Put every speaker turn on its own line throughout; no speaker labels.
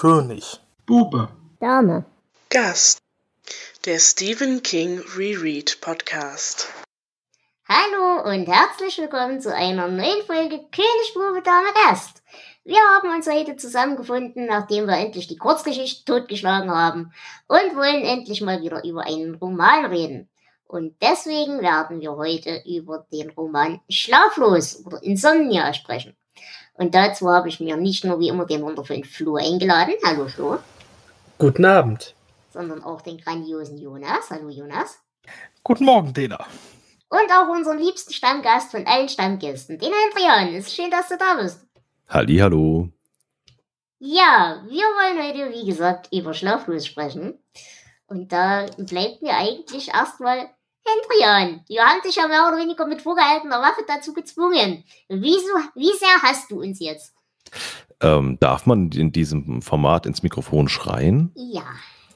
König.
Bube.
Dame.
Gast. Der Stephen King Reread Podcast.
Hallo und herzlich willkommen zu einer neuen Folge König, Bube, Dame, Gast. Wir haben uns heute zusammengefunden, nachdem wir endlich die Kurzgeschichte totgeschlagen haben und wollen endlich mal wieder über einen Roman reden. Und deswegen werden wir heute über den Roman Schlaflos oder Insomnia sprechen. Und dazu habe ich mir nicht nur wie immer den wundervollen Flo eingeladen. Hallo Flo.
Guten Abend.
Sondern auch den grandiosen Jonas. Hallo Jonas.
Guten Morgen, Dena.
Und auch unseren liebsten Stammgast von allen Stammgästen, den Adrian. Es ist schön, dass du da bist.
Hallihallo.
Ja, wir wollen heute, wie gesagt, über Schlaflos sprechen. Und da bleibt mir eigentlich erstmal, Adrian, wir haben dich ja mehr oder weniger mit vorgehaltener Waffe dazu gezwungen. Wie sehr hast du uns jetzt?
Darf man in diesem Format ins Mikrofon schreien?
Ja.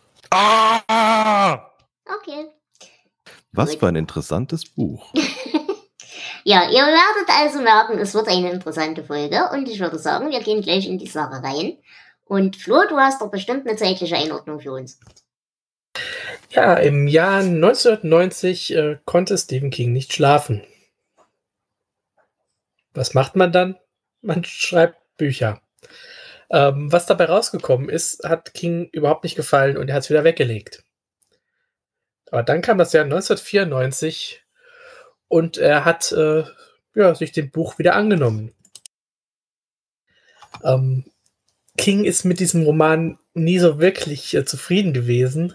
Ah!
Okay.
Was
Gut.
für ein interessantes Buch.
Ja, ihr werdet also merken, es wird eine interessante Folge. Und ich würde sagen, wir gehen gleich in die Sache rein. Und Flo, du hast doch bestimmt eine zeitliche Einordnung für uns.
Ja, im Jahr 1990 konnte Stephen King nicht schlafen. Was macht man dann? Man schreibt Bücher. Was dabei rausgekommen ist, hat King überhaupt nicht gefallen und er hat es wieder weggelegt. Aber dann kam das Jahr 1994 und er hat sich dem Buch wieder angenommen. King ist mit diesem Roman nie so wirklich zufrieden gewesen.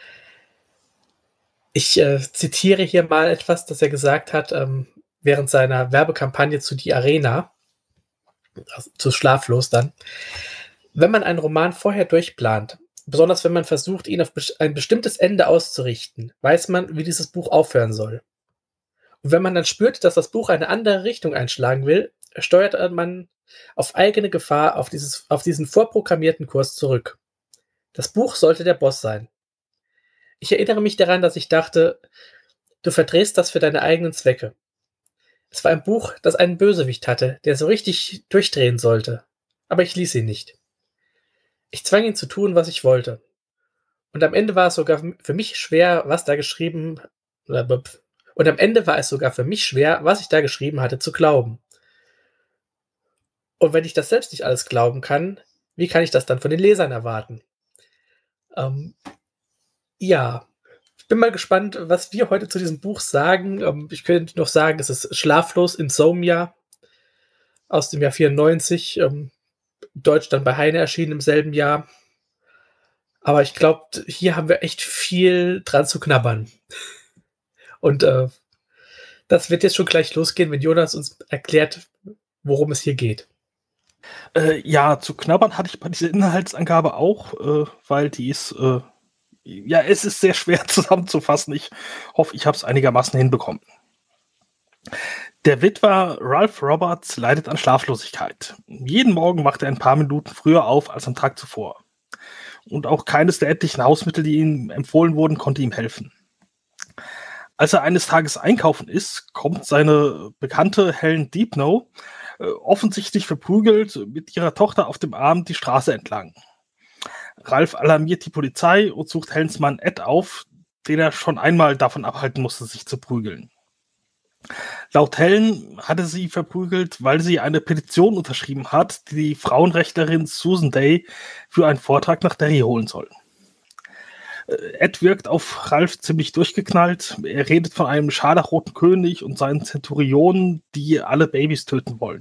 Ich zitiere hier mal etwas, das er gesagt hat während seiner Werbekampagne zu Die Arena, also zu Schlaflos dann. Wenn man einen Roman vorher durchplant, besonders wenn man versucht, ihn auf ein bestimmtes Ende auszurichten, weiß man, wie dieses Buch aufhören soll. Und wenn man dann spürt, dass das Buch eine andere Richtung einschlagen will, steuert man auf eigene Gefahr auf diesen vorprogrammierten Kurs zurück. Das Buch sollte der Boss sein. Ich erinnere mich daran, dass ich dachte, du verdrehst das für deine eigenen Zwecke. Es war ein Buch, das einen Bösewicht hatte, der so richtig durchdrehen sollte. Aber ich ließ ihn nicht. Ich zwang ihn zu tun, was ich wollte. Und am Ende war es sogar für mich schwer, was ich da geschrieben hatte, zu glauben. Und wenn ich das selbst nicht alles glauben kann, wie kann ich das dann von den Lesern erwarten? Ja, ich bin mal gespannt, was wir heute zu diesem Buch sagen. Ich könnte noch sagen, es ist Schlaflos, Insomnia aus dem Jahr 94. Deutsch dann bei Heine erschienen im selben Jahr. Aber ich glaube, hier haben wir echt viel dran zu knabbern. Und das wird jetzt schon gleich losgehen, wenn Jonas uns erklärt, worum es hier geht.
Ja, zu knabbern hatte ich bei dieser Inhaltsangabe auch, weil die ist, es ist sehr schwer zusammenzufassen. Ich hoffe, ich habe es einigermaßen hinbekommen. Der Witwer Ralph Roberts leidet an Schlaflosigkeit. Jeden Morgen wacht er ein paar Minuten früher auf als am Tag zuvor. Und auch keines der etlichen Hausmittel, die ihm empfohlen wurden, konnte ihm helfen. Als er eines Tages einkaufen ist, kommt seine Bekannte Helen Deepnow offensichtlich verprügelt mit ihrer Tochter auf dem Arm die Straße entlang. Ralph alarmiert die Polizei und sucht Helens Mann Ed auf, den er schon einmal davon abhalten musste, sich zu prügeln. Laut Helen hatte sie verprügelt, weil sie eine Petition unterschrieben hat, die die Frauenrechtlerin Susan Day für einen Vortrag nach Derry holen soll. Ed wirkt auf Ralph ziemlich durchgeknallt. Er redet von einem scharlachroten König und seinen Zenturionen, die alle Babys töten wollen.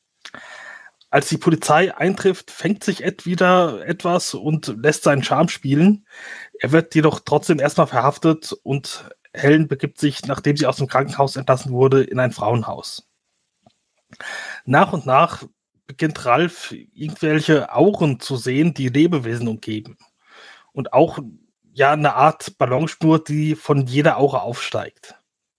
Als die Polizei eintrifft, fängt sich Ed wieder etwas und lässt seinen Charme spielen. Er wird jedoch trotzdem erstmal verhaftet und Helen begibt sich, nachdem sie aus dem Krankenhaus entlassen wurde, in ein Frauenhaus. Nach und nach beginnt Ralph irgendwelche Auren zu sehen, die Lebewesen umgeben. Und auch eine Art Ballonschnur, die von jeder Aura aufsteigt.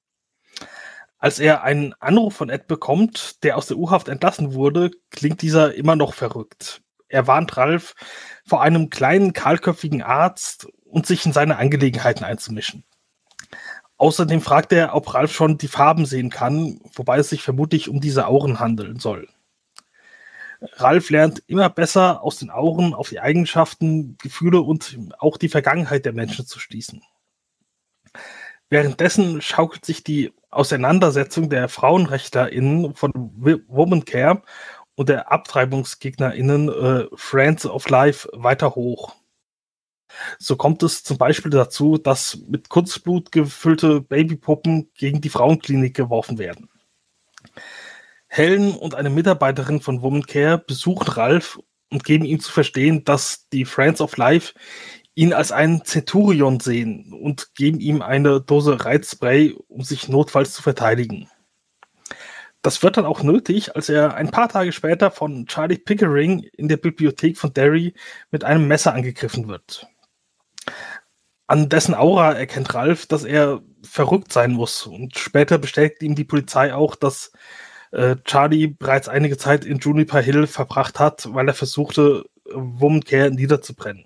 Als er einen Anruf von Ed bekommt, der aus der U-Haft entlassen wurde, klingt dieser immer noch verrückt. Er warnt Ralph vor einem kleinen, kahlköpfigen Arzt und sich in seine Angelegenheiten einzumischen. Außerdem fragt er, ob Ralph schon die Farben sehen kann, wobei es sich vermutlich um diese Auren handeln soll. Ralph lernt immer besser aus den Auren auf die Eigenschaften, Gefühle und auch die Vergangenheit der Menschen zu schließen. Währenddessen schaukelt sich die Auseinandersetzung der FrauenrechtlerInnen von Womancare und der AbtreibungsgegnerInnen Friends of Life weiter hoch. So kommt es zum Beispiel dazu, dass mit Kunstblut gefüllte Babypuppen gegen die Frauenklinik geworfen werden. Helen und eine Mitarbeiterin von Womancare besuchen Ralph und geben ihm zu verstehen, dass die Friends of Life ihn als einen Centurion sehen und geben ihm eine Dose Reizspray, um sich notfalls zu verteidigen. Das wird dann auch nötig, als er ein paar Tage später von Charlie Pickering in der Bibliothek von Derry mit einem Messer angegriffen wird. An dessen Aura erkennt Ralph, dass er verrückt sein muss, und später bestätigt ihm die Polizei auch, dass Charlie bereits einige Zeit in Juniper Hill verbracht hat, weil er versuchte, Womancare niederzubrennen.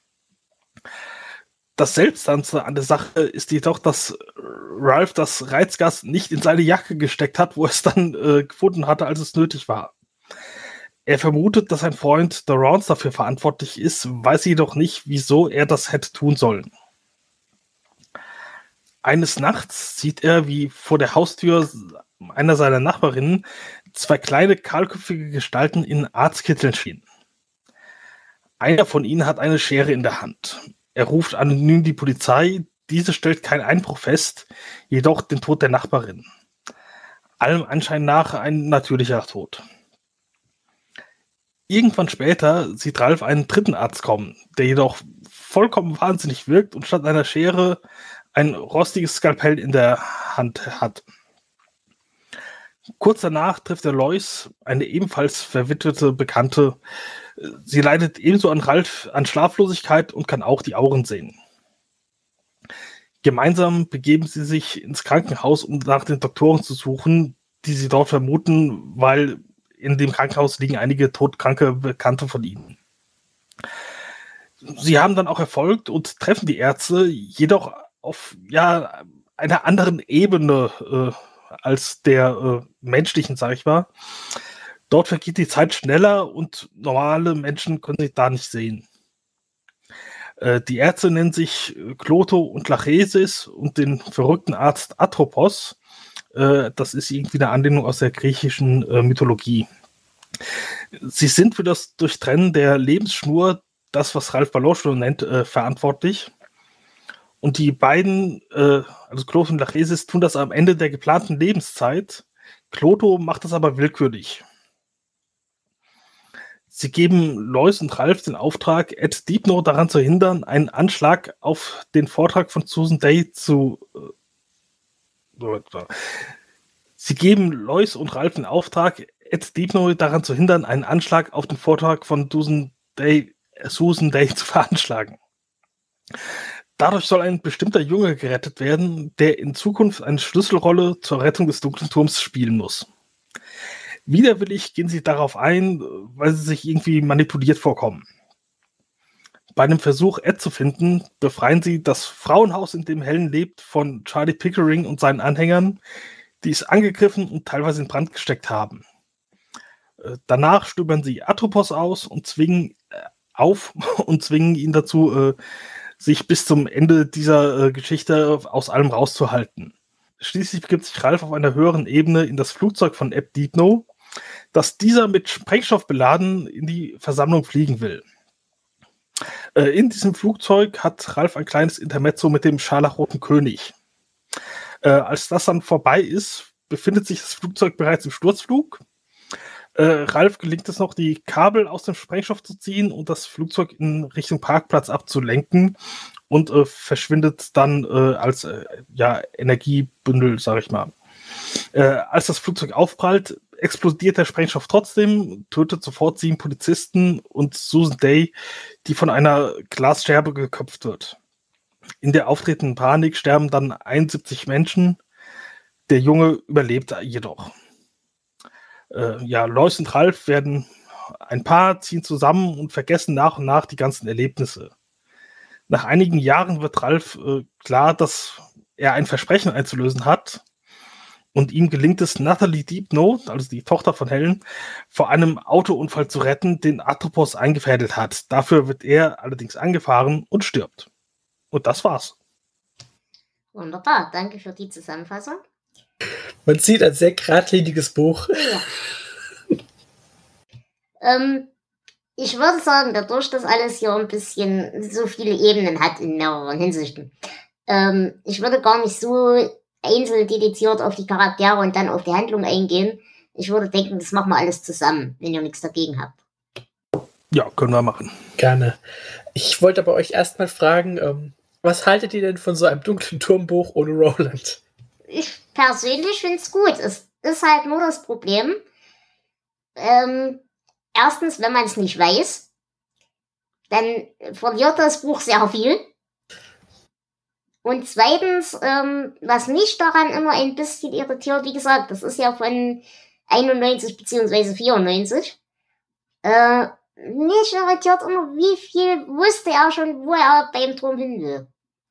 Das Seltsamste an der Sache ist jedoch, dass Ralph das Reizgas nicht in seine Jacke gesteckt hat, wo er es dann gefunden hatte, als es nötig war. Er vermutet, dass sein Freund Durance dafür verantwortlich ist, weiß jedoch nicht, wieso er das hätte tun sollen. Eines Nachts sieht er, wie vor der Haustür einer seiner Nachbarinnen zwei kleine, kahlköpfige Gestalten in Arztkitteln stehen. Einer von ihnen hat eine Schere in der Hand. Er ruft anonym die Polizei, diese stellt keinen Einbruch fest, jedoch den Tod der Nachbarin. Allem Anschein nach ein natürlicher Tod. Irgendwann später sieht Ralph einen dritten Arzt kommen, der jedoch vollkommen wahnsinnig wirkt und statt einer Schere ein rostiges Skalpell in der Hand hat. Kurz danach trifft er Lois, eine ebenfalls verwitwete Bekannte. Sie leidet ebenso an Ralph an Schlaflosigkeit und kann auch die Auren sehen. Gemeinsam begeben sie sich ins Krankenhaus, um nach den Doktoren zu suchen, die sie dort vermuten, weil in dem Krankenhaus liegen einige todkranke Bekannte von ihnen. Sie haben dann auch Erfolg und treffen die Ärzte, jedoch auf einer anderen Ebene als der menschlichen, sage ich mal. Dort vergeht die Zeit schneller und normale Menschen können sich da nicht sehen. Die Ärzte nennen sich Clotho und Lachesis und den verrückten Arzt Atropos. Das ist irgendwie eine Anlehnung aus der griechischen Mythologie. Sie sind für das Durchtrennen der Lebensschnur, das, was Ralph Baloche nennt, verantwortlich. Und die beiden, also Clotho und Lachesis, tun das am Ende der geplanten Lebenszeit. Clotho macht das aber willkürlich. Sie geben Lois und Ralph den Auftrag, Ed Deepno daran zu hindern, einen Anschlag auf den Vortrag von Susan Day zu... Sie geben Lois und Ralph den Auftrag, Ed Deepno daran zu hindern, einen Anschlag auf den Vortrag von Susan Day zu veranschlagen. Dadurch soll ein bestimmter Junge gerettet werden, der in Zukunft eine Schlüsselrolle zur Rettung des Dunklen Turms spielen muss. Widerwillig gehen sie darauf ein, weil sie sich irgendwie manipuliert vorkommen. Bei einem Versuch, Ed zu finden, befreien sie das Frauenhaus, in dem Helen lebt, von Charlie Pickering und seinen Anhängern, die es angegriffen und teilweise in Brand gesteckt haben. Danach stöbern sie Atropos aus und zwingen ihn dazu, sich bis zum Ende dieser Geschichte aus allem rauszuhalten. Schließlich begibt sich Ralph auf einer höheren Ebene in das Flugzeug von Ed Deepno, das dieser mit Sprengstoff beladen in die Versammlung fliegen will. In diesem Flugzeug hat Ralph ein kleines Intermezzo mit dem scharlachroten König. Als das dann vorbei ist, befindet sich das Flugzeug bereits im Sturzflug. Ralph gelingt es noch, die Kabel aus dem Sprengstoff zu ziehen und das Flugzeug in Richtung Parkplatz abzulenken und verschwindet dann als Energiebündel, sage ich mal. Als das Flugzeug aufprallt, explodiert der Sprengstoff trotzdem, tötet sofort 7 Polizisten und Susan Day, die von einer Glasscherbe geköpft wird. In der auftretenden Panik sterben dann 71 Menschen. Der Junge überlebt jedoch. Lois und Ralph werden ein Paar, ziehen zusammen und vergessen nach und nach die ganzen Erlebnisse. Nach einigen Jahren wird Ralph klar, dass er ein Versprechen einzulösen hat. und ihm gelingt es, Natalie Deepno, also die Tochter von Helen, vor einem Autounfall zu retten, den Atropos eingefädelt hat. Dafür wird er allerdings angefahren und stirbt. Und das war's.
Wunderbar, danke für die Zusammenfassung.
Man sieht ein sehr geradliniges Buch.
Ja. Ich würde sagen, dadurch, dass alles hier ein bisschen so viele Ebenen hat in mehreren Hinsichten, ich würde gar nicht so einzeln dediziert auf die Charaktere und dann auf die Handlung eingehen. Ich würde denken, das machen wir alles zusammen, wenn ihr nichts dagegen habt.
Ja, können wir machen.
Gerne. Ich wollte aber euch erstmal fragen, was haltet ihr denn von so einem dunklen Turmbuch ohne Roland?
Ich persönlich finde es gut. Es ist halt nur das Problem, erstens, wenn man es nicht weiß, dann verliert das Buch sehr viel. Und zweitens, was mich daran immer ein bisschen irritiert, wie gesagt, das ist ja von 91 bzw. 94, mich irritiert immer, wie viel wusste er schon, wo er beim Turm hin will.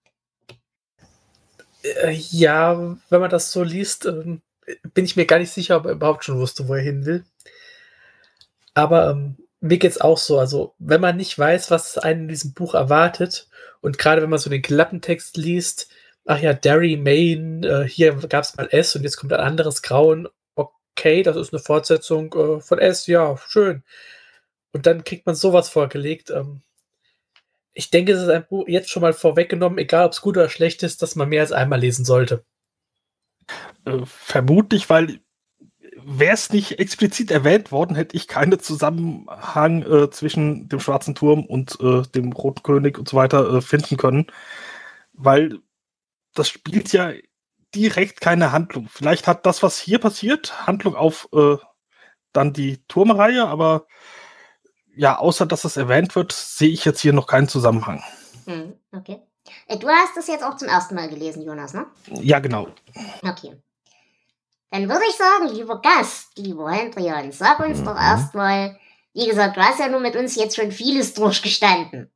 Ja, wenn man das so liest, bin ich mir gar nicht sicher, ob er überhaupt schon wusste, wo er hin will. Aber mir geht's auch so. Also, wenn man nicht weiß, was einen in diesem Buch erwartet, und gerade wenn man so den Klappentext liest, ach ja, Derry, Maine, hier gab's mal S und jetzt kommt ein anderes Grauen. Okay, das ist eine Fortsetzung von S, ja, schön. Und dann kriegt man sowas vorgelegt. Ich denke, es ist ein Buch jetzt schon mal vorweggenommen, egal ob es gut oder schlecht ist, dass man mehr als einmal lesen sollte.
Vermutlich, weil wäre es nicht explizit erwähnt worden, hätte ich keinen Zusammenhang zwischen dem Schwarzen Turm und dem Roten König und so weiter finden können, weil das spielt ja direkt keine Handlung. Vielleicht hat das, was hier passiert, Handlung auf dann die Turmreihe, aber ja, außer dass es erwähnt wird, sehe ich jetzt hier noch keinen Zusammenhang.
Okay. Du hast das jetzt auch zum ersten Mal gelesen, Jonas, ne?
Ja, genau.
Okay. Dann würde ich sagen, lieber Gast, lieber Hendrian, sag uns doch erstmal, wie gesagt, du hast ja nur mit uns jetzt schon vieles durchgestanden.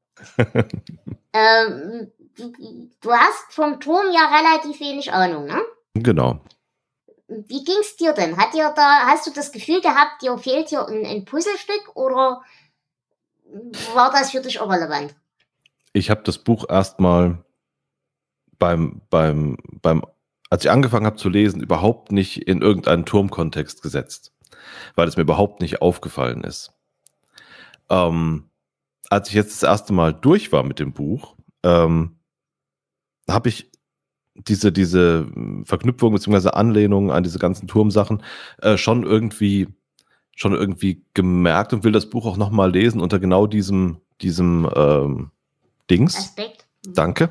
Du hast vom Turm ja relativ wenig Ahnung, ne?
Genau.
Wie ging's dir denn? Hast du das Gefühl gehabt, dir fehlt hier ein Puzzlestück oder war das für dich irrelevant?
Ich habe das Buch erstmal als ich angefangen habe zu lesen, überhaupt nicht in irgendeinen Turmkontext gesetzt, weil es mir überhaupt nicht aufgefallen ist. Als ich jetzt das erste Mal durch war mit dem Buch, habe ich diese Verknüpfung bzw. Anlehnung an diese ganzen Turmsachen schon irgendwie gemerkt und will das Buch auch nochmal lesen unter genau diesem Dings.
Aspekt.
Danke.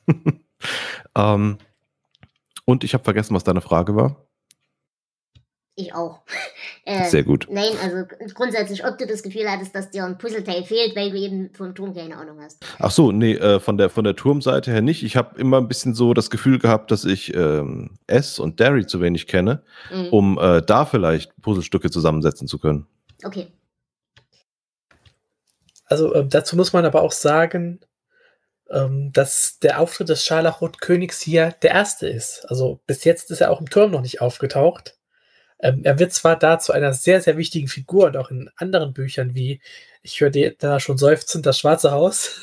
Und ich habe vergessen, was deine Frage war.
Ich auch.
Sehr gut.
Nein, also grundsätzlich, ob du das Gefühl hattest, dass dir ein Puzzleteil fehlt, weil du eben vom Turm keine Ahnung hast.
Ach so, nee, von der Turmseite her nicht. Ich habe immer ein bisschen so das Gefühl gehabt, dass ich S und Derry zu wenig kenne, um da vielleicht Puzzlestücke zusammensetzen zu können.
Okay.
Also dazu muss man aber auch sagen, dass der Auftritt des Scharlachroten-Königs hier der erste ist. Also bis jetzt ist er auch im Turm noch nicht aufgetaucht. Er wird zwar da zu einer sehr, sehr wichtigen Figur und auch in anderen Büchern wie, ich höre da schon seufzend, das Schwarze Haus.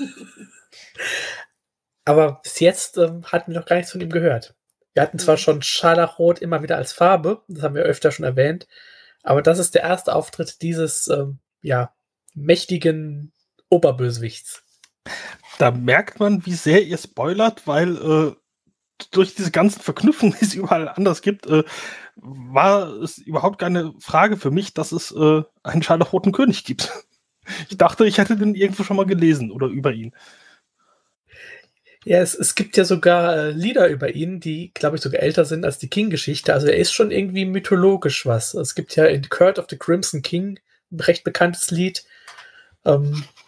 Aber bis jetzt hatten wir noch gar nichts von ihm gehört. Wir hatten zwar schon Scharlachrot immer wieder als Farbe, das haben wir öfter schon erwähnt, aber das ist der erste Auftritt dieses mächtigen Oberbösewichts.
Da merkt man, wie sehr ihr spoilert, weil durch diese ganzen Verknüpfungen, die es überall anders gibt, war es überhaupt keine Frage für mich, dass es einen Scharlachroten König gibt. Ich dachte, ich hätte den irgendwo schon mal gelesen oder über ihn.
Ja, es gibt ja sogar Lieder über ihn, die, glaube ich, sogar älter sind als die King-Geschichte. Also er ist schon irgendwie mythologisch was. Es gibt ja in The Curse of the Crimson King ein recht bekanntes Lied. Er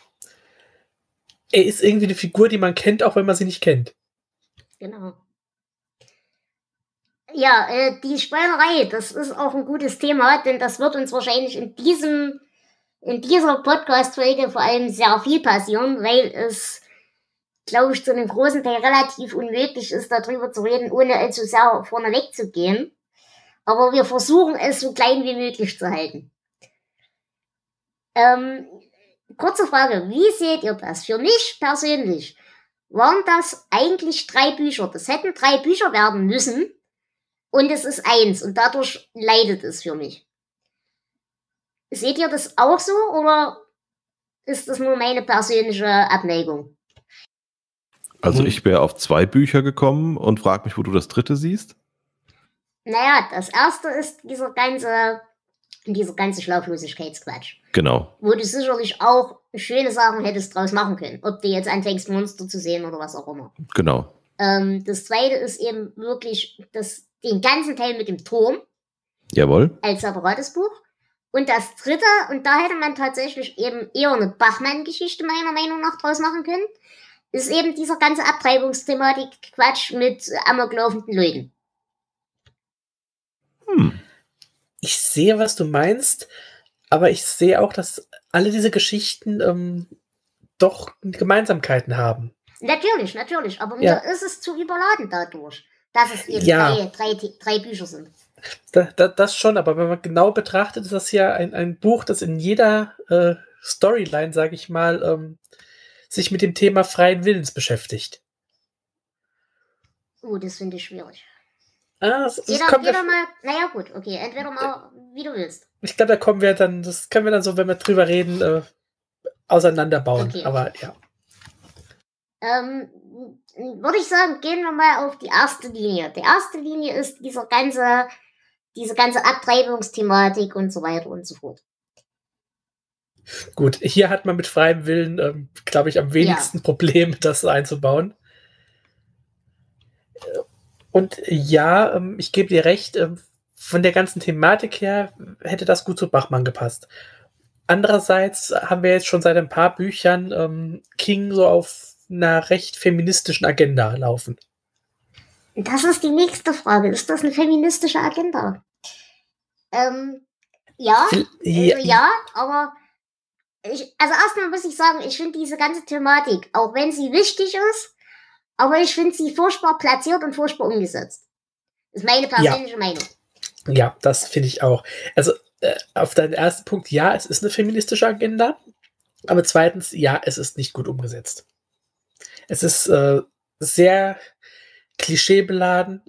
ist irgendwie eine Figur, die man kennt, auch wenn man sie nicht kennt.
Genau. Ja, die Spoilerei, das ist auch ein gutes Thema, denn das wird uns wahrscheinlich in dieser Podcast-Folge vor allem sehr viel passieren, weil es, glaube ich, zu einem großen Teil relativ unmöglich ist, darüber zu reden, ohne allzu sehr vorne wegzugehen. aber wir versuchen es so klein wie möglich zu halten. Kurze Frage, wie seht ihr das? Für mich persönlich waren das eigentlich 3 Bücher. Das hätten 3 Bücher werden müssen und es ist 1 und dadurch leidet es für mich. Seht ihr das auch so oder ist das nur meine persönliche Abneigung?
Also ich wäre auf 2 Bücher gekommen und frag mich, wo du das 3. siehst.
Naja, das erste ist dieser ganze Schlaflosigkeitsquatsch.
Genau.
Wo du sicherlich auch schöne Sachen hättest draus machen können. Ob du jetzt anfängst, Monster zu sehen oder was auch immer.
Genau.
Das zweite ist eben wirklich den ganzen Teil mit dem Turm.
Jawohl.
Als separates Buch. Und das dritte, und da hätte man tatsächlich eben eher eine Bachmann-Geschichte meiner Meinung nach draus machen können, ist eben dieser ganze Abtreibungsthematik-Quatsch mit amoklaufenden Leuten.
Ich sehe, was du meinst, aber ich sehe auch, dass alle diese Geschichten doch Gemeinsamkeiten haben.
Natürlich, aber mir ist es zu überladen dadurch, dass es eben drei Bücher sind.
Das schon, aber wenn man genau betrachtet, ist das ja ein Buch, das in jeder Storyline, sage ich mal, sich mit dem Thema freien Willens beschäftigt.
Das finde ich schwierig.
Entweder
mal, wie du willst.
Ich glaube, das können wir dann so, wenn wir drüber reden, auseinanderbauen. Okay. Aber ja.
Würde ich sagen, gehen wir mal auf die erste Linie. Die erste Linie ist diese ganze Abtreibungsthematik und so weiter und so fort.
Gut, hier hat man mit freiem Willen, glaube ich, am wenigsten Probleme, das einzubauen. Und ja, ich gebe dir recht, von der ganzen Thematik her hätte das gut zu Bachmann gepasst. Andererseits haben wir jetzt schon seit ein paar Büchern King so auf einer recht feministischen Agenda laufen.
Das ist die nächste Frage. Ist das eine feministische Agenda? Ja, aber erstmal muss ich sagen, ich finde diese ganze Thematik, auch wenn sie wichtig ist, aber ich finde sie furchtbar platziert und furchtbar umgesetzt. Das ist meine persönliche Meinung.
Ja, das finde ich auch. Also auf deinen ersten Punkt, ja, es ist eine feministische Agenda, aber zweitens, ja, es ist nicht gut umgesetzt. Es ist sehr klischeebeladen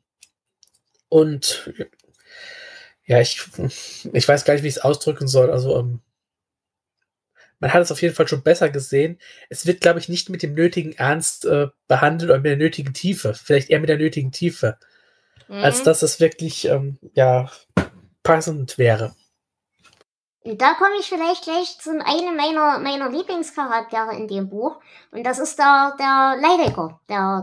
und ja, ich weiß gar nicht, wie ich es ausdrücken soll. Also man hat es auf jeden Fall schon besser gesehen. Es wird, glaube ich, nicht mit dem nötigen Ernst behandelt oder mit der nötigen Tiefe. Vielleicht eher mit der nötigen Tiefe. Als dass es wirklich passend wäre.
Da komme ich vielleicht gleich zu einem meiner Lieblingscharaktere in dem Buch. Und das ist der Leidecker.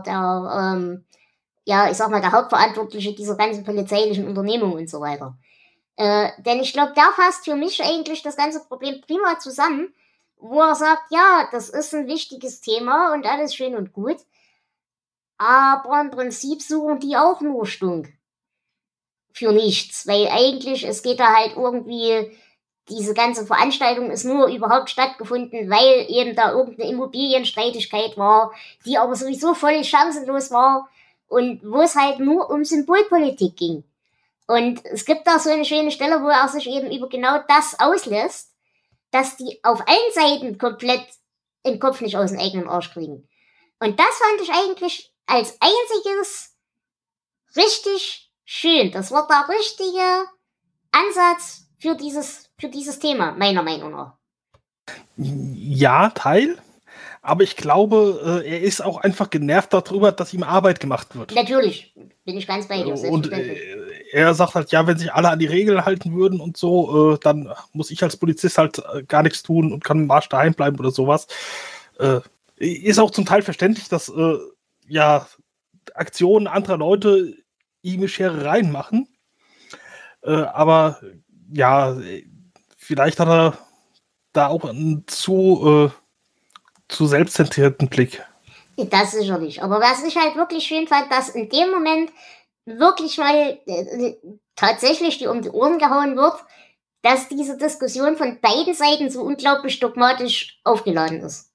Ich sag mal, der Hauptverantwortliche dieser ganzen polizeilichen Unternehmung und so weiter. Denn ich glaube, der fasst für mich eigentlich das ganze Problem prima zusammen, wo er sagt, ja, das ist ein wichtiges Thema und alles schön und gut. Aber im Prinzip suchen die auch nur Stunk. Für nichts. Weil eigentlich, es geht da halt irgendwie, diese ganze Veranstaltung ist nur überhaupt stattgefunden, weil eben da irgendeine Immobilienstreitigkeit war, die aber sowieso völlig chancenlos war und wo es halt nur um Symbolpolitik ging. Und es gibt da so eine schöne Stelle, wo er sich eben über genau das auslässt, dass die auf allen Seiten komplett den Kopf nicht aus dem eigenen Arsch kriegen. Und das fand ich eigentlich als einziges richtig schön. Das war der richtige Ansatz für dieses Thema, meiner Meinung nach.
Ja, Teil. Aber ich glaube, er ist auch einfach genervt darüber, dass ihm Arbeit gemacht wird.
Natürlich, bin ich ganz bei dir.
Und er sagt halt, ja, wenn sich alle an die Regeln halten würden und so, dann muss ich als Polizist halt gar nichts tun und kann im Marsch daheim bleiben oder sowas. Ist auch zum Teil verständlich, dass Aktionen anderer Leute ihm Scherereien machen. Aber ja, vielleicht hat er da auch einen zu selbstzentrierten Blick.
Das sicherlich. Aber was ich halt wirklich schön fand, dass in dem Moment wirklich mal tatsächlich die um die Ohren gehauen wird, dass diese Diskussion von beiden Seiten so unglaublich dogmatisch aufgeladen ist.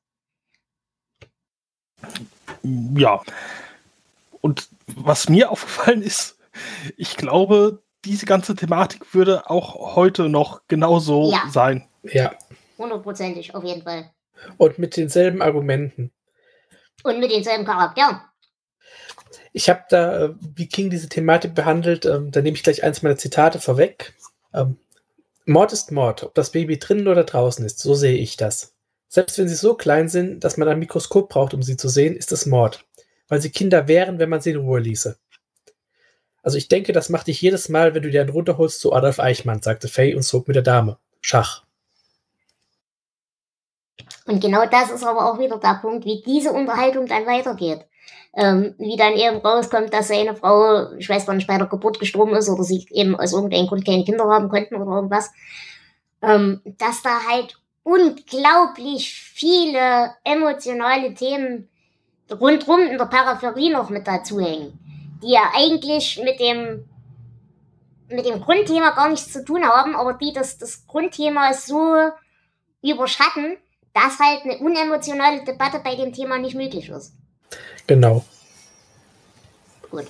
Ja. Und was mir aufgefallen ist, ich glaube, diese ganze Thematik würde auch heute noch genauso sein.
Ja.
100%ig, auf jeden Fall.
Und mit denselben Argumenten.
Und mit denselben Charakteren.
Ich habe da, wie King diese Thematik behandelt, da nehme ich gleich eins meiner Zitate vorweg. Mord ist Mord, ob das Baby drinnen oder draußen ist, so sehe ich das. Selbst wenn sie so klein sind, dass man ein Mikroskop braucht, um sie zu sehen, ist es Mord. Weil sie Kinder wären, wenn man sie in Ruhe ließe. Also ich denke, das macht dich jedes Mal, wenn du dir einen runterholst, zu Adolf Eichmann, sagte Faye und zog mit der Dame. Schach.
Und genau das ist aber auch wieder der Punkt, wie diese Unterhaltung dann weitergeht. Wie dann eben rauskommt, dass seine Frau, ich weiß gar nicht, bei der Geburt gestorben ist oder sie eben aus irgendeinem Grund keine Kinder haben konnten oder irgendwas. Dass da halt unglaublich viele emotionale Themen rundrum in der Peripherie noch mit dazu hängen, die ja eigentlich mit dem Grundthema gar nichts zu tun haben, aber die das Grundthema so überschatten, dass halt eine unemotionale Debatte bei dem Thema nicht möglich ist.
Genau.
Gut.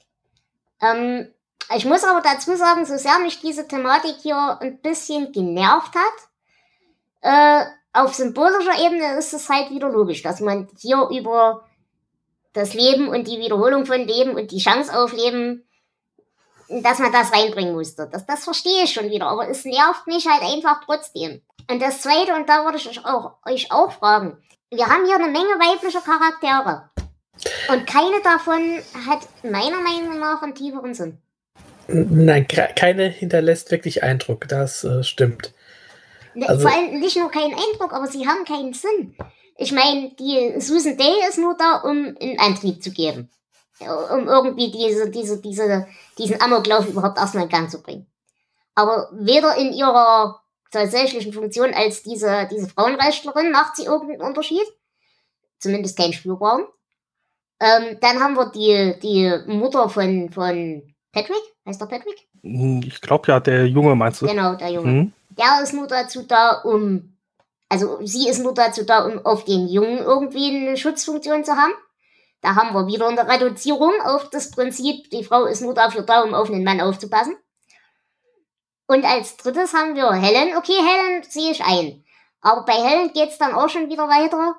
Ich muss aber dazu sagen, so sehr mich diese Thematik hier ein bisschen genervt hat, auf symbolischer Ebene ist es halt wieder logisch, dass man hier über das Leben und die Wiederholung von Leben und die Chance auf Leben, dass man das reinbringen musste. Das verstehe ich schon wieder, aber es nervt mich halt einfach trotzdem. Und das Zweite, und da würde ich euch auch fragen, wir haben hier eine Menge weiblicher Charaktere. Und keine davon hat meiner Meinung nach einen tieferen Sinn.
Nein, keine hinterlässt wirklich Eindruck, das stimmt.
Also, vor allem nicht nur keinen Eindruck, aber sie haben keinen Sinn. Ich meine, die Susan Day ist nur da, um einen Antrieb zu geben. Um irgendwie diesen Amoklauf überhaupt erstmal in Gang zu bringen. Aber weder in ihrer tatsächlichen Funktion als diese Frauenrechtlerin macht sie irgendeinen Unterschied. Zumindest keinen spürbaren. Dann haben wir die Mutter von Patrick. Heißt der Patrick?
Ich glaube ja, der Junge meinst du?
Genau, der Junge. Der ist nur dazu da, sie ist nur dazu da, um auf den Jungen irgendwie eine Schutzfunktion zu haben. Da haben wir wieder eine Reduzierung auf das Prinzip, die Frau ist nur dafür da, um auf den Mann aufzupassen. Und als drittes haben wir Helen. Okay, Helen sehe ich ein. Aber bei Helen geht's dann auch schon wieder weiter.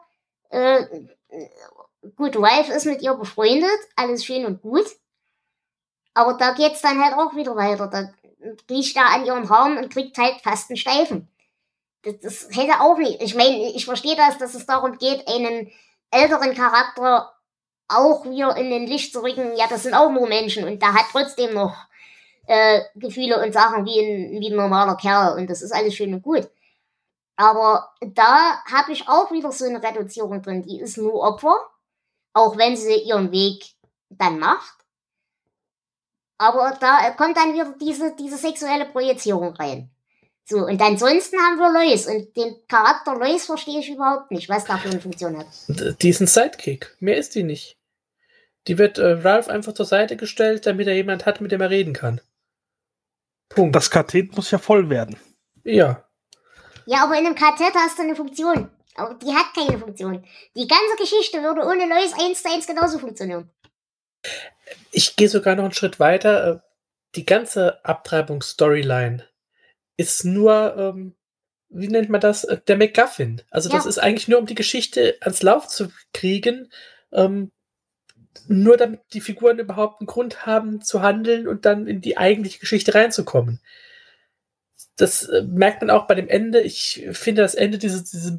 Gut, Ralph ist mit ihr befreundet, alles schön und gut. Aber da geht's dann halt auch wieder weiter. Da riecht er an ihrem Arm und kriegt halt fast einen Steifen. Das hätte auch nicht. Ich meine, ich verstehe das, dass es darum geht, einen älteren Charakter auch wieder in den Licht zu rücken. Ja, das sind auch nur Menschen und der hat trotzdem noch Gefühle und Sachen wie ein normaler Kerl und das ist alles schön und gut. Aber da habe ich auch wieder so eine Reduzierung drin. Die ist nur Opfer, auch wenn sie ihren Weg dann macht. Aber da kommt dann wieder diese sexuelle Projizierung rein. So, und ansonsten haben wir Lois. Und den Charakter Lois verstehe ich überhaupt nicht, was da für eine Funktion hat.
Die ist ein Sidekick. Mehr ist die nicht. Die wird Ralph einfach zur Seite gestellt, damit er jemand hat, mit dem er reden kann. Punkt.
Das Quartett muss ja voll werden.
Ja.
Ja, aber in einem Quartett hast du eine Funktion. Aber die hat keine Funktion. Die ganze Geschichte würde ohne Lois 1:1 genauso funktionieren.
Ich gehe sogar noch einen Schritt weiter. Die ganze Abtreibungsstoryline ist nur, wie nennt man das? Der MacGuffin. Also das ist eigentlich nur, um die Geschichte ans Lauf zu kriegen, nur damit die Figuren überhaupt einen Grund haben zu handeln und dann in die eigentliche Geschichte reinzukommen. Das merkt man auch bei dem Ende. Ich finde das Ende, diesen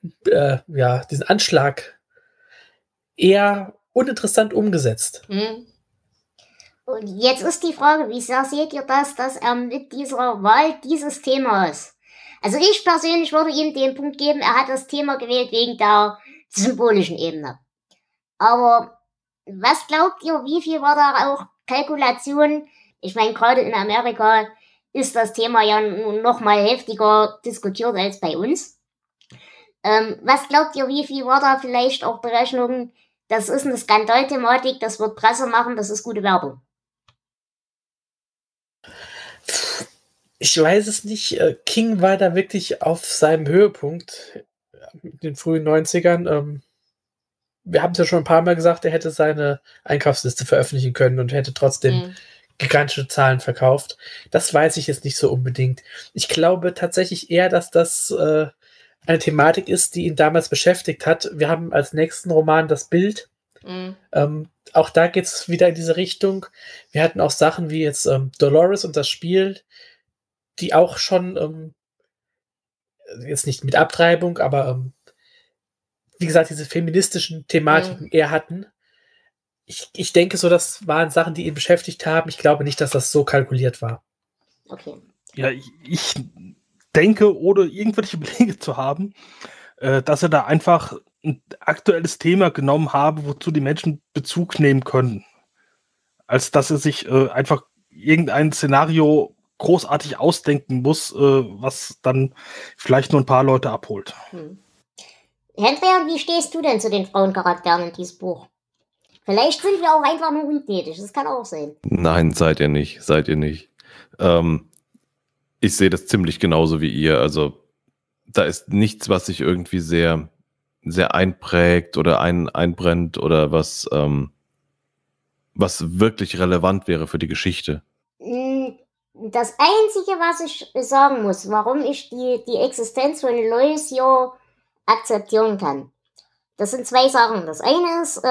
Anschlag eher uninteressant umgesetzt.
Und jetzt ist die Frage, wie sehr seht ihr das, dass er mit dieser Wahl dieses Themas, also ich persönlich würde ihm den Punkt geben, er hat das Thema gewählt wegen der symbolischen Ebene. Aber was glaubt ihr, wie viel war da auch Kalkulation? Ich meine, gerade in Amerika ist das Thema ja noch mal heftiger diskutiert als bei uns. Was glaubt ihr, wie viel war da vielleicht auch Berechnung? Das ist eine Skandalthematik, das wird Presse machen, das ist gute Werbung.
Ich weiß es nicht. King war da wirklich auf seinem Höhepunkt in den frühen 90ern. Wir haben es ja schon ein paar Mal gesagt, er hätte seine Einkaufsliste veröffentlichen können und hätte trotzdem gigantische Zahlen verkauft. Das weiß ich jetzt nicht so unbedingt. Ich glaube tatsächlich eher, dass das eine Thematik ist, die ihn damals beschäftigt hat. Wir haben als nächsten Roman das Bild. Auch da geht es wieder in diese Richtung. Wir hatten auch Sachen wie jetzt Dolores und das Spiel, die auch schon jetzt nicht mit Abtreibung, aber wie gesagt, diese feministischen Thematiken eher hatten. Ich denke so, das waren Sachen, die ihn beschäftigt haben. Ich glaube nicht, dass das so kalkuliert war.
Okay.
Ja, ich denke, ohne irgendwelche Belege zu haben, dass er da einfach ein aktuelles Thema genommen habe, wozu die Menschen Bezug nehmen können. Als dass er sich einfach irgendein Szenario großartig ausdenken muss, was dann vielleicht nur ein paar Leute abholt.
Hendria, wie stehst du denn zu den Frauencharakteren in diesem Buch? Vielleicht sind wir auch einfach nur unnötig, das kann auch sein.
Nein, seid ihr nicht. Ich sehe das ziemlich genauso wie ihr. Also da ist nichts, was sich irgendwie sehr, sehr einprägt oder einbrennt oder was wirklich relevant wäre für die Geschichte.
Das Einzige, was ich sagen muss, warum ich die Existenz von Lois hier akzeptieren kann, das sind zwei Sachen. Das eine ist,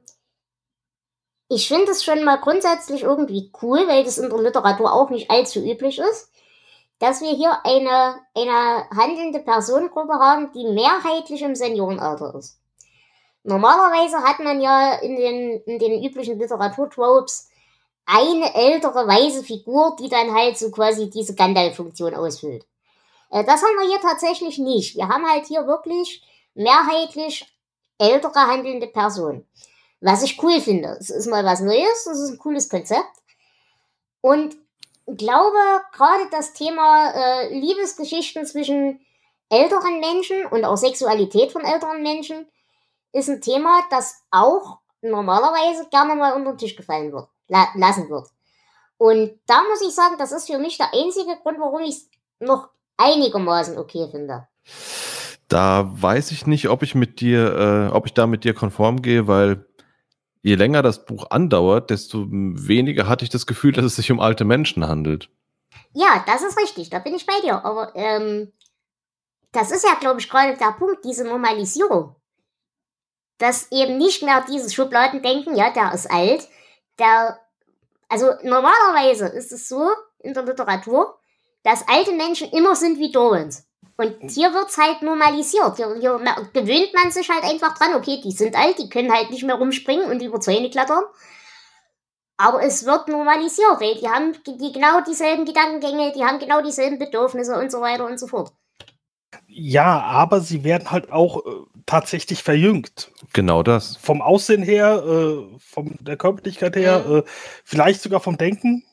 ich finde es schon mal grundsätzlich irgendwie cool, weil das in der Literatur auch nicht allzu üblich ist, dass wir hier eine handelnde Personengruppe haben, die mehrheitlich im Seniorenalter ist. Normalerweise hat man ja in den üblichen Literaturtropes eine ältere, weise Figur, die dann halt so quasi diese Gandalf-Funktion ausfüllt. Das haben wir hier tatsächlich nicht. Wir haben halt hier wirklich mehrheitlich ältere handelnde Personen. Was ich cool finde. Es ist mal was Neues, das ist ein cooles Konzept. Und ich glaube, gerade das Thema Liebesgeschichten zwischen älteren Menschen und auch Sexualität von älteren Menschen ist ein Thema, das auch normalerweise gerne mal unter den Tisch gefallen wird, lassen wird. Und da muss ich sagen, das ist für mich der einzige Grund, warum ich es noch einigermaßen okay finde.
Da weiß ich nicht, ob ich da mit dir konform gehe, weil je länger das Buch andauert, desto weniger hatte ich das Gefühl, dass es sich um alte Menschen handelt.
Ja, das ist richtig, da bin ich bei dir. Aber das ist ja, glaube ich, gerade der Punkt, diese Normalisierung. Dass eben nicht mehr dieses Schubladendenken, ja, der ist alt, also normalerweise ist es so in der Literatur, dass alte Menschen immer sind wie Dorans. Und hier wird's halt normalisiert. Hier gewöhnt man sich halt einfach dran, okay, die sind alt, die können halt nicht mehr rumspringen und über Zäune klettern. Aber es wird normalisiert, weil die haben genau dieselben Gedankengänge, die haben genau dieselben Bedürfnisse und so weiter und so fort.
Ja, aber sie werden halt auch tatsächlich verjüngt.
Genau das.
Vom Aussehen her, von der Körperlichkeit her, vielleicht sogar vom Denken.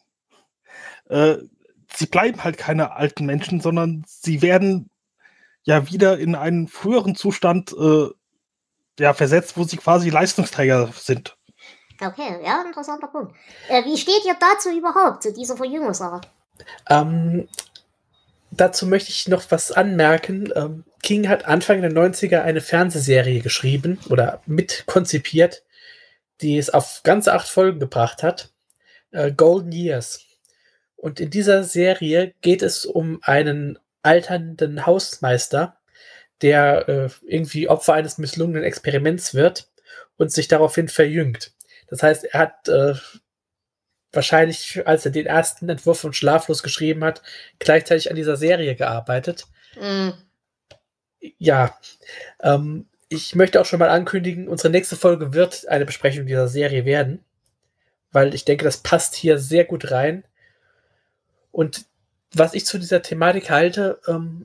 Sie bleiben halt keine alten Menschen, sondern sie werden ja wieder in einen früheren Zustand versetzt, wo sie quasi Leistungsträger sind.
Okay, ja, interessanter Punkt. Wie steht ihr dazu überhaupt, zu dieser Verjüngungssache?
Dazu möchte ich noch was anmerken. King hat Anfang der 90er eine Fernsehserie geschrieben oder mitkonzipiert, die es auf ganze 8 Folgen gebracht hat. Golden Years. Und in dieser Serie geht es um einen alternden Hausmeister, der irgendwie Opfer eines misslungenen Experiments wird und sich daraufhin verjüngt. Das heißt, er hat wahrscheinlich, als er den ersten Entwurf von Schlaflos geschrieben hat, gleichzeitig an dieser Serie gearbeitet. Ja, ich möchte auch schon mal ankündigen, unsere nächste Folge wird eine Besprechung dieser Serie werden, weil ich denke, das passt hier sehr gut rein. Und was ich zu dieser Thematik halte,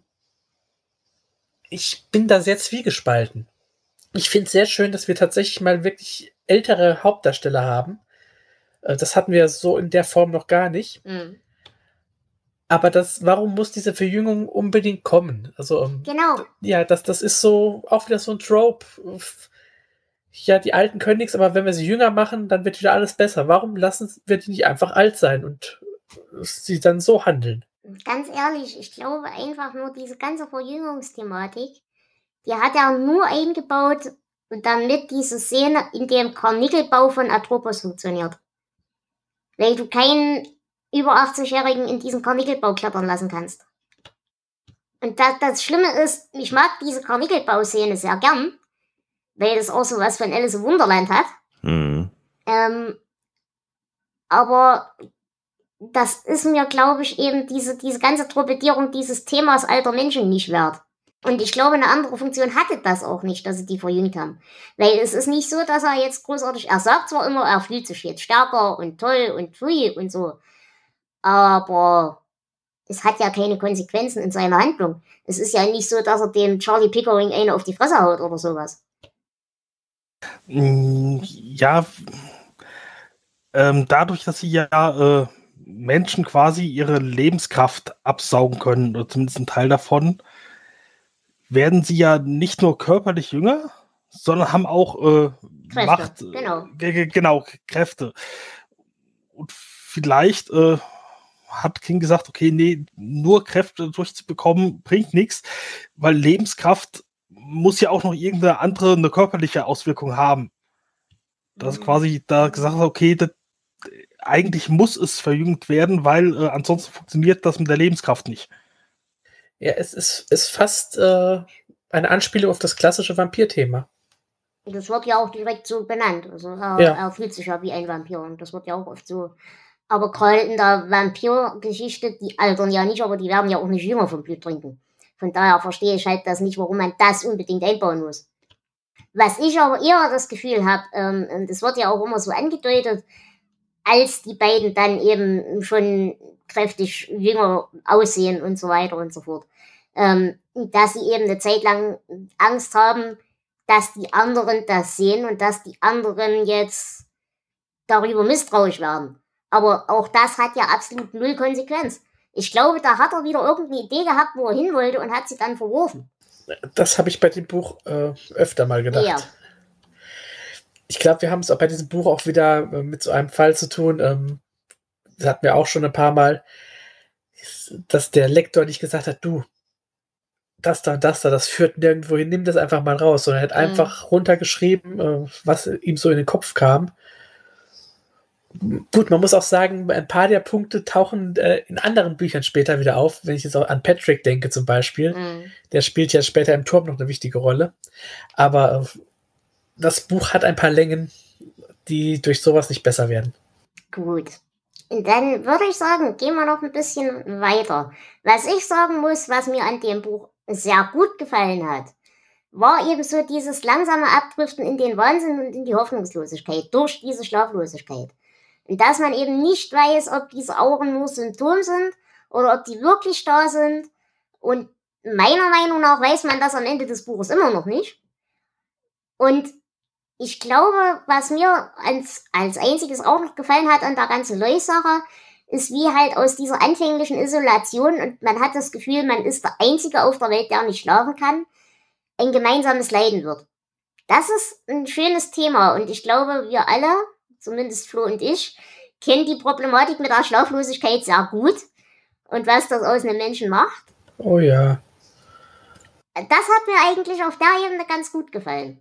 ich bin da sehr zwiegespalten. Ich finde es sehr schön, dass wir tatsächlich mal wirklich ältere Hauptdarsteller haben. Das hatten wir so in der Form noch gar nicht. Aber warum muss diese Verjüngung unbedingt kommen? Also,
genau.
Ja, das ist so auch wieder so ein Trope. Ja, die Alten können nichts, aber wenn wir sie jünger machen, dann wird wieder alles besser. Warum lassen wir die nicht einfach alt sein und sie dann so handeln?
Ganz ehrlich, ich glaube einfach nur, diese ganze Verjüngungsthematik, die hat er nur eingebaut, damit diese Szene in dem Karnickelbau von Atropos funktioniert. Weil du keinen über 80-Jährigen in diesen Karnickelbau klettern lassen kannst. Und das Schlimme ist, ich mag diese Karnickelbau-Szene sehr gern, weil das auch so was von Alice im Wunderland hat.
Mhm.
Aber das ist mir, glaube ich, eben diese ganze Torpedierung dieses Themas alter Menschen nicht wert. Und ich glaube, eine andere Funktion hatte das auch nicht, dass sie die verjüngt haben. Weil es ist nicht so, dass er jetzt großartig, er sagt zwar immer, er fühlt sich jetzt stärker und toll und free und so, aber es hat ja keine Konsequenzen in seiner Handlung. Es ist ja nicht so, dass er dem Charlie Pickering eine auf die Fresse haut oder sowas.
Ja, dadurch, dass sie ja Menschen quasi ihre Lebenskraft absaugen können, oder zumindest ein Teil davon, werden sie ja nicht nur körperlich jünger, sondern haben auch
Kräfte,
Macht,
genau.
Genau, Kräfte. Und vielleicht hat King gesagt, okay, nee, nur Kräfte durchzubekommen bringt nichts, weil Lebenskraft muss ja auch noch irgendeine andere, eine körperliche Auswirkung haben. Dass quasi da gesagt hat, okay, eigentlich muss es verjüngt werden, weil ansonsten funktioniert das mit der Lebenskraft nicht.
Ja, es ist fast eine Anspielung auf das klassische Vampir-Thema.
Das wird ja auch direkt so benannt. Also er fühlt sich ja wie ein Vampir und das wird ja auch oft so. Aber gerade in der Vampir-Geschichte, die altern ja nicht, aber die werden ja auch nicht jünger vom Blut trinken. Von daher verstehe ich halt das nicht, warum man das unbedingt einbauen muss. Was ich aber eher das Gefühl habe, und das wird ja auch immer so angedeutet, als die beiden dann eben schon kräftig jünger aussehen und so weiter und so fort, dass sie eben eine Zeit lang Angst haben, dass die anderen das sehen und dass die anderen jetzt darüber misstrauisch werden. Aber auch das hat ja absolut null Konsequenz. Ich glaube, da hat er wieder irgendeine Idee gehabt, wo er hin wollte und hat sie dann verworfen.
Das habe ich bei dem Buch öfter mal gedacht.
Ja.
Ich glaube, wir haben es auch bei diesem Buch auch wieder mit so einem Fall zu tun. Das hatten wir auch schon ein paar Mal, dass der Lektor nicht gesagt hat, du, das da und das führt nirgendwo hin, nimm das einfach mal raus, sondern er hat einfach runtergeschrieben, was ihm so in den Kopf kam. Gut, man muss auch sagen, ein paar der Punkte tauchen in anderen Büchern später wieder auf, wenn ich jetzt auch an Patrick denke zum Beispiel. Der spielt ja später im Turm noch eine wichtige Rolle. Aber das Buch hat ein paar Längen, die durch sowas nicht besser werden.
Gut. Und dann würde ich sagen, gehen wir noch ein bisschen weiter. Was ich sagen muss, was mir an dem Buch sehr gut gefallen hat, war eben so dieses langsame Abdriften in den Wahnsinn und in die Hoffnungslosigkeit durch diese Schlaflosigkeit. Und dass man eben nicht weiß, ob diese Auren nur Symptom sind oder ob die wirklich da sind. Und meiner Meinung nach weiß man das am Ende des Buches immer noch nicht. Und ich glaube, was mir als einziges auch noch gefallen hat an der ganzen Lois-Sache, ist, wie halt aus dieser anfänglichen Isolation, und man hat das Gefühl, man ist der Einzige auf der Welt, der nicht schlafen kann, ein gemeinsames Leiden wird. Das ist ein schönes Thema und ich glaube, wir alle, zumindest Flo und ich, kennen die Problematik mit der Schlaflosigkeit sehr gut und was das aus einem Menschen macht.
Oh ja.
Das hat mir eigentlich auf der Ebene ganz gut gefallen.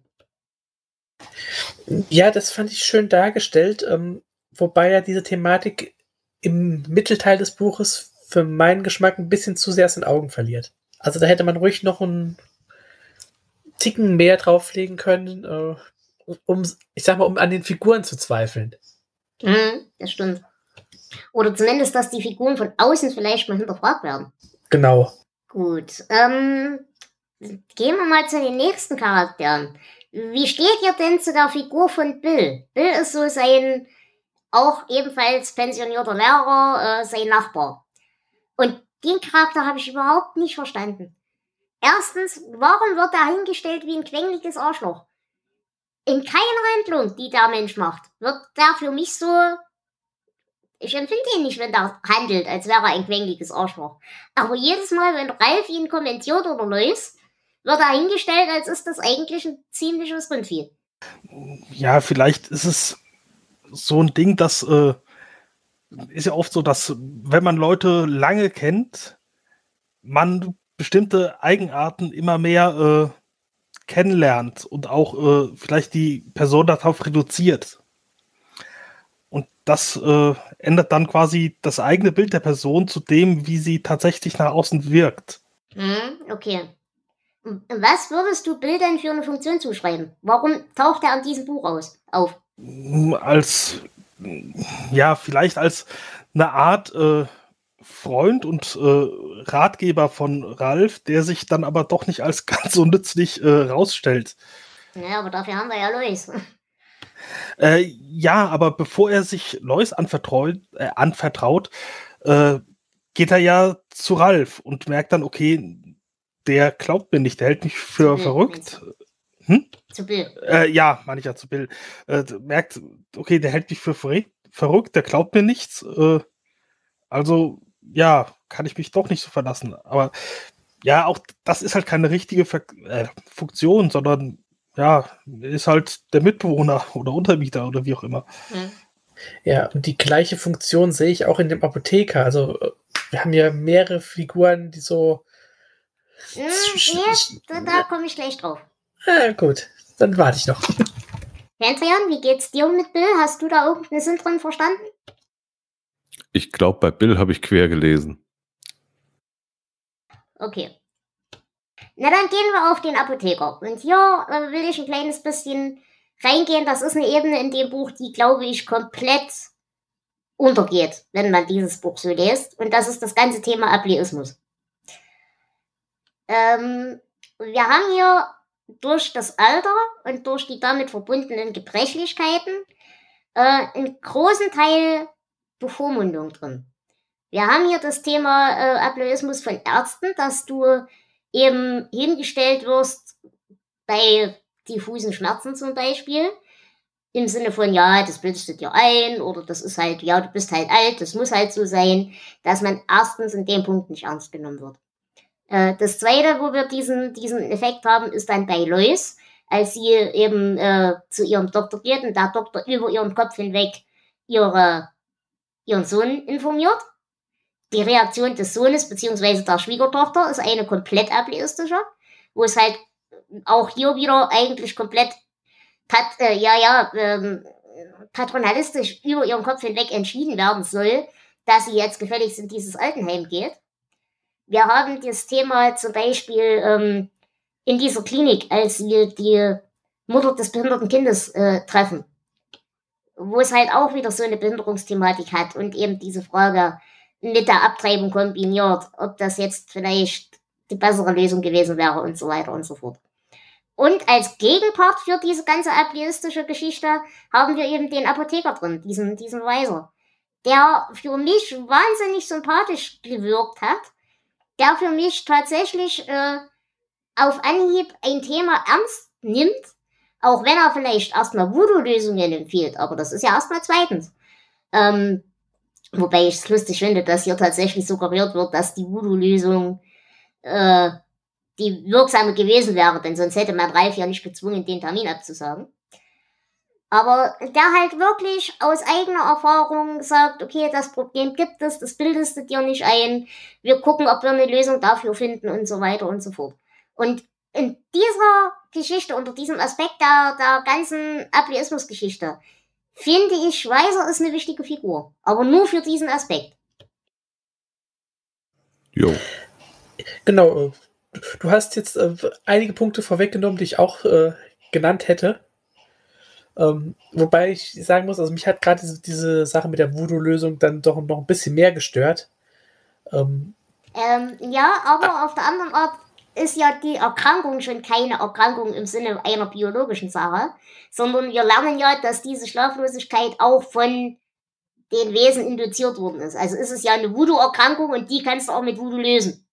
Ja, das fand ich schön dargestellt, wobei ja diese Thematik im Mittelteil des Buches für meinen Geschmack ein bisschen zu sehr aus den Augen verliert. Also da hätte man ruhig noch einen Ticken mehr drauflegen können, um an den Figuren zu zweifeln.
Das stimmt. Oder zumindest, dass die Figuren von außen vielleicht mal hinterfragt werden.
Genau.
Gut. Gehen wir mal zu den nächsten Charakteren. Wie steht ihr denn zu der Figur von Bill? Bill ist so sein, auch ebenfalls pensionierter Lehrer, sein Nachbar. Und den Charakter habe ich überhaupt nicht verstanden. Erstens, warum wird er hingestellt wie ein quengeliges Arschloch? In keiner Handlung, die der Mensch macht, wird der für mich so... Ich empfinde ihn nicht, wenn der handelt, als wäre er ein quengeliges Arschloch. Aber jedes Mal, wenn Ralf ihn kommentiert oder Lois, wird er hingestellt, als ist das eigentlich ein ziemliches Rindvieh.
Ja, vielleicht ist es so ein Ding, das ist ja oft so, dass wenn man Leute lange kennt, man bestimmte Eigenarten immer mehr kennenlernt und auch vielleicht die Person darauf reduziert. Und das ändert dann quasi das eigene Bild der Person zu dem, wie sie tatsächlich nach außen wirkt.
Okay. Was würdest du Bill denn für eine Funktion zuschreiben? Warum taucht er an diesem Buch auf?
Vielleicht als eine Art Freund und Ratgeber von Ralph, der sich dann aber doch nicht als ganz so nützlich rausstellt.
Ja, aber dafür haben wir ja Lois.
Aber bevor er sich Lois anvertraut, geht er ja zu Ralph und merkt dann, okay, der glaubt mir nicht, der hält mich für verrückt.
Zu Bill.
Meine ich ja, zu Bill. Merkt, okay, der hält mich für verrückt, der glaubt mir nichts. Kann ich mich doch nicht so verlassen. Aber ja, auch das ist halt keine richtige Funktion, sondern ist halt der Mitbewohner oder Untermieter oder wie auch immer.
Ja, und die gleiche Funktion sehe ich auch in dem Apotheker. Also wir haben ja mehrere Figuren, die so...
Da komme ich gleich drauf.
Gut, dann warte ich noch.
Adrian, wie geht's dir mit Bill? Hast du da irgendeinen Sinn drin verstanden?
Ich glaube, bei Bill habe ich quer gelesen.
Okay. Na, dann gehen wir auf den Apotheker. Und hier will ich ein kleines bisschen reingehen. Das ist eine Ebene in dem Buch, die, glaube ich, komplett untergeht, wenn man dieses Buch so liest. Und das ist das ganze Thema Ableismus. Wir haben hier durch das Alter und durch die damit verbundenen Gebrechlichkeiten einen großen Teil Bevormundung drin. Wir haben hier das Thema Ableismus von Ärzten, dass du eben hingestellt wirst bei diffusen Schmerzen zum Beispiel, im Sinne von, ja, das bildest du dir ein, oder das ist halt, ja, du bist halt alt, das muss halt so sein, dass man erstens in dem Punkt nicht ernst genommen wird. Das Zweite, wo wir diesen Effekt haben, ist dann bei Lois, als sie eben zu ihrem Doktor geht und der Doktor über ihren Kopf hinweg ihren Sohn informiert. Die Reaktion des Sohnes bzw. der Schwiegertochter ist eine komplett ableistische, wo es halt auch hier wieder eigentlich komplett patronalistisch über ihren Kopf hinweg entschieden werden soll, dass sie jetzt gefälligst in dieses Altenheim geht. Wir haben das Thema zum Beispiel in dieser Klinik, als wir die Mutter des behinderten Kindes treffen, wo es halt auch wieder so eine Behinderungsthematik hat und eben diese Frage mit der Abtreibung kombiniert, ob das jetzt vielleicht die bessere Lösung gewesen wäre und so weiter und so fort. Und als Gegenpart für diese ganze ableistische Geschichte haben wir eben den Apotheker drin, diesen Weiser, der für mich wahnsinnig sympathisch gewirkt hat, der für mich tatsächlich auf Anhieb ein Thema ernst nimmt, auch wenn er vielleicht erstmal Voodoo-Lösungen empfiehlt, aber das ist ja erstmal zweitens. Wobei ich es lustig finde, dass hier tatsächlich suggeriert wird, dass die Voodoo-Lösung die wirksame gewesen wäre, denn sonst hätte man Ralph ja nicht gezwungen, den Termin abzusagen. Aber der halt wirklich aus eigener Erfahrung sagt, okay, das Problem gibt es, das bildest du dir nicht ein, wir gucken, ob wir eine Lösung dafür finden und so weiter und so fort. Und in dieser Geschichte, unter diesem Aspekt der ganzen Ableismus-Geschichte, finde ich, Weiser ist eine wichtige Figur. Aber nur für diesen Aspekt.
Jo.
Genau. Du hast jetzt einige Punkte vorweggenommen, die ich auch genannt hätte. Wobei ich sagen muss, also mich hat gerade diese Sache mit der Voodoo-Lösung dann doch noch ein bisschen mehr gestört.
Ja, aber auf der anderen Art ist ja die Erkrankung schon keine Erkrankung im Sinne einer biologischen Sache, sondern wir lernen ja, dass diese Schlaflosigkeit auch von den Wesen induziert worden ist. Also ist es ja eine Voodoo-Erkrankung und die kannst du auch mit Voodoo lösen.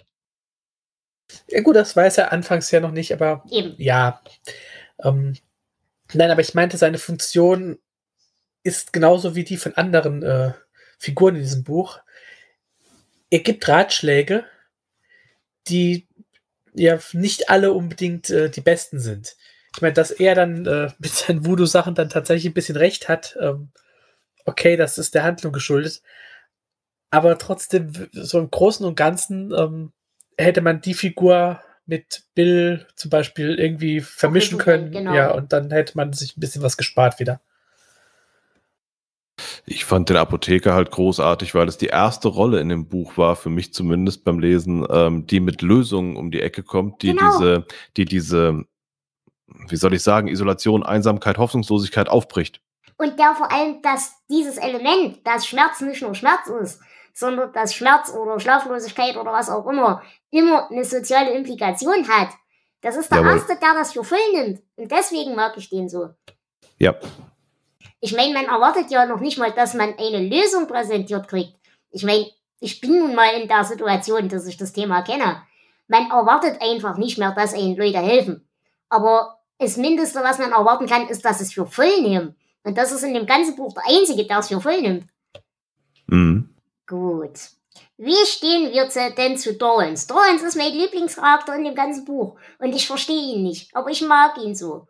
Ja gut, das weiß er anfangs ja noch nicht, aber
eben.
Ja. Nein, aber ich meinte, seine Funktion ist genauso wie die von anderen Figuren in diesem Buch. Er gibt Ratschläge, die ja nicht alle unbedingt die besten sind. Ich meine, dass er dann mit seinen Voodoo-Sachen dann tatsächlich ein bisschen recht hat, okay, das ist der Handlung geschuldet. Aber trotzdem, so im Großen und Ganzen hätte man die Figur mit Bill zum Beispiel irgendwie vermischen können.
Genau.
Ja, und dann hätte man sich ein bisschen was gespart wieder.
Ich fand den Apotheker halt großartig, weil es die erste Rolle in dem Buch war, für mich zumindest beim Lesen, die mit Lösungen um die Ecke kommt, die
Genau.
diese, wie soll ich sagen, Isolation, Einsamkeit, Hoffnungslosigkeit aufbricht.
Und der vor allem, dass dieses Element, dass Schmerz nicht nur Schmerz ist, sondern dass Schmerz oder Schlaflosigkeit oder was auch immer eine soziale Implikation hat. Das ist der
Jawohl.
Erste, der das für voll nimmt. Und deswegen mag ich den so.
Ja.
Ich meine, man erwartet ja noch nicht mal, dass man eine Lösung präsentiert kriegt. Ich meine, ich bin nun mal in der Situation, dass ich das Thema kenne. Man erwartet einfach nicht mehr, dass einem Leute helfen. Aber das Mindeste, was man erwarten kann, ist, dass es für voll nehmen. Und das ist in dem ganzen Buch der Einzige, der es für voll nimmt.
Mhm.
Gut. Wie stehen wir denn zu Dorrance? Dorrance ist mein Lieblingscharakter in dem ganzen Buch. Und ich verstehe ihn nicht. Aber ich mag ihn so.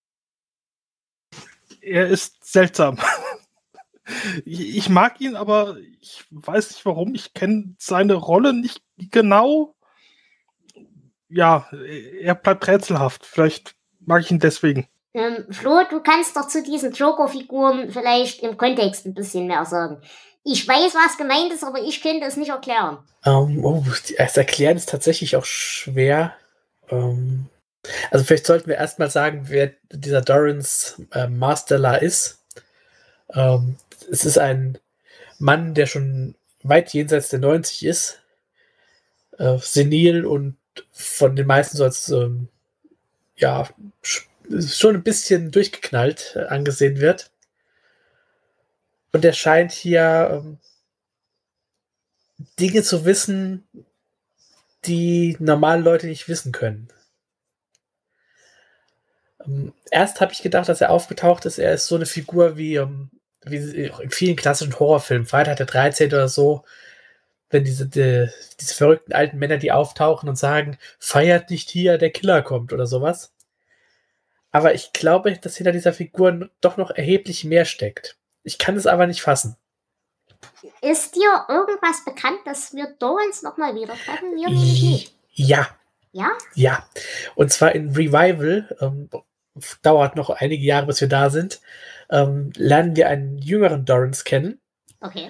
Er ist seltsam. Ich mag ihn, aber ich weiß nicht warum. Ich kenne seine Rolle nicht genau. Ja, er bleibt rätselhaft. Vielleicht mag ich ihn deswegen.
Flo, du kannst doch zu diesen Joker-Figuren vielleicht im Kontext ein bisschen mehr sagen. Ich weiß, was gemeint ist, aber ich könnte es nicht erklären.
Das Erklären ist tatsächlich auch schwer. Also vielleicht sollten wir erstmal sagen, wer dieser Dorrance Marsteller ist. Es ist ein Mann, der schon weit jenseits der 90 ist. Senil und von den meisten so als schon ein bisschen durchgeknallt angesehen wird. Und er scheint hier Dinge zu wissen, die normale Leute nicht wissen können. Erst habe ich gedacht, dass er aufgetaucht ist. Er ist so eine Figur wie in vielen klassischen Horrorfilmen, Freitag der 13. oder so, wenn diese verrückten alten Männer, die auftauchen und sagen, feiert nicht hier, der Killer kommt oder sowas. Aber ich glaube, dass hinter dieser Figur doch noch erheblich mehr steckt. Ich kann es aber nicht fassen.
Ist dir irgendwas bekannt, dass wir Dorrance nochmal wieder treffen? Wir nämlich nicht.
Ja.
Ja?
Ja. Und zwar in Revival, dauert noch einige Jahre, bis wir da sind, lernen wir einen jüngeren Dorrance kennen.
Okay.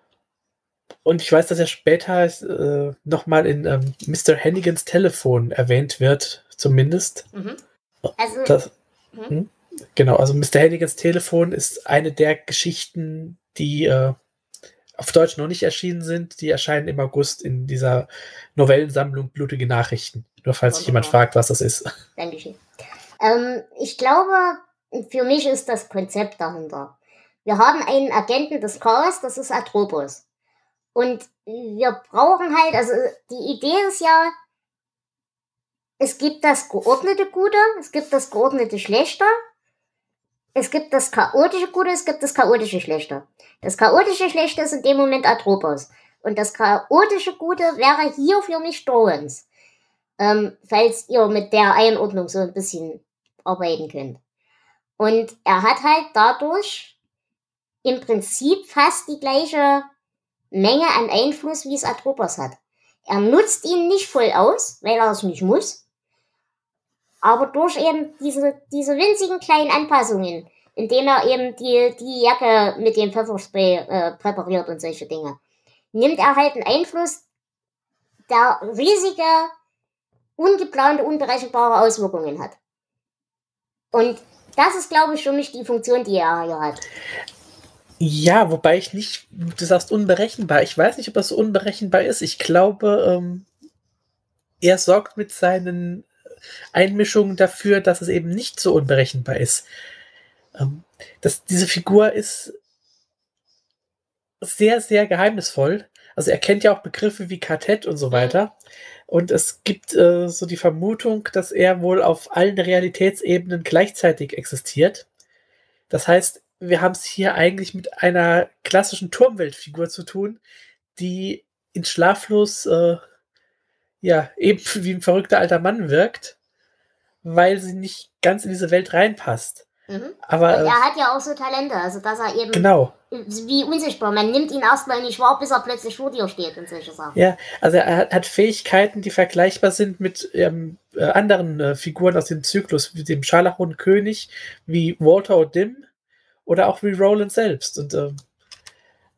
Und ich weiß, dass er später nochmal in Mr. Hannigans Telefon erwähnt wird, zumindest.
Mhm. Also,
genau, also Mr. Hannigans Telefon ist eine der Geschichten, die auf Deutsch noch nicht erschienen sind. Die erscheinen im August in dieser Novellensammlung Blutige Nachrichten. Nur falls sich jemand fragt, was das ist.
Dankeschön. Ich glaube, für mich ist das Konzept dahinter. Wir haben einen Agenten des Chaos, das ist Atropos. Und wir brauchen halt, also die Idee ist ja, es gibt das geordnete Gute, es gibt das geordnete Schlechte, es gibt das chaotische Gute, es gibt das chaotische Schlechte. Das chaotische Schlechte ist in dem Moment Atropos. Und das chaotische Gute wäre hier für mich Dorrance. Falls ihr mit der Einordnung so ein bisschen arbeiten könnt. Und er hat halt dadurch im Prinzip fast die gleiche Menge an Einfluss, wie es Atropos hat. Er nutzt ihn nicht voll aus, weil er es nicht muss. Aber durch eben diese winzigen kleinen Anpassungen, indem er eben die Jacke mit dem Pfefferspray präpariert und solche Dinge, nimmt er halt einen Einfluss, der riesige, ungeplante, unberechenbare Auswirkungen hat. Und das ist, glaube ich, für mich die Funktion, die er hier hat.
Ja, wobei du sagst unberechenbar. Ich weiß nicht, ob das so unberechenbar ist. Ich glaube, er sorgt mit seinen Einmischungen dafür, dass es eben nicht so unberechenbar ist. Diese Figur ist sehr, sehr geheimnisvoll. Also er kennt ja auch Begriffe wie Quartett und so weiter. Und es gibt so die Vermutung, dass er wohl auf allen Realitätsebenen gleichzeitig existiert. Das heißt, wir haben es hier eigentlich mit einer klassischen Turmweltfigur zu tun, die in Schlaflos eben wie ein verrückter alter Mann wirkt, weil sie nicht ganz in diese Welt reinpasst. Aber
und er hat ja auch so Talente, also dass er eben
genau.
Wie unsichtbar. Man nimmt ihn erstmal nicht wahr, bis er plötzlich vor dir steht und solche Sachen.
Ja, also er hat Fähigkeiten, die vergleichbar sind mit anderen Figuren aus dem Zyklus, wie dem Scharlachroten König, wie Walter O'Dim oder auch wie Roland selbst. Und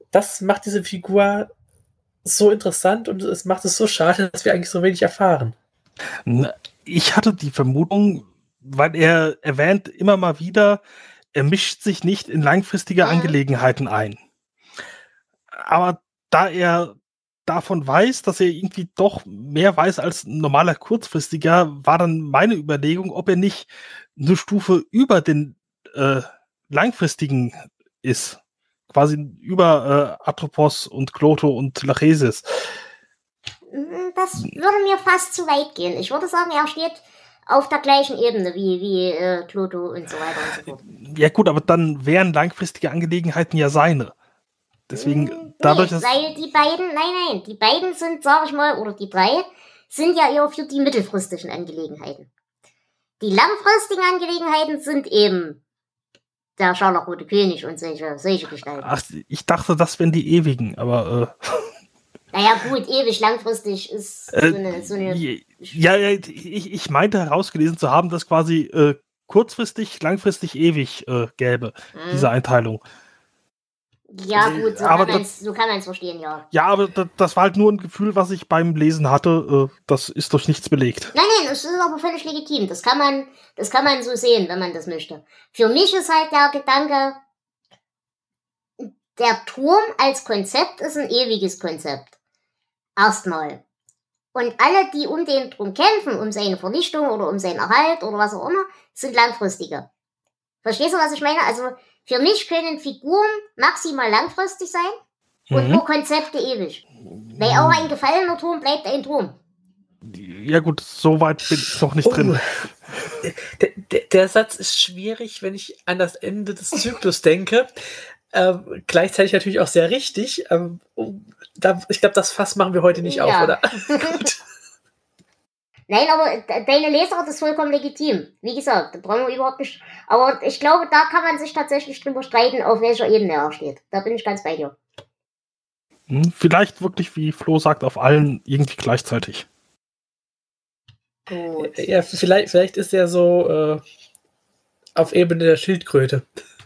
das macht diese Figur so interessant und es macht es so schade, dass wir eigentlich so wenig erfahren.
Ich hatte die Vermutung, weil er erwähnt immer mal wieder, er mischt sich nicht in langfristige Angelegenheiten ein. Aber da er davon weiß, dass er irgendwie doch mehr weiß als ein normaler Kurzfristiger, war dann meine Überlegung, ob er nicht eine Stufe über den langfristigen ist. Quasi über Atropos und Kloto und Lachesis.
Das würde mir fast zu weit gehen. Ich würde sagen, er steht auf der gleichen Ebene wie Kloto und so weiter und so fort.
Ja gut, aber dann wären langfristige Angelegenheiten ja seine. Deswegen, dadurch, dass...
Weil die beiden, die beiden sind, sag ich mal, oder die 3, sind ja eher für die mittelfristigen Angelegenheiten. Die langfristigen Angelegenheiten sind eben der scharlachrote König und solche Gestalten.
Ach, ich dachte, das wären die ewigen, aber...
Naja gut, ewig langfristig ist so eine
Ja, ich meinte herausgelesen zu haben, dass quasi kurzfristig, langfristig, ewig gäbe, diese Einteilung.
Ja gut, so kann man es verstehen, ja.
Ja, aber das war halt nur ein Gefühl, was ich beim Lesen hatte. Das ist durch nichts belegt.
Nein, es ist aber völlig legitim. Das kann man so sehen, wenn man das möchte. Für mich ist halt der Gedanke, der Turm als Konzept ist ein ewiges Konzept. Erstmal. Und alle, die um den Turm kämpfen, um seine Vernichtung oder um seinen Erhalt oder was auch immer, sind langfristige. Verstehst du, was ich meine? Also für mich können Figuren maximal langfristig sein und nur Konzepte ewig. Weil auch ein gefallener Turm bleibt ein Turm.
Ja gut, so weit bin ich noch nicht drin.
Der Satz ist schwierig, wenn ich an das Ende des Zyklus denke. Gleichzeitig natürlich auch sehr richtig. Ich glaube, das Fass machen wir heute nicht auf, oder? Gut.
Nein, aber deine Lesart ist vollkommen legitim. Wie gesagt, da brauchen wir überhaupt nicht. Aber ich glaube, da kann man sich tatsächlich drüber streiten, auf welcher Ebene er steht. Da bin ich ganz bei dir.
Vielleicht wirklich, wie Flo sagt, auf allen irgendwie gleichzeitig.
Gut.
Ja, vielleicht ist er so auf Ebene der Schildkröte.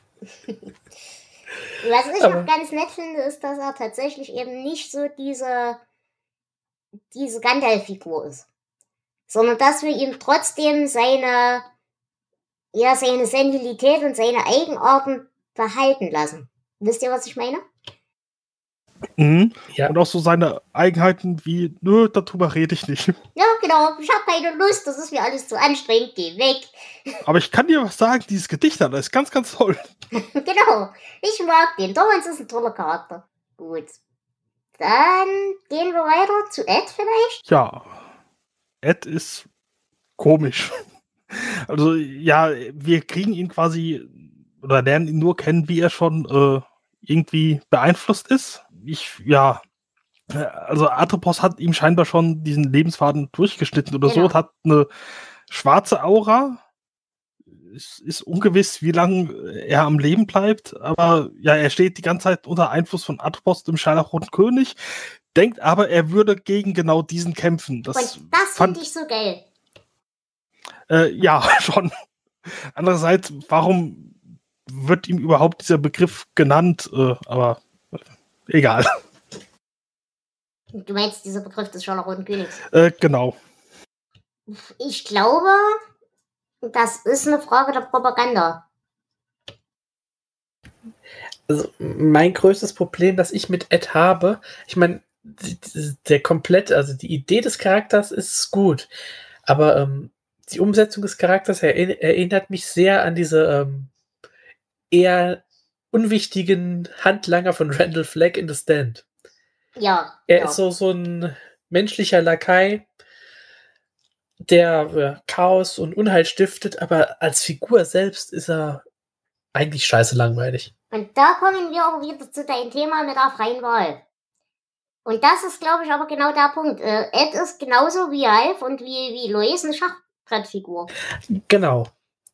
Was ich auch ganz nett finde, ist, dass er tatsächlich eben nicht so diese Gandalf-Figur ist. Sondern dass wir ihm trotzdem seine Senilität und seine Eigenarten behalten lassen. Wisst ihr, was ich meine?
Ja. Und auch so seine Eigenheiten wie, nö, darüber rede ich nicht.
Ja, genau, ich habe keine Lust, das ist mir alles zu anstrengend, geh weg.
Aber ich kann dir was sagen, dieses Gedicht da ist ganz, ganz toll.
Genau, ich mag den. Dorrance ist ein toller Charakter. Gut. Dann gehen wir weiter zu Ed vielleicht?
Ja, Ed ist komisch. Also, ja, wir kriegen ihn quasi, oder lernen ihn nur kennen, wie er schon irgendwie beeinflusst ist. Also Atropos hat ihm scheinbar schon diesen Lebensfaden durchgeschnitten oder so und hat eine schwarze Aura. Es ist ungewiss, wie lange er am Leben bleibt, aber ja, er steht die ganze Zeit unter Einfluss von Atropos, dem scharlachroten König, denkt aber, er würde gegen genau diesen kämpfen.
Und das finde ich so geil.
Ja, schon. Andererseits, warum wird ihm überhaupt dieser Begriff genannt? Aber egal.
Du meinst dieser Begriff des scharlachroten Königs?
Genau.
Ich glaube, das ist eine Frage der Propaganda.
Also mein größtes Problem, das ich mit Ed habe, ich meine, die Idee des Charakters ist gut, aber die Umsetzung des Charakters erinnert mich sehr an diese eher unwichtigen Handlanger von Randall Flagg in The Stand.
Ja.
Er ist so ein menschlicher Lakai, der Chaos und Unheil stiftet, aber als Figur selbst ist er eigentlich scheiße langweilig.
Und da kommen wir aber wieder zu deinem Thema mit der freien Wahl. Und das ist, glaube ich, aber genau der Punkt. Ed ist genauso wie Alf und wie Lois eine Schachbrettfigur.
Genau.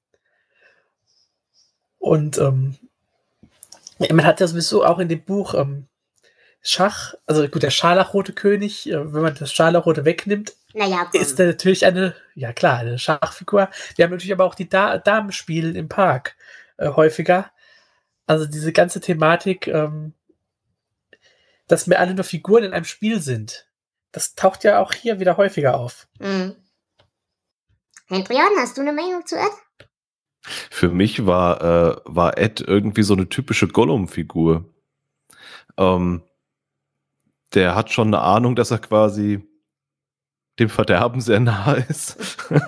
Und man hat ja sowieso auch in dem Buch Schach, also gut, der scharlachrote König, wenn man das Scharlachrote wegnimmt, ist er natürlich eine Schachfigur. Wir haben natürlich aber auch die Damenspiele im Park häufiger. Also diese ganze Thematik dass wir alle nur Figuren in einem Spiel sind. Das taucht ja auch hier wieder häufiger auf.
Hendrian, hast du eine Meinung zu Ed?
Für mich war Ed irgendwie so eine typische Gollum-Figur. Der hat schon eine Ahnung, dass er quasi dem Verderben sehr nahe ist.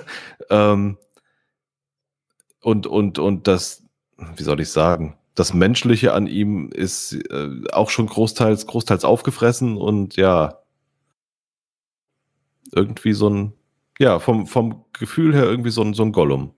Und das, wie soll ich sagen, das Menschliche an ihm ist auch schon großteils aufgefressen und ja, irgendwie so ein, ja, vom Gefühl her irgendwie so ein Gollum.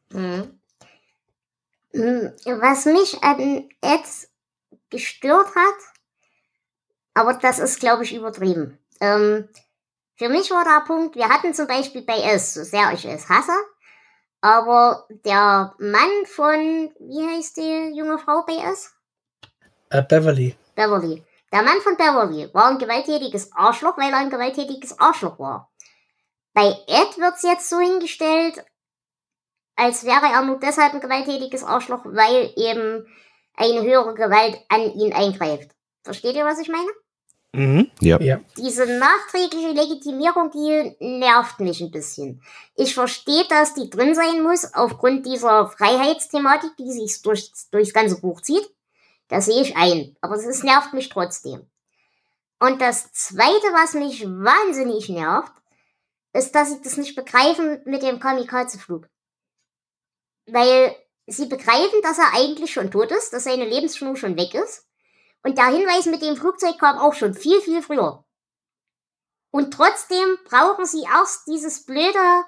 Was mich an Ed gestört hat, aber das ist, glaube ich, übertrieben. Für mich war der Punkt, wir hatten zum Beispiel bei S, so sehr ich es hasse, aber der Mann von, wie heißt die junge Frau bei S?
Beverly.
Beverly. Der Mann von Beverly war ein gewalttätiges Arschloch, weil er ein gewalttätiges Arschloch war. Bei Ed wird es jetzt so hingestellt, als wäre er nur deshalb ein gewalttätiges Arschloch, weil eben eine höhere Gewalt an ihn eingreift. Versteht ihr, was ich meine?
Ja.
Diese nachträgliche Legitimierung, die nervt mich ein bisschen. Ich verstehe, dass die drin sein muss, aufgrund dieser Freiheitsthematik, die sich durchs ganze Buch zieht. Das sehe ich ein, aber es nervt mich trotzdem. Und das Zweite, was mich wahnsinnig nervt, ist, dass sie das nicht begreifen mit dem Kamikaze-Flug. Weil sie begreifen, dass er eigentlich schon tot ist, dass seine Lebensschnur schon weg ist. Und der Hinweis mit dem Flugzeug kam auch schon viel, viel früher. Und trotzdem brauchen sie erst dieses blöde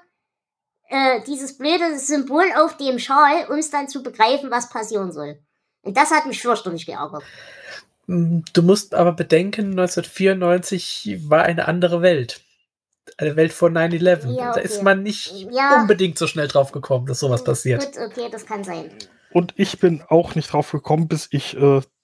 Symbol auf dem Schal, um es dann zu begreifen, was passieren soll. Und das hat mich fürchterlich geärgert.
Du musst aber bedenken, 1994 war eine andere Welt. Eine Welt vor 9/11.
Ja,
Da
okay.
ist man nicht unbedingt so schnell drauf gekommen, dass sowas passiert.
Gut, okay, das kann sein.
Und ich bin auch nicht drauf gekommen, bis ich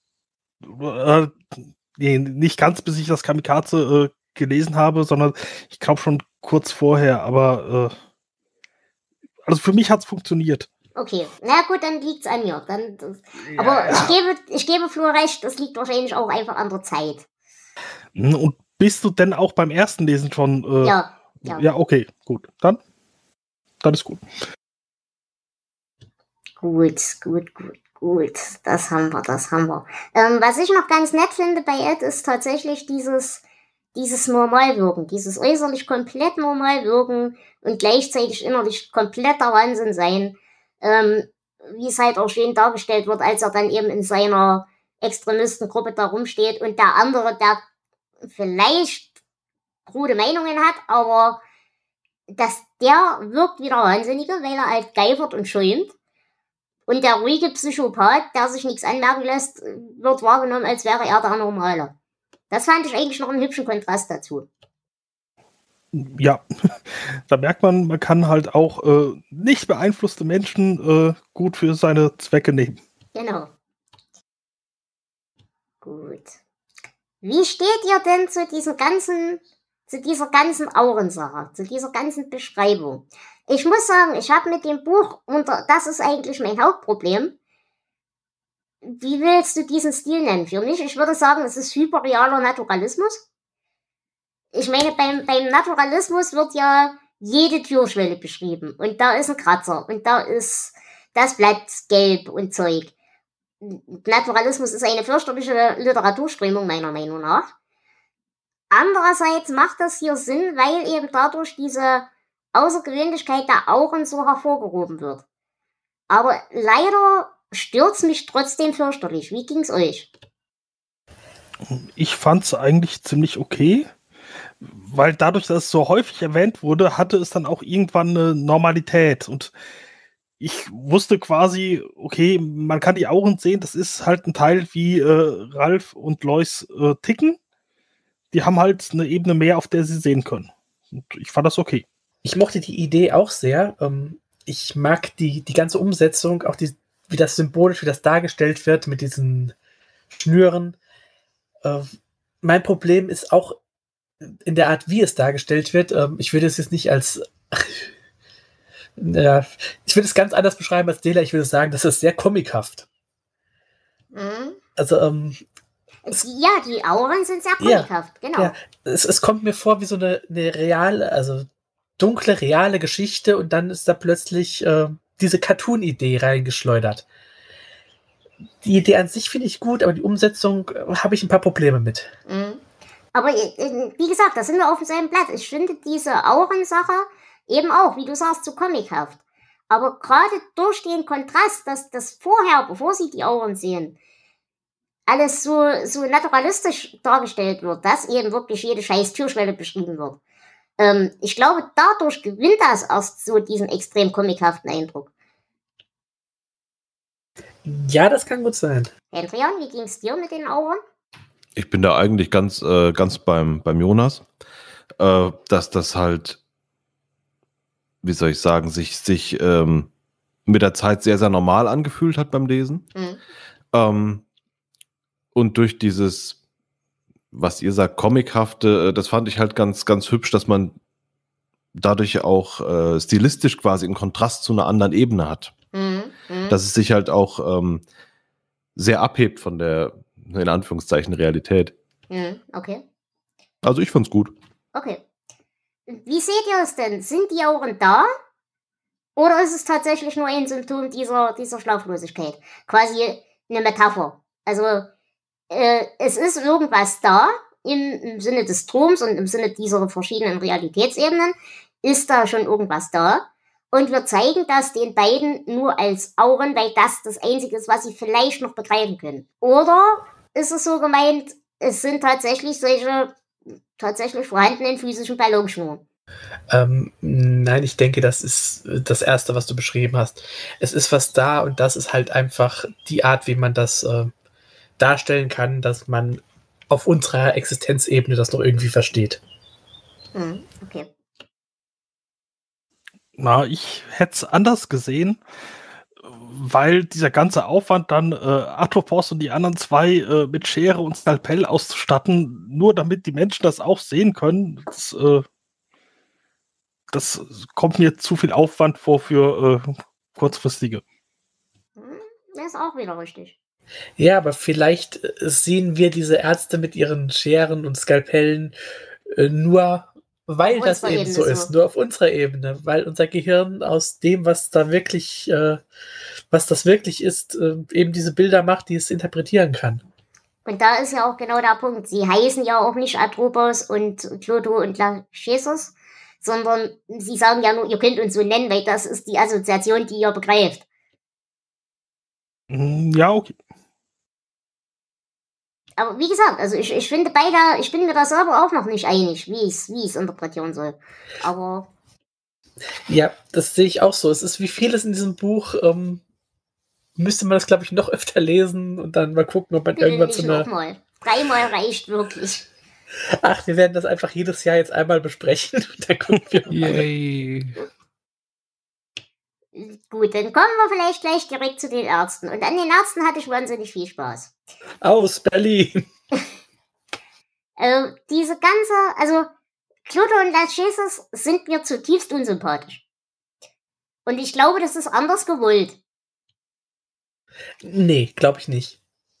nicht ganz, bis ich das Kamikaze gelesen habe, sondern ich glaube schon kurz vorher, aber also für mich hat es funktioniert.
Okay, na gut, dann liegt's an mir. Aber ich gebe Flo recht, das liegt wahrscheinlich auch einfach an der Zeit.
Und bist du denn auch beim ersten Lesen schon?
Ja.
Ja, okay, gut. Dann ist gut.
Gut. Das haben wir. Was ich noch ganz nett finde bei Ed ist tatsächlich dieses Normalwirken, dieses äußerlich komplett Normalwirken und gleichzeitig innerlich kompletter Wahnsinn sein, wie es halt auch schön dargestellt wird, als er dann eben in seiner Extremistengruppe da rumsteht und der andere, der vielleicht krude Meinungen hat, aber der wirkt wieder Wahnsinnige, weil er halt geifert und schäumt. Und der ruhige Psychopath, der sich nichts anmerken lässt, wird wahrgenommen, als wäre er der Normale. Das fand ich eigentlich noch einen hübschen Kontrast dazu.
Ja, da merkt man kann halt auch nicht beeinflusste Menschen gut für seine Zwecke nehmen.
Genau. Gut. Wie steht ihr denn zu dieser ganzen Aurensache, zu dieser ganzen Beschreibung? Ich muss sagen, ich habe mit dem Buch, und das ist eigentlich mein Hauptproblem, wie willst du diesen Stil nennen? Für mich, ich würde sagen, es ist hyperrealer Naturalismus. Ich meine, beim Naturalismus wird ja jede Türschwelle beschrieben. Und da ist ein Kratzer. Und da ist das Blatt gelb und Zeug. Naturalismus ist eine fürchterliche Literaturströmung, meiner Meinung nach. Andererseits macht das hier Sinn, weil eben dadurch diese Außergewöhnlichkeit der Auren so hervorgehoben wird. Aber leider stört's mich trotzdem fürchterlich. Wie ging's euch?
Ich fand's eigentlich ziemlich okay, weil dadurch, dass es so häufig erwähnt wurde, hatte es dann auch irgendwann eine Normalität. Und ich wusste quasi, okay, man kann die Auren sehen, das ist halt ein Teil wie Ralph und Lois ticken. Die haben halt eine Ebene mehr, auf der sie sehen können. Und ich fand das okay.
Ich mochte die Idee auch sehr. Ich mag die ganze Umsetzung, auch wie das symbolisch, wie das dargestellt wird mit diesen Schnüren. Mein Problem ist auch in der Art, wie es dargestellt wird. Ich würde es jetzt nicht als ich würde es ganz anders beschreiben als Dela. Ich würde sagen, das ist sehr comichaft. Also
Ja, die Auren sind sehr comichaft, genau.
Ja, es kommt mir vor wie so eine reale, also dunkle, reale Geschichte und dann ist da plötzlich diese Cartoon-Idee reingeschleudert. Die Idee an sich finde ich gut, aber die Umsetzung habe ich ein paar Probleme mit.
Mhm. Aber wie gesagt, da sind wir auf demselben Blatt. Ich finde diese Auren-Sache eben auch, wie du sagst, zu comichaft. Aber gerade durch den Kontrast, dass das vorher, bevor sie die Auren sehen, alles so naturalistisch dargestellt wird, dass eben wirklich jede scheiß Türschwelle beschrieben wird. Ich glaube, dadurch gewinnt das erst so diesen extrem comichaften Eindruck.
Ja, das kann gut sein.
Adrian, wie ging's dir mit den Auren?
Ich bin da eigentlich ganz beim Jonas, dass das halt, wie soll ich sagen, sich mit der Zeit sehr, sehr normal angefühlt hat beim Lesen. Und durch dieses, was ihr sagt, comichafte, das fand ich halt ganz, ganz hübsch, dass man dadurch auch stilistisch quasi einen Kontrast zu einer anderen Ebene hat. Dass es sich halt auch sehr abhebt von der, in Anführungszeichen, Realität.
Okay.
Also ich fand's gut.
Okay. Wie seht ihr es denn? Sind die Auren da? Oder ist es tatsächlich nur ein Symptom dieser Schlaflosigkeit? Quasi eine Metapher. Also es ist irgendwas da im Sinne des Stroms und im Sinne dieser verschiedenen Realitätsebenen. Ist da schon irgendwas da? Und wir zeigen das den beiden nur als Auren, weil das Einzige ist, was sie vielleicht noch begreifen können. Oder ist es so gemeint, es sind tatsächlich solche tatsächlich vorhandenen physischen Ballonschnur?
Nein, ich denke, das ist das Erste, was du beschrieben hast. Es ist was da und das ist halt einfach die Art, wie man das darstellen kann, dass man auf unserer Existenzebene das noch irgendwie versteht.
Okay.
Na, ich hätte es anders gesehen, weil dieser ganze Aufwand dann Atropos und die anderen zwei mit Schere und Skalpell auszustatten, nur damit die Menschen das auch sehen können, das kommt mir zu viel Aufwand vor für kurzfristige.
Das ist auch wieder richtig.
Ja, aber vielleicht sehen wir diese Ärzte mit ihren Scheren und Skalpellen nur, weil das eben so ist, nur auf unserer Ebene, weil unser Gehirn aus dem, was da wirklich, was das wirklich ist, eben diese Bilder macht, die es interpretieren kann.
Und da ist ja auch genau der Punkt. Sie heißen ja auch nicht Atropos und Clotho und Lachesis, sondern sie sagen ja nur, ihr könnt uns so nennen, weil das ist die Assoziation, die ihr begreift.
Ja, okay.
Aber wie gesagt, also ich finde beide, ich bin mir da selber auch noch nicht einig, wie ich es interpretieren soll. Aber
ja, das sehe ich auch so. Es ist wie vieles in diesem Buch, müsste man das, glaube ich, noch öfter lesen und dann mal gucken, ob man irgendwann zu einer...
Dreimal reicht wirklich.
Ach, wir werden das einfach jedes Jahr jetzt einmal besprechen und dann gucken wir mal.
Yay.
Gut, dann kommen wir vielleicht gleich direkt zu den Ärzten. Und an den Ärzten hatte ich wahnsinnig viel Spaß.
Aus Berlin!
Diese ganze, also Clotho und Lachesis sind mir zutiefst unsympathisch. Und ich glaube, das ist anders gewollt.
Nee, glaube ich nicht.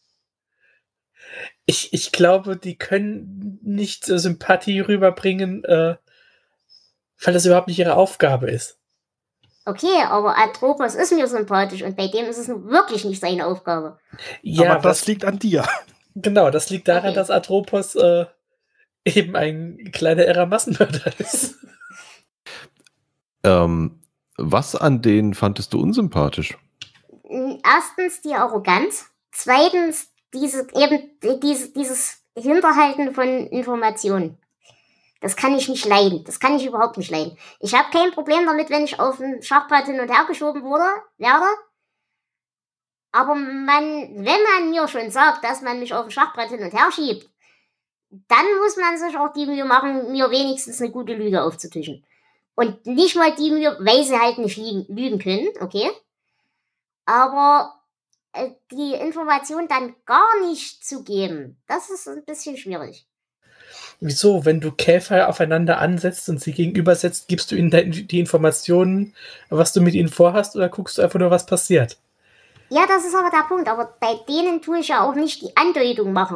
Ich glaube, die können nicht Sympathie rüberbringen, weil das überhaupt nicht ihre Aufgabe ist.
Okay, aber Atropos ist mir sympathisch und bei dem ist es wirklich nicht seine Aufgabe.
Ja, aber das liegt an dir.
Genau, das liegt daran, dass Atropos eben ein kleiner irrer Massenmörder ist.
Was an denen fandest du unsympathisch?
Erstens die Arroganz. Zweitens dieses Hinterhalten von Informationen. Das kann ich nicht leiden. Das kann ich überhaupt nicht leiden. Ich habe kein Problem damit, wenn ich auf ein Schachbrett hin und her geschoben werde. Aber wenn man mir schon sagt, dass man mich auf ein Schachbrett hin und her schiebt, dann muss man sich auch die Mühe machen, mir wenigstens eine gute Lüge aufzutischen. Und nicht mal die Mühe, weil sie halt nicht lügen können, okay? Aber die Information dann gar nicht zu geben, das ist ein bisschen schwierig.
Wieso? Wenn du Käfer aufeinander ansetzt und sie gegenübersetzt, gibst du ihnen die Informationen, was du mit ihnen vorhast, oder guckst du einfach nur, was passiert?
Ja, das ist aber der Punkt. Aber bei denen tue ich ja auch nicht die Andeutung machen.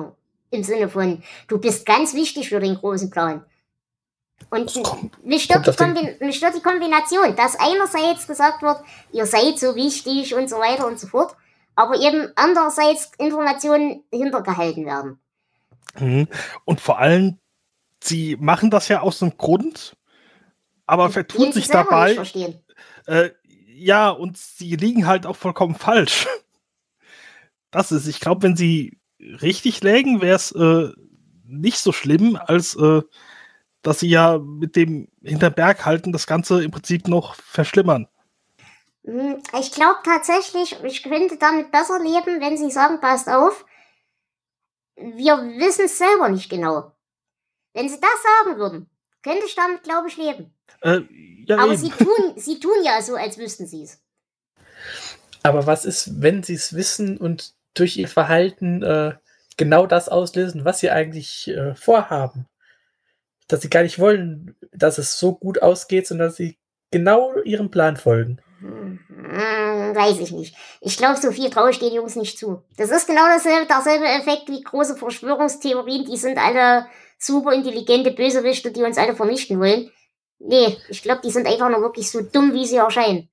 Im Sinne von, du bist ganz wichtig für den großen Plan. Und mich stört die Kombination, dass einerseits gesagt wird, ihr seid so wichtig und so weiter und so fort, aber eben andererseits Informationen hintergehalten werden.
Und vor allem, sie machen das ja aus einem Grund, aber vertun sich dabei. Ja, und sie liegen halt auch vollkommen falsch. Das ist, ich glaube, wenn sie richtig lägen, wäre es nicht so schlimm, als dass sie ja mit dem hinterm Berg halten das Ganze im Prinzip noch verschlimmern.
Ich glaube tatsächlich, ich könnte damit besser leben, wenn sie sagen, passt auf, wir wissen es selber nicht genau. Wenn sie das sagen würden, könnte ich damit, glaube ich, leben.
Ja,
aber sie tun ja so, als wüssten sie es.
Aber was ist, wenn sie es wissen und durch ihr Verhalten genau das auslösen, was sie eigentlich vorhaben? Dass sie gar nicht wollen, dass es so gut ausgeht, sondern dass sie genau ihrem Plan folgen.
Weiß ich nicht. Ich glaube, so viel traue ich den Jungs nicht zu. Das ist genau derselbe Effekt wie große Verschwörungstheorien. Die sind alle super intelligente Bösewichte, die uns alle vernichten wollen. Nee, ich glaube, die sind einfach nur wirklich so dumm, wie sie erscheinen.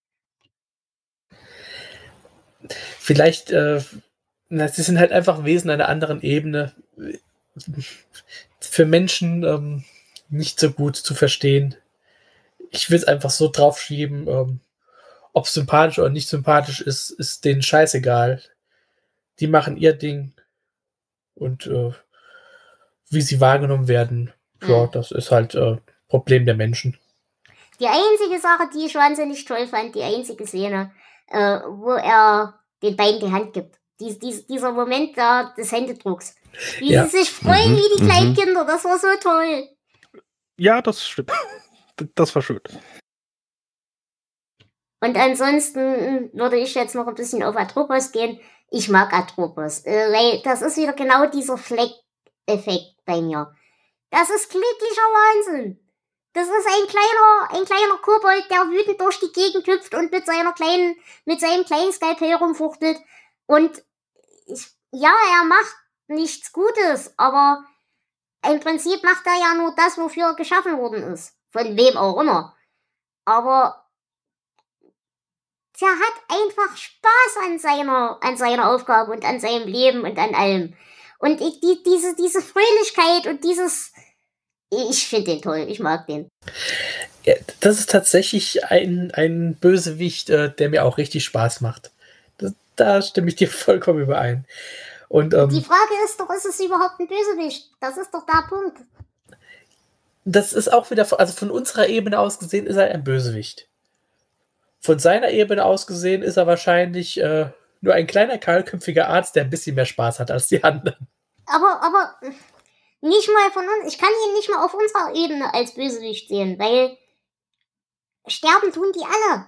Vielleicht, sie sind halt einfach Wesen einer anderen Ebene. Für Menschen nicht so gut zu verstehen. Ich will es einfach so draufschieben, ob es sympathisch oder nicht sympathisch ist denen scheißegal. Die machen ihr Ding und wie sie wahrgenommen werden, ja, das ist halt Problem der Menschen.
Die einzige Sache, die ich wahnsinnig toll fand, die einzige Szene, wo er den beiden die Hand gibt. Dieser Moment da des Händedrucks. Wie sie sich freuen wie die kleinen Kinder, das war so toll.
Ja, das stimmt. Das war schön.
Und ansonsten würde ich jetzt noch ein bisschen auf Atropos gehen. Ich mag Atropos, weil das ist wieder genau dieser Fleck-Effekt bei mir. Das ist glücklicher Wahnsinn. Das ist ein kleiner Kobold, der wütend durch die Gegend hüpft und mit seinem kleinen Skalpell rumfuchtelt. Und er macht nichts Gutes, aber im Prinzip macht er ja nur das, wofür er geschaffen worden ist. Von wem auch immer. Aber der hat einfach Spaß an seiner Aufgabe und an seinem Leben und an allem. Und diese Fröhlichkeit und ich finde den toll, ich mag den.
Ja, das ist tatsächlich ein Bösewicht, der mir auch richtig Spaß macht. Da stimme ich dir vollkommen überein. Und,
die Frage ist doch, ist es überhaupt ein Bösewicht? Das ist doch der Punkt.
Das ist auch wieder, also von unserer Ebene aus gesehen ist er ein Bösewicht. Von seiner Ebene aus gesehen ist er wahrscheinlich nur ein kleiner, kahlköpfiger Arzt, der ein bisschen mehr Spaß hat als die anderen.
Aber nicht mal von uns. Ich kann ihn nicht mal auf unserer Ebene als Bösewicht sehen, weil sterben tun die alle.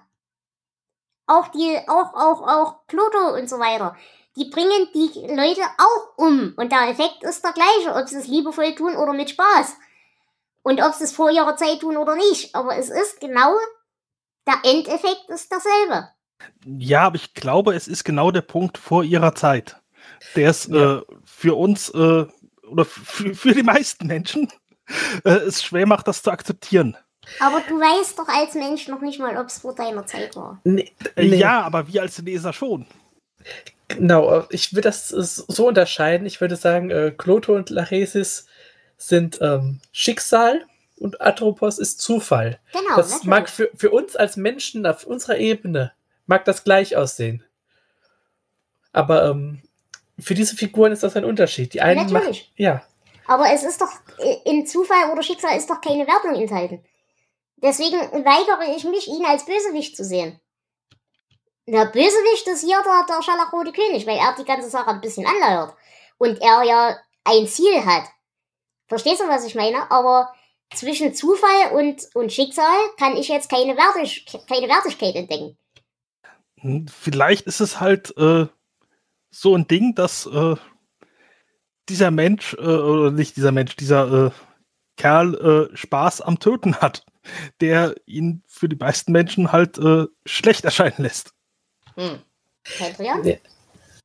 Auch Pluto und so weiter. Die bringen die Leute auch um. Und der Effekt ist der gleiche, ob sie es liebevoll tun oder mit Spaß. Und ob sie es vor ihrer Zeit tun oder nicht. Aber es ist genau, der Endeffekt ist derselbe.
Ja, aber ich glaube, es ist genau der Punkt vor ihrer Zeit. Der ist für uns oder für die meisten Menschen es schwer macht, das zu akzeptieren.
Aber du weißt doch als Mensch noch nicht mal, ob es vor deiner Zeit war.
Nee.
Ja, aber wir als Leser schon.
Genau, ich würde das so unterscheiden. Ich würde sagen, Kloto und Lachesis sind Schicksal und Atropos ist Zufall.
Genau,
das mag für uns als Menschen auf unserer Ebene mag das gleich aussehen. Aber für diese Figuren ist das ein Unterschied. Die einen
natürlich.
Ja.
Aber es ist doch, in Zufall oder Schicksal ist doch keine Wertung enthalten. Deswegen weigere ich mich, ihn als Bösewicht zu sehen. Der Bösewicht ist hier der scharlachrote König, weil er die ganze Sache ein bisschen anleiert. Und er ja ein Ziel hat. Verstehst du, was ich meine? Aber zwischen Zufall und Schicksal kann ich jetzt keine Wertigkeit entdecken.
Vielleicht ist es halt so ein Ding, dass dieser Mensch, oder nicht dieser Mensch, dieser Kerl Spaß am Töten hat, der ihn für die meisten Menschen halt schlecht erscheinen lässt.
Hadrian?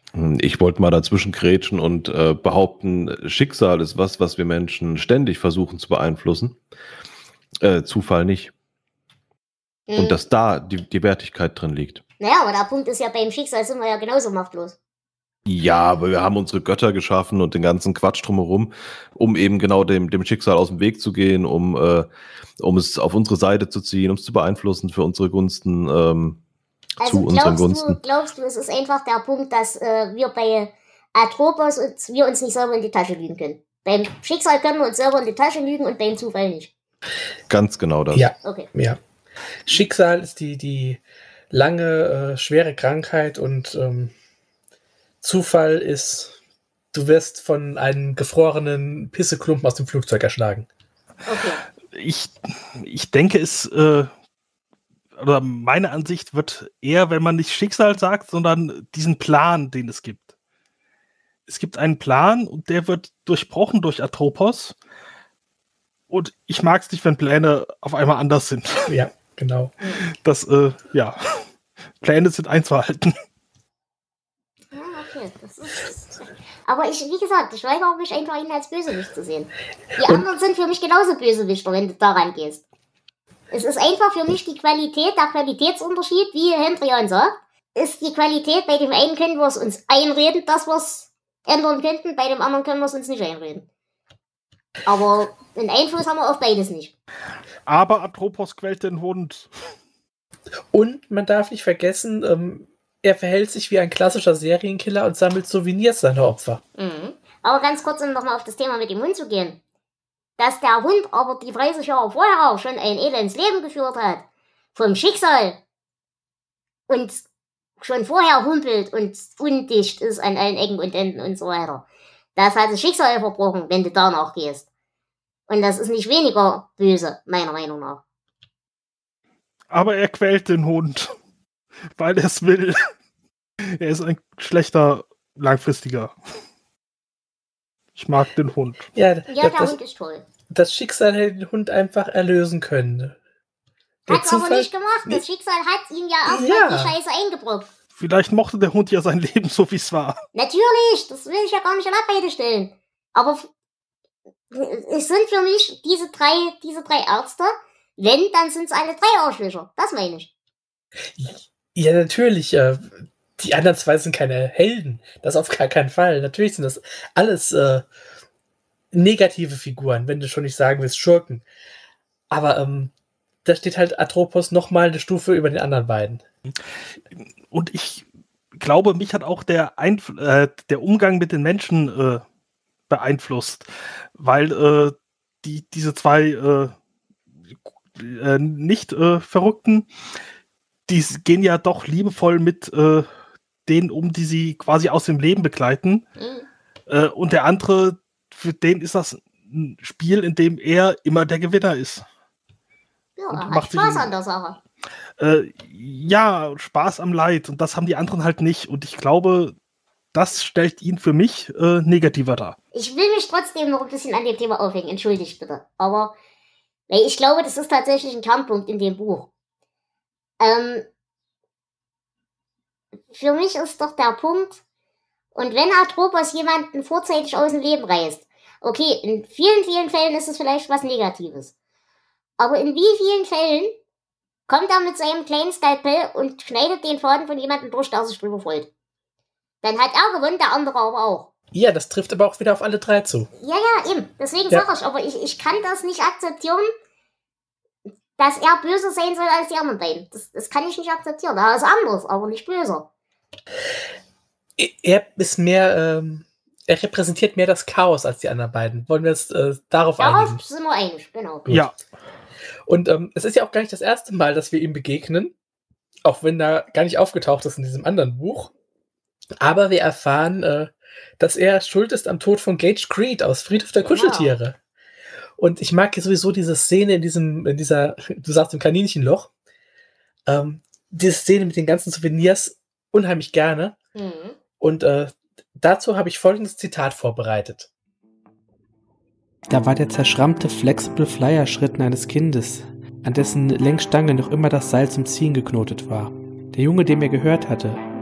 Ich wollte mal dazwischen grätschen und behaupten, Schicksal ist was wir Menschen ständig versuchen zu beeinflussen. Zufall nicht. Und dass da die Wertigkeit drin liegt.
Naja, aber der Punkt ist ja, beim Schicksal sind wir ja genauso machtlos.
Ja, aber wir haben unsere Götter geschaffen und den ganzen Quatsch drumherum, um eben genau dem Schicksal aus dem Weg zu gehen, um es auf unsere Seite zu ziehen, um es zu beeinflussen für unsere Gunsten, zu unseren Gunsten.
Glaubst du, es ist einfach der Punkt, dass wir bei Atropos wir uns nicht selber in die Tasche lügen können? Beim Schicksal können wir uns selber in die Tasche lügen und beim Zufall nicht.
Ganz genau das.
Ja,
okay.
Ja. Schicksal ist die lange, schwere Krankheit und Zufall ist, du wirst von einem gefrorenen Pisseklumpen aus dem Flugzeug erschlagen.
Okay.
Ich denke, oder meine Ansicht wird eher, wenn man nicht Schicksal sagt, sondern diesen Plan, den es gibt. Es gibt einen Plan und der wird durchbrochen durch Atropos. Und ich mag es nicht, wenn Pläne auf einmal anders sind.
Ja, genau.
Pläne sind einzuhalten.
Ja, okay. Aber wie gesagt, ich weigere mich einfach, ihn als Bösewicht zu sehen. Die anderen sind für mich genauso Bösewichter, wenn du daran gehst. Es ist einfach für mich der Qualitätsunterschied, wie Hendrian sagt, ist die Qualität, bei dem einen können wir es uns einreden, dass wir es ändern könnten, bei dem anderen können wir es uns nicht einreden. Aber einen Einfluss haben wir auf beides nicht.
Aber Atropos quält den Hund.
Und man darf nicht vergessen, er verhält sich wie ein klassischer Serienkiller und sammelt Souvenirs seiner Opfer.
Mhm. Aber ganz kurz, um nochmal auf das Thema mit dem Hund zu gehen. Dass der Hund aber die 30 Jahre vorher auch schon ein elends Leben geführt hat, vom Schicksal, und schon vorher humpelt und undicht ist an allen Ecken und Enden und so weiter. Das hat das Schicksal verbrochen, wenn du danach gehst. Und das ist nicht weniger böse, meiner Meinung nach.
Aber er quält den Hund, weil er es will. Er ist ein schlechter, langfristiger. Ich mag den Hund.
Ja,
der Hund ist toll.
Das Schicksal hätte den Hund einfach erlösen können.
Hat es aber nicht gemacht. Das Schicksal hat ihm ja erstmal die Scheiße eingebrockt.
Vielleicht mochte der Hund ja sein Leben so, wie es war.
Natürlich, das will ich ja gar nicht in Abrede stellen. Aber es sind für mich diese drei Ärzte, wenn, dann sind es alle 3 Arschlöcher. Das meine ich.
Ja, natürlich. Die anderen 2 sind keine Helden. Das auf gar keinen Fall. Natürlich sind das alles negative Figuren, wenn du schon nicht sagen willst, Schurken. Aber da steht halt Atropos nochmal eine Stufe über den anderen beiden.
Und ich glaube, mich hat auch der Umgang mit den Menschen beeinflusst, weil diese 2 nicht Verrückten, die gehen ja doch liebevoll mit denen um, die sie quasi aus dem Leben begleiten. Mhm. Und der andere, für den ist das ein Spiel, in dem er immer der Gewinner ist.
Ja, er hat Spaß an der Sache.
Ja, Spaß am Leid. Und das haben die anderen halt nicht. Und ich glaube, das stellt ihn für mich negativer dar. Ich
will mich trotzdem noch ein bisschen an dem Thema aufhängen. Entschuldigt bitte. Aber ich glaube, das ist tatsächlich ein Kernpunkt in dem Buch. Für mich ist doch der Punkt, und wenn Atropos jemanden vorzeitig aus dem Leben reißt, okay, in vielen, vielen Fällen ist es vielleicht was Negatives. Aber in wie vielen Fällen kommt er mit seinem kleinen Skalpell und schneidet den Faden von jemandem durch, der sich drüber freut? Dann hat er gewonnen, der andere aber auch.
Ja, das trifft aber auch wieder auf alle 3 zu.
Ja, eben. Deswegen sage ich, aber ich kann das nicht akzeptieren, dass er böser sein soll als die anderen beiden. Das kann ich nicht akzeptieren. Er ist anders, aber nicht böser.
Er ist mehr, er repräsentiert mehr das Chaos als die anderen beiden. Wollen wir jetzt darauf einigen?
Darauf sind wir einig, genau.
Gut.
Ja.
Und es ist ja auch gar nicht das erste Mal, dass wir ihm begegnen, auch wenn er gar nicht aufgetaucht ist in diesem anderen Buch. Aber wir erfahren, dass er schuld ist am Tod von Gage Creed aus Friedhof der Kuscheltiere. Und ich mag sowieso diese Szene in dieser, du sagst im Kaninchenloch, diese Szene mit den ganzen Souvenirs unheimlich gerne. Mhm. Und dazu habe ich folgendes Zitat vorbereitet. Da war der zerschrammte Flexible Flyer Schritten eines Kindes, an dessen Lenkstange noch immer das Seil zum Ziehen geknotet war. Der Junge, dem er gehört hatte,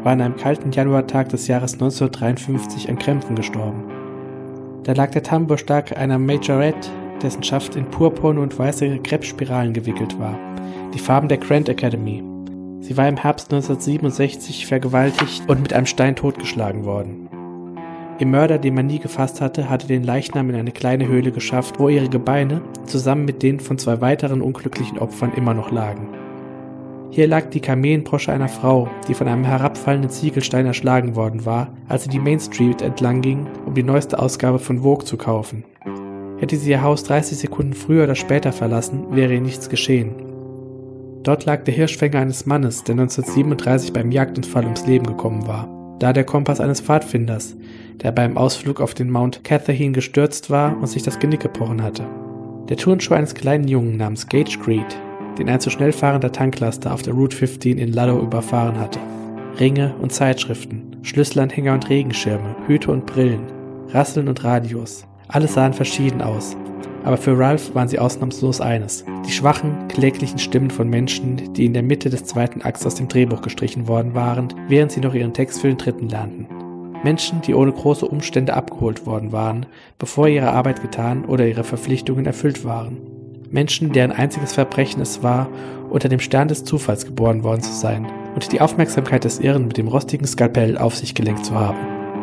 war an einem kalten Januartag des Jahres 1953 an Krämpfen gestorben. Da lag der Tambourstag einer Majorette, dessen Schaft in purpurne und weiße Krebsspiralen gewickelt war, die Farben der Grant Academy. Sie war im Herbst 1967 vergewaltigt und mit einem Stein totgeschlagen worden. Ihr Mörder, den man nie gefasst hatte, hatte den Leichnam in eine kleine Höhle geschafft, wo ihre Gebeine zusammen mit denen von 2 weiteren unglücklichen Opfern immer noch lagen. Hier lag die Kamelenbrosche einer Frau, die von einem herabfallenden Ziegelstein erschlagen worden war, als sie die Main Street entlang ging, um die neueste Ausgabe von Vogue zu kaufen. Hätte sie ihr Haus 30 Sekunden früher oder später verlassen, wäre ihr nichts geschehen. Dort lag der Hirschfänger eines Mannes, der 1937 beim Jagdunfall ums Leben gekommen war. Da der Kompass eines Pfadfinders, der beim Ausflug auf den Mount Catherine gestürzt war und sich das Genick gebrochen hatte. Der Turnschuh eines kleinen Jungen namens Gage Greed, den ein zu schnell fahrender Tanklaster auf der Route 15 in Ludlow überfahren hatte. Ringe und Zeitschriften, Schlüsselanhänger und Regenschirme, Hüte und Brillen, Rasseln und Radios. Alles sahen verschieden aus. Aber für Ralph waren sie ausnahmslos eines: die schwachen, kläglichen Stimmen von Menschen, die in der Mitte des 2. Akts aus dem Drehbuch gestrichen worden waren, während sie noch ihren Text für den 3. lernten. Menschen, die ohne große Umstände abgeholt worden waren, bevor ihre Arbeit getan oder ihre Verpflichtungen erfüllt waren. Menschen, deren einziges Verbrechen es war, unter dem Stern des Zufalls geboren worden zu sein und die Aufmerksamkeit des Irren mit dem rostigen Skalpell auf sich gelenkt zu haben.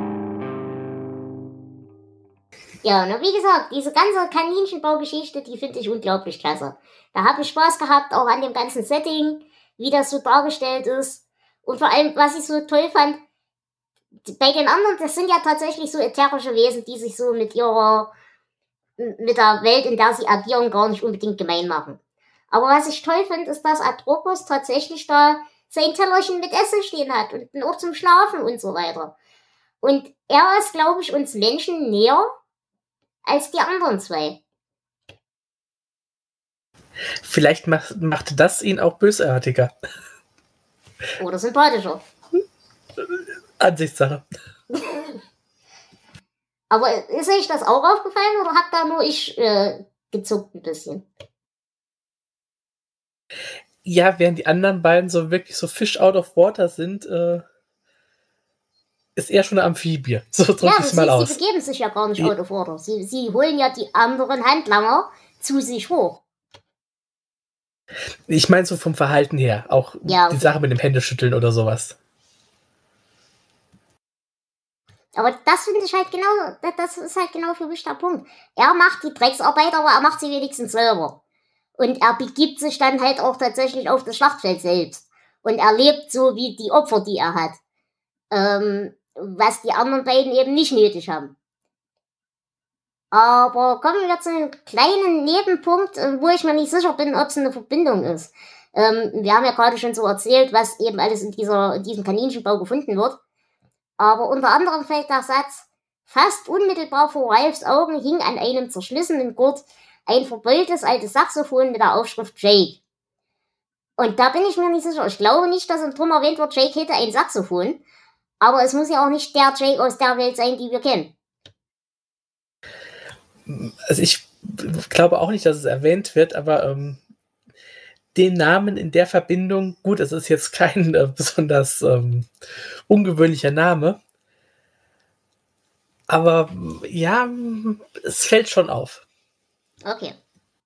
Ja, und wie gesagt, diese ganze Kaninchenbaugeschichte, die finde ich unglaublich klasse. Da habe ich Spaß gehabt, auch an dem ganzen Setting, wie das so dargestellt ist. Und vor allem, was ich so toll fand, bei den anderen, das sind ja tatsächlich so ätherische Wesen, die sich so mit der Welt, in der sie agieren, gar nicht unbedingt gemein machen. Aber was ich toll finde, ist, dass Atropos tatsächlich da sein Tellerchen mit Essen stehen hat und einen Ort zum Schlafen und so weiter. Und er ist, glaube ich, uns Menschen näher als die anderen 2.
Vielleicht macht das ihn auch bösartiger.
Oder sympathischer.
Ansichtssache.
Aber ist euch das auch aufgefallen oder habt da nur ich gezuckt ein bisschen?
Ja, während die anderen beiden so wirklich so Fish out of water sind, ist er schon eine Amphibie. So drücke ich es mal aus.
Sie begeben sich ja gar nicht out of water. Sie holen ja die anderen Handlanger zu sich hoch.
Ich meine so vom Verhalten her. Auch
ja, okay.
Die Sache mit dem Händeschütteln oder sowas.
Aber das finde ich halt genau, das ist halt genau für mich der Punkt. Er macht die Drecksarbeit, aber er macht sie wenigstens selber. Und er begibt sich dann halt auch tatsächlich auf das Schlachtfeld selbst. Und er lebt so wie die Opfer, die er hat. Was die anderen beiden eben nicht nötig haben. Aber kommen wir zu einem kleinen Nebenpunkt, wo ich mir nicht sicher bin, ob es eine Verbindung ist. Wir haben ja gerade schon so erzählt, was eben alles in diesem Kaninchenbau gefunden wird. Aber unter anderem fällt der Satz: Fast unmittelbar vor Ralphs Augen hing an einem zerschlissenen Gurt ein verbeultes altes Saxophon mit der Aufschrift Jake. Und da bin ich mir nicht sicher. Ich glaube nicht, dass im Drum erwähnt wird, Jake hätte ein Saxophon. Aber es muss ja auch nicht der Jake aus der Welt sein, die wir kennen.
Also ich glaube auch nicht, dass es erwähnt wird, aber den Namen in der Verbindung, gut, es ist jetzt kein besonders ungewöhnlicher Name, aber ja, es fällt schon auf.
Okay.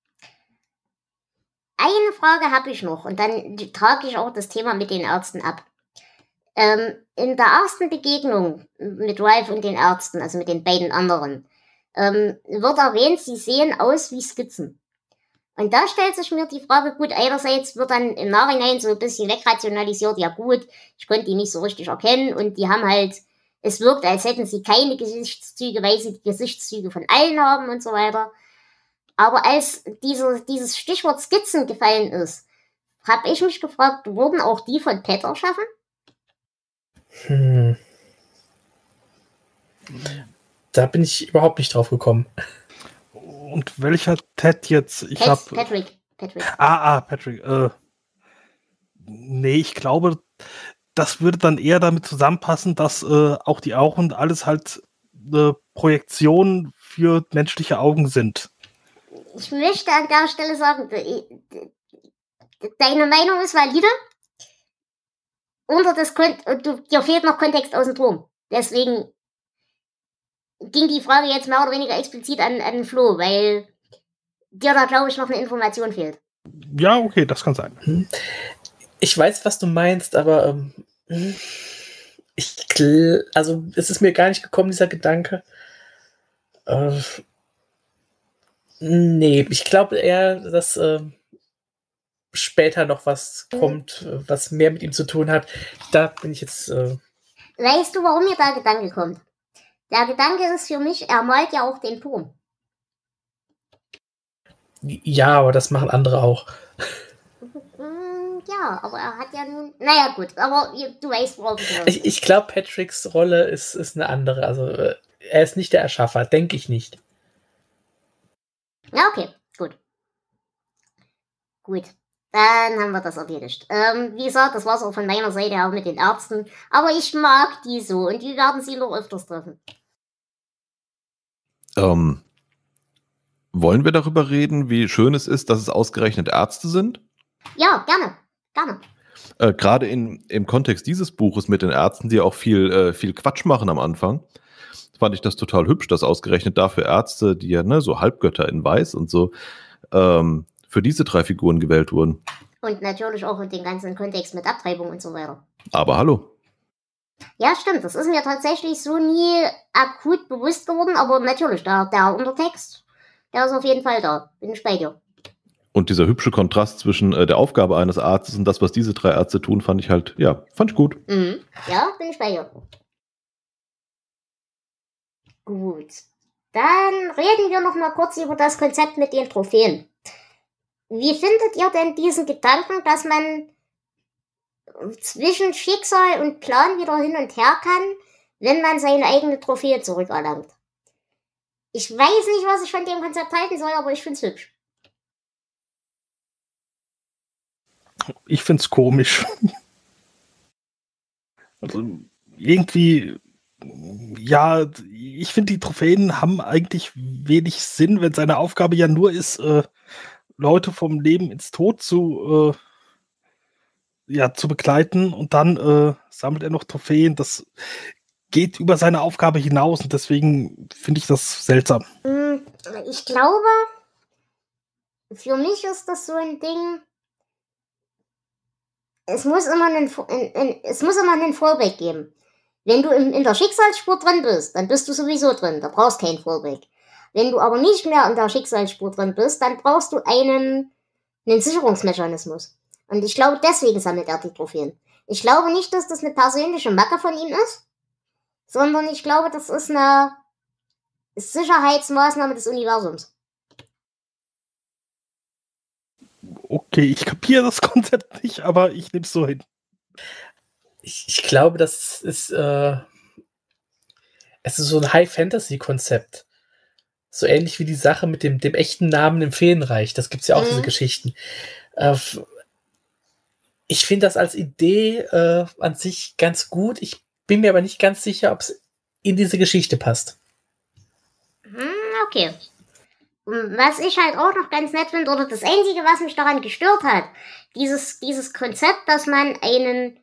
Eine Frage habe ich noch und dann trage ich auch das Thema mit den Ärzten ab. In der ersten Begegnung mit Ralph und den Ärzten, also mit den beiden anderen, wird erwähnt, sie sehen aus wie Skizzen. Und da stellt sich mir die Frage, gut, einerseits wird dann im Nachhinein so ein bisschen wegrationalisiert, ja gut, ich konnte die nicht so richtig erkennen und die haben halt, es wirkt, als hätten sie keine Gesichtszüge, weil sie die Gesichtszüge von allen haben und so weiter. Aber als dieses Stichwort Skizzen gefallen ist, habe ich mich gefragt, wurden auch die von Ted erschaffen?
Da bin ich überhaupt nicht drauf gekommen.
Und welcher Ted jetzt?
Patrick.
Patrick. Nee, ich glaube, das würde dann eher damit zusammenpassen, dass auch die Augen und alles halt Projektionen für menschliche Augen sind.
Ich möchte an der Stelle sagen, deine Meinung ist valide, dir fehlt noch Kontext aus dem Turm. Deswegen ging die Frage jetzt mehr oder weniger explizit an Flo, weil dir da, glaube ich, noch eine Information fehlt.
Ja, okay, das kann sein.
Ich weiß, was du meinst, aber also es ist mir gar nicht gekommen, dieser Gedanke. Nee, ich glaube eher, dass später noch was kommt, was mehr mit ihm zu tun hat. Da bin ich jetzt...
Weißt du, warum mir der Gedanke kommt? Der Gedanke ist für mich, er malt ja auch den Turm.
Ja, aber das machen andere auch.
Ja, aber er hat ja nun... Naja, gut, aber du weißt, worauf ich will.
Ich glaube, Patricks Rolle ist eine andere. Also, er ist nicht der Erschaffer, denke ich nicht.
Ja, okay, gut. Gut, dann haben wir das erledigt. Wie gesagt, das war es auch von meiner Seite auch mit den Ärzten. Aber ich mag die so und die werden sie noch öfters treffen.
Wollen wir darüber reden, wie schön es ist, dass es ausgerechnet Ärzte sind?
Ja, gerne.
Gerade im Kontext dieses Buches mit den Ärzten, die auch viel Quatsch machen am Anfang, fand ich das total hübsch, dass ausgerechnet dafür Ärzte, die ja so Halbgötter in Weiß und so, für diese 3 Figuren gewählt wurden.
Und natürlich auch in den ganzen Kontext mit Abtreibung und so weiter.
Aber hallo.
Ja, stimmt. Das ist mir tatsächlich so nie akut bewusst geworden, aber natürlich, der Untertext, der ist auf jeden Fall da. Bin ich bei dir.
Und dieser hübsche Kontrast zwischen der Aufgabe eines Arztes und das, was diese 3 Ärzte tun, fand ich gut.
Mhm. Ja, bin ich bei dir. Gut. Dann reden wir noch mal kurz über das Konzept mit den Trophäen. Wie findet ihr denn diesen Gedanken, dass man zwischen Schicksal und Plan wieder hin und her kann, wenn man seine eigene Trophäe zurückerlangt? Ich weiß nicht, was ich von dem Konzept halten soll, aber ich find's hübsch.
Ich find's komisch. Also irgendwie, ja, ich finde, die Trophäen haben eigentlich wenig Sinn, wenn seine Aufgabe ja nur ist, Leute vom Leben ins Tod zu begleiten, und dann sammelt er noch Trophäen. Das geht über seine Aufgabe hinaus und deswegen finde ich das seltsam.
Ich glaube, für mich ist das so ein Ding, es muss immer einen Fallback geben. Wenn du in der Schicksalsspur drin bist, dann bist du sowieso drin, da brauchst du keinen Fallback. Wenn du aber nicht mehr in der Schicksalsspur drin bist, dann brauchst du einen Sicherungsmechanismus. Und ich glaube, deswegen sammelt er die Trophäen. Ich glaube nicht, dass das eine persönliche Macke von ihm ist, sondern ich glaube, das ist eine Sicherheitsmaßnahme des Universums.
Okay, ich kapiere das Konzept nicht, aber ich nehme es so hin.
Ich glaube, das ist es ist so ein High-Fantasy-Konzept. So ähnlich wie die Sache mit dem echten Namen im Feenreich. Das gibt's ja auch, diese Geschichten. Ich finde das als Idee an sich ganz gut. Ich bin mir aber nicht ganz sicher, ob es in diese Geschichte passt.
Okay. Was ich halt auch noch ganz nett finde, oder das Einzige, was mich daran gestört hat, dieses Konzept, dass man einen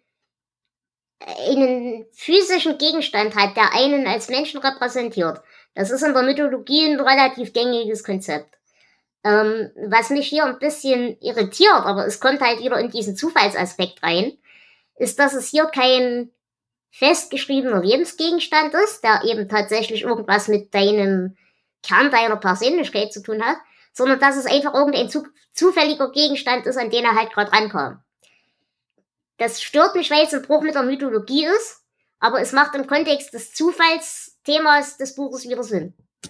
physischen Gegenstand hat, der einen als Menschen repräsentiert. Das ist in der Mythologie ein relativ gängiges Konzept. Was mich hier ein bisschen irritiert, aber es kommt halt wieder in diesen Zufallsaspekt rein, ist, dass es hier kein festgeschriebener Lebensgegenstand ist, der eben tatsächlich irgendwas mit deinem Kern deiner Persönlichkeit zu tun hat, sondern dass es einfach irgendein zufälliger Gegenstand ist, an den er halt gerade rankam. Das stört mich, weil es ein Bruch mit der Mythologie ist, aber es macht im Kontext des Zufallsthemas des Buches wieder Sinn.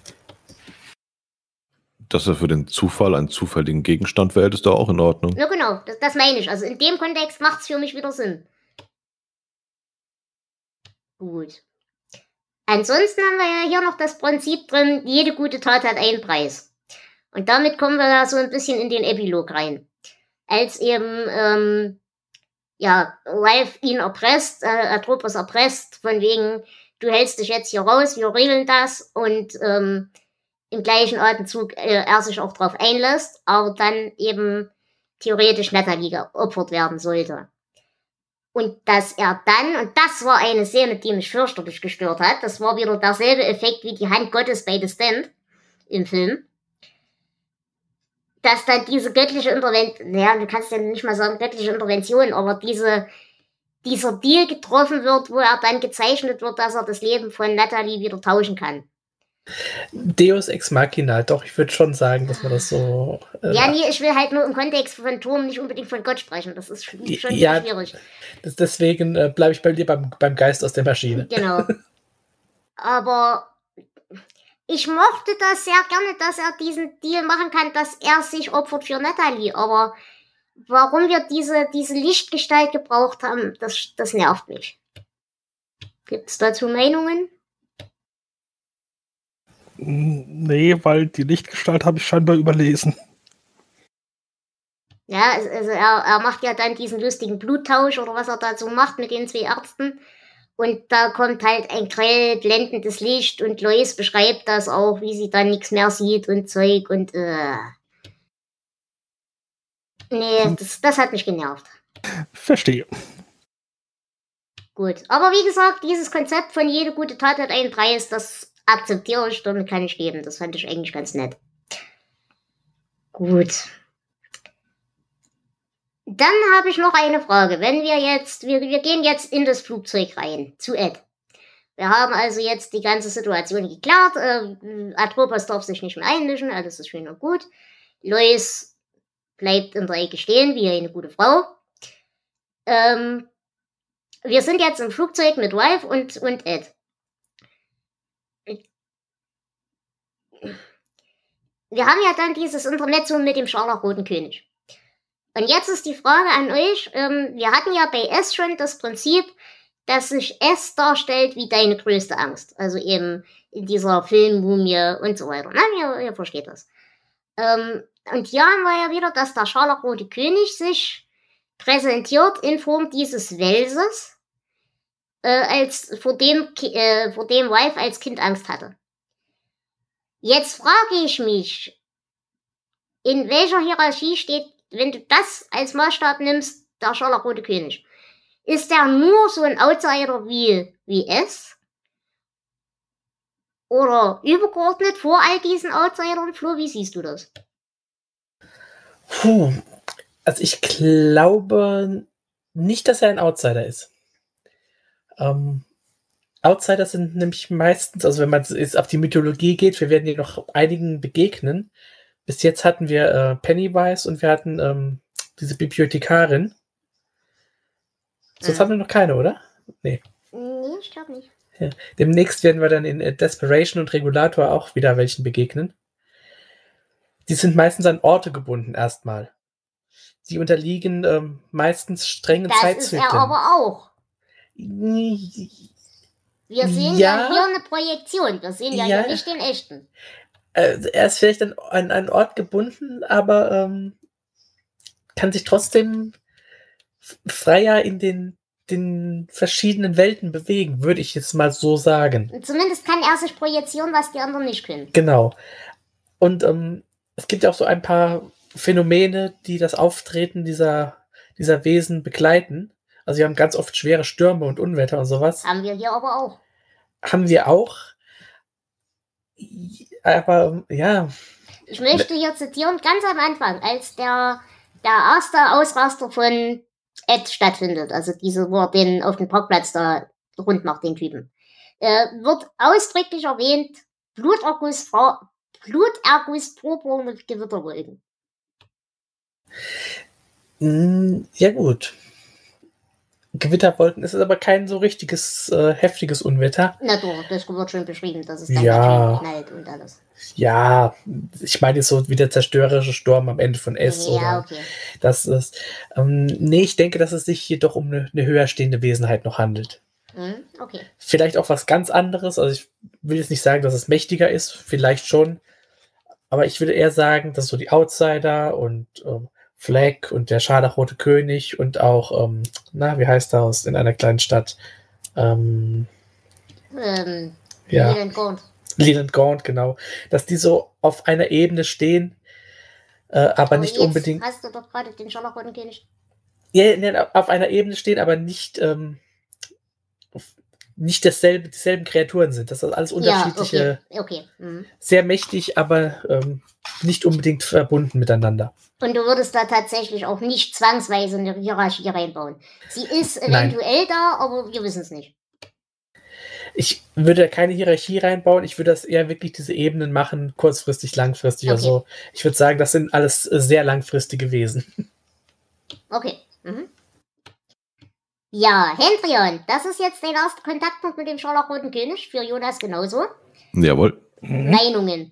Dass er für den Zufall einen zufälligen Gegenstand wählt, ist doch auch in Ordnung.
Ja, genau, das meine ich. Also in dem Kontext macht es für mich wieder Sinn. Gut. Ansonsten haben wir ja hier noch das Prinzip drin, jede gute Tat hat einen Preis. Und damit kommen wir ja so ein bisschen in den Epilog rein. Als eben, Ralph ihn erpresst, Atropos erpresst, von wegen, du hältst dich jetzt hier raus, wir regeln das, und im gleichen Atemzug er sich auch drauf einlässt, aber dann eben theoretisch Natalie geopfert werden sollte. Und dass er dann, und das war eine Szene, die mich fürchterlich gestört hat, das war wieder derselbe Effekt wie die Hand Gottes bei The Stand im Film, dass dann diese göttliche Intervention, naja, du kannst ja nicht mal sagen göttliche Intervention, aber dieser Deal getroffen wird, wo er dann gezeichnet wird, dass er das Leben von Natalie wieder tauschen kann.
Deus Ex Machina, doch, ich würde schon sagen, dass man das so...
ja, nee, ich will halt nur im Kontext von Turm nicht unbedingt von Gott sprechen. Das ist schon
ja,
schwierig.
Deswegen bleibe ich bei dir beim Geist aus der Maschine.
Genau. Aber ich mochte das sehr gerne, dass er diesen Deal machen kann, dass er sich opfert für Natalie. Aber warum wir diese Lichtgestalt gebraucht haben, das nervt mich. Gibt es dazu Meinungen?
Nee, weil die Lichtgestalt habe ich scheinbar überlesen.
Ja, also er macht ja dann diesen lustigen Bluttausch oder was er dazu macht mit den 2 Ärzten. Und da kommt halt ein grell blendendes Licht und Lois beschreibt das auch, wie sie dann nichts mehr sieht und Zeug und nee, das hat mich genervt.
Verstehe.
Gut, aber wie gesagt, dieses Konzept von jede gute Tat hat einen Preis, das akzeptiere ich, damit kann ich leben. Das fand ich eigentlich ganz nett. Gut. Dann habe ich noch eine Frage. Wenn wir gehen jetzt in das Flugzeug rein, zu Ed. Wir haben also jetzt die ganze Situation geklärt. Atropos darf sich nicht mehr einmischen, alles ist schön und gut. Lois bleibt in der Ecke stehen, wie eine gute Frau. Wir sind jetzt im Flugzeug mit Ralph und Ed. Wir haben ja dann dieses Intermezzo mit dem scharlachroten König. Und jetzt ist die Frage an euch, wir hatten ja bei S schon das Prinzip, dass sich S darstellt wie deine größte Angst. Also eben in dieser Filmmumie und so weiter. Na, ihr versteht das. Und hier haben wir ja wieder, dass der scharlachrote König sich präsentiert in Form dieses Welses, vor dem Ralph als Kind Angst hatte. Jetzt frage ich mich, in welcher Hierarchie steht, wenn du das als Maßstab nimmst, der scharlachrote König? Ist der nur so ein Outsider wie S? Oder übergeordnet vor all diesen Outsidern? Flo, wie siehst du das?
Also ich glaube nicht, dass er ein Outsider ist. Outsider sind nämlich meistens, also wenn man jetzt auf die Mythologie geht, wir werden hier noch einigen begegnen. Bis jetzt hatten wir Pennywise und wir hatten diese Bibliothekarin. Sonst hatten wir noch keine, oder? Nee.
Nee, ich glaube nicht.
Ja. Demnächst werden wir dann in Desperation und Regulator auch wieder welchen begegnen. Die sind meistens an Orte gebunden erstmal. Die unterliegen meistens strengen Zeitzyklen.
Das ist er aber auch. Wir sehen ja hier eine Projektion. Wir sehen ja hier nicht den echten.
Er ist vielleicht an einen Ort gebunden, aber kann sich trotzdem freier in den verschiedenen Welten bewegen, würde ich jetzt mal so sagen.
Zumindest kann er sich projizieren, was die anderen nicht können.
Genau. Und es gibt ja auch so ein paar Phänomene, die das Auftreten dieser Wesen begleiten. Also wir haben ganz oft schwere Stürme und Unwetter und sowas.
Haben wir hier aber auch.
Haben wir auch. Aber ja.
Ich möchte hier zitieren, ganz am Anfang, als der erste Ausraster von Ed stattfindet, also wo er den auf dem Parkplatz da rund macht, den Typen, wird ausdrücklich erwähnt, Bluterguss purpur mit Gewitterwolken.
Ja gut. Gewitterwolken ist aber kein so richtiges heftiges Unwetter.
Na doch, das wird schon beschrieben, dass es dann schön knallt und alles.
Ja, ich meine jetzt so wie der zerstörerische Sturm am Ende von S.
Ja, okay.
Das ist, nee, ich denke, dass es sich hier doch um eine höher stehende Wesenheit noch handelt.
Okay.
Vielleicht auch was ganz anderes. Also ich will jetzt nicht sagen, dass es mächtiger ist, vielleicht schon. Aber ich würde eher sagen, dass so die Outsider und Flag und der scharlachrote König und auch, wie heißt das in einer kleinen Stadt? Leland Gaunt, genau. Dass die so auf einer Ebene stehen, aber nicht unbedingt.
Hast du doch gerade den scharlachroten König.
auf einer Ebene stehen, aber nicht dieselben Kreaturen sind. Das sind alles unterschiedliche,
Okay. Mhm.
sehr mächtig, aber nicht unbedingt verbunden miteinander.
Und du würdest da tatsächlich auch nicht zwangsweise eine Hierarchie reinbauen. Sie ist
Nein.
eventuell da, aber wir wissen es nicht.
Ich würde keine Hierarchie reinbauen, ich würde das eher wirklich diese Ebenen machen, kurzfristig, langfristig.
Okay.
Also ich würde sagen, das sind alles sehr langfristige Wesen.
Okay. Mhm. Ja, Hendrion, das ist jetzt dein erster Kontaktpunkt mit dem Scharlachroten König, für Jonas genauso.
Jawohl.
Meinungen.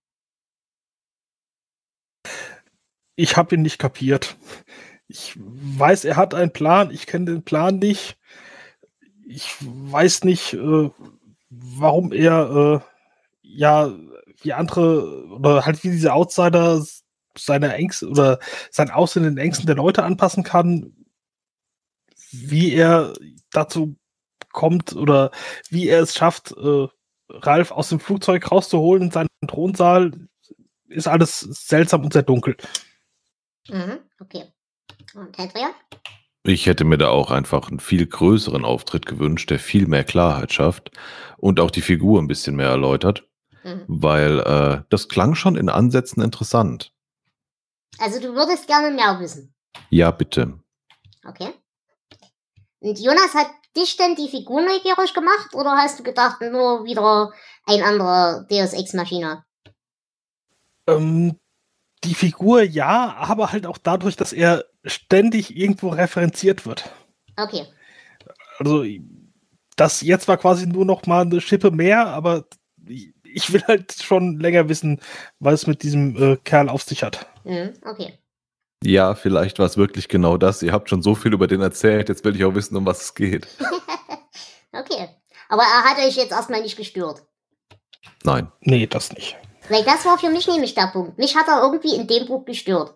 Ich habe ihn nicht kapiert. Ich weiß, er hat einen Plan. Ich kenne den Plan nicht. Ich weiß nicht, warum er wie andere oder halt wie diese Outsider seine Ängste oder sein Aussehen den Ängsten der Leute anpassen kann. Wie er dazu kommt oder wie er es schafft, Ralf aus dem Flugzeug rauszuholen in seinen Thronsaal, ist alles seltsam und sehr dunkel.
Mhm. Okay. Und Hendrion?
Ich hätte mir da auch einfach einen viel größeren Auftritt gewünscht, der viel mehr Klarheit schafft und auch die Figur ein bisschen mehr erläutert, weil das klang schon in Ansätzen interessant.
Also du würdest gerne mehr wissen.
Ja, bitte.
Okay. Und Jonas, hat dich denn die Figur neugierig gemacht oder hast du gedacht, nur wieder ein anderer Deus Ex Machina?
Die Figur ja, aber halt auch dadurch, dass er ständig irgendwo referenziert wird.
Okay.
Also das jetzt war quasi nur noch mal eine Schippe mehr, aber ich will halt schon länger wissen, was es mit diesem Kerl auf sich hat.
Okay.
Ja, vielleicht war es wirklich genau das. Ihr habt schon so viel über den erzählt, jetzt will ich auch wissen, um was es geht.
Okay. Aber er hat euch jetzt erstmal nicht gestört.
Nein.
Nee, das nicht.
Weil das war für mich nämlich der Punkt. Mich hat er irgendwie in dem Buch gestört.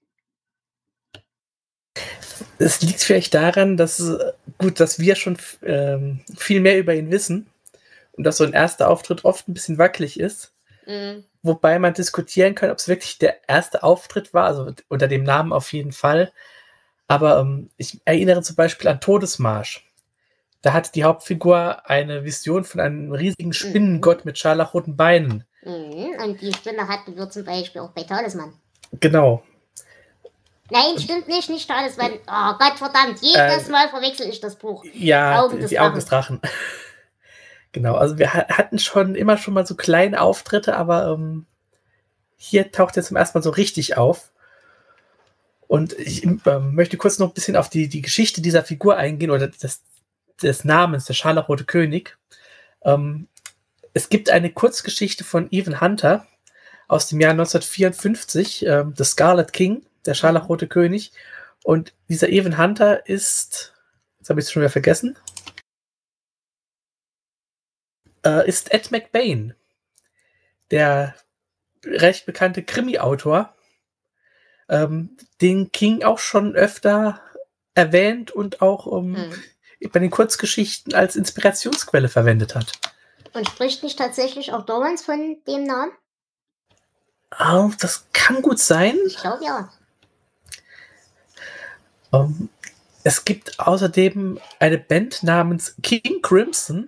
Es liegt vielleicht daran, dass wir schon viel mehr über ihn wissen und dass so ein erster Auftritt oft ein bisschen wackelig ist. Wobei man diskutieren kann, ob es wirklich der erste Auftritt war, also unter dem Namen auf jeden Fall. Aber ich erinnere zum Beispiel an Todesmarsch. Da hat die Hauptfigur eine Vision von einem riesigen Spinnengott mit scharlachroten Beinen.
Und die Spinne hatten wir zum Beispiel auch bei Talisman.
Genau.
Nein, stimmt nicht Talisman. Oh Gott, verdammt, jedes Mal verwechsel ich das Buch.
Ja, die Augen des Drachen. Genau, also wir hatten immer schon mal so kleine Auftritte, aber hier taucht er zum ersten Mal so richtig auf. Und ich möchte kurz noch ein bisschen auf die Geschichte dieser Figur eingehen oder des Namens, der Scharlachrote König. Es gibt eine Kurzgeschichte von Ethan Hunter aus dem Jahr 1954, The Scarlet King, der Scharlachrote König. Und dieser Ethan Hunter ist, jetzt habe ich es schon wieder vergessen, ist Ed McBain, der recht bekannte Krimi-Autor, den King auch schon öfter erwähnt und auch bei den Kurzgeschichten als Inspirationsquelle verwendet hat.
Und spricht nicht tatsächlich auch Dorrance von dem Namen?
Oh, das kann gut sein.
Ich glaube ja.
Es gibt außerdem eine Band namens King Crimson,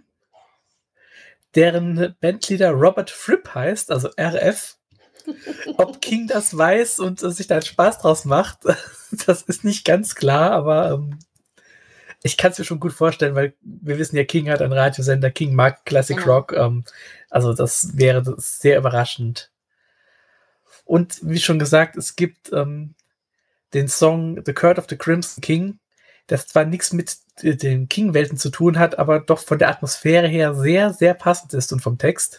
deren Bandleader Robert Fripp heißt, also RF. Ob King das weiß und sich da Spaß draus macht, das ist nicht ganz klar, aber ich kann es mir schon gut vorstellen, weil wir wissen ja, King hat einen Radiosender, King mag Classic Rock, also das wäre sehr überraschend. Und wie schon gesagt, es gibt den Song The Curse of the Crimson King, das zwar nichts mit den King-Welten zu tun hat, aber doch von der Atmosphäre her sehr, sehr passend ist und vom Text.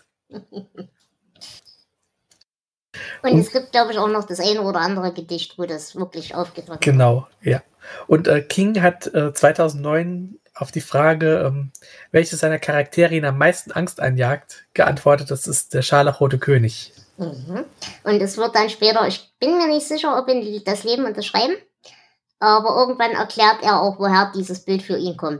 Und es gibt, glaube ich, auch noch das eine oder andere Gedicht, wo das wirklich aufgegriffen wird.
Genau, ja. Und King hat 2009 auf die Frage, welches seiner Charaktere ihn am meisten Angst einjagt, geantwortet, das ist der Scharlachrote König.
Und es wird dann später, ich bin mir nicht sicher, ob in das Leben und das Schreiben, aber irgendwann erklärt er auch, woher dieses Bild für ihn kommt.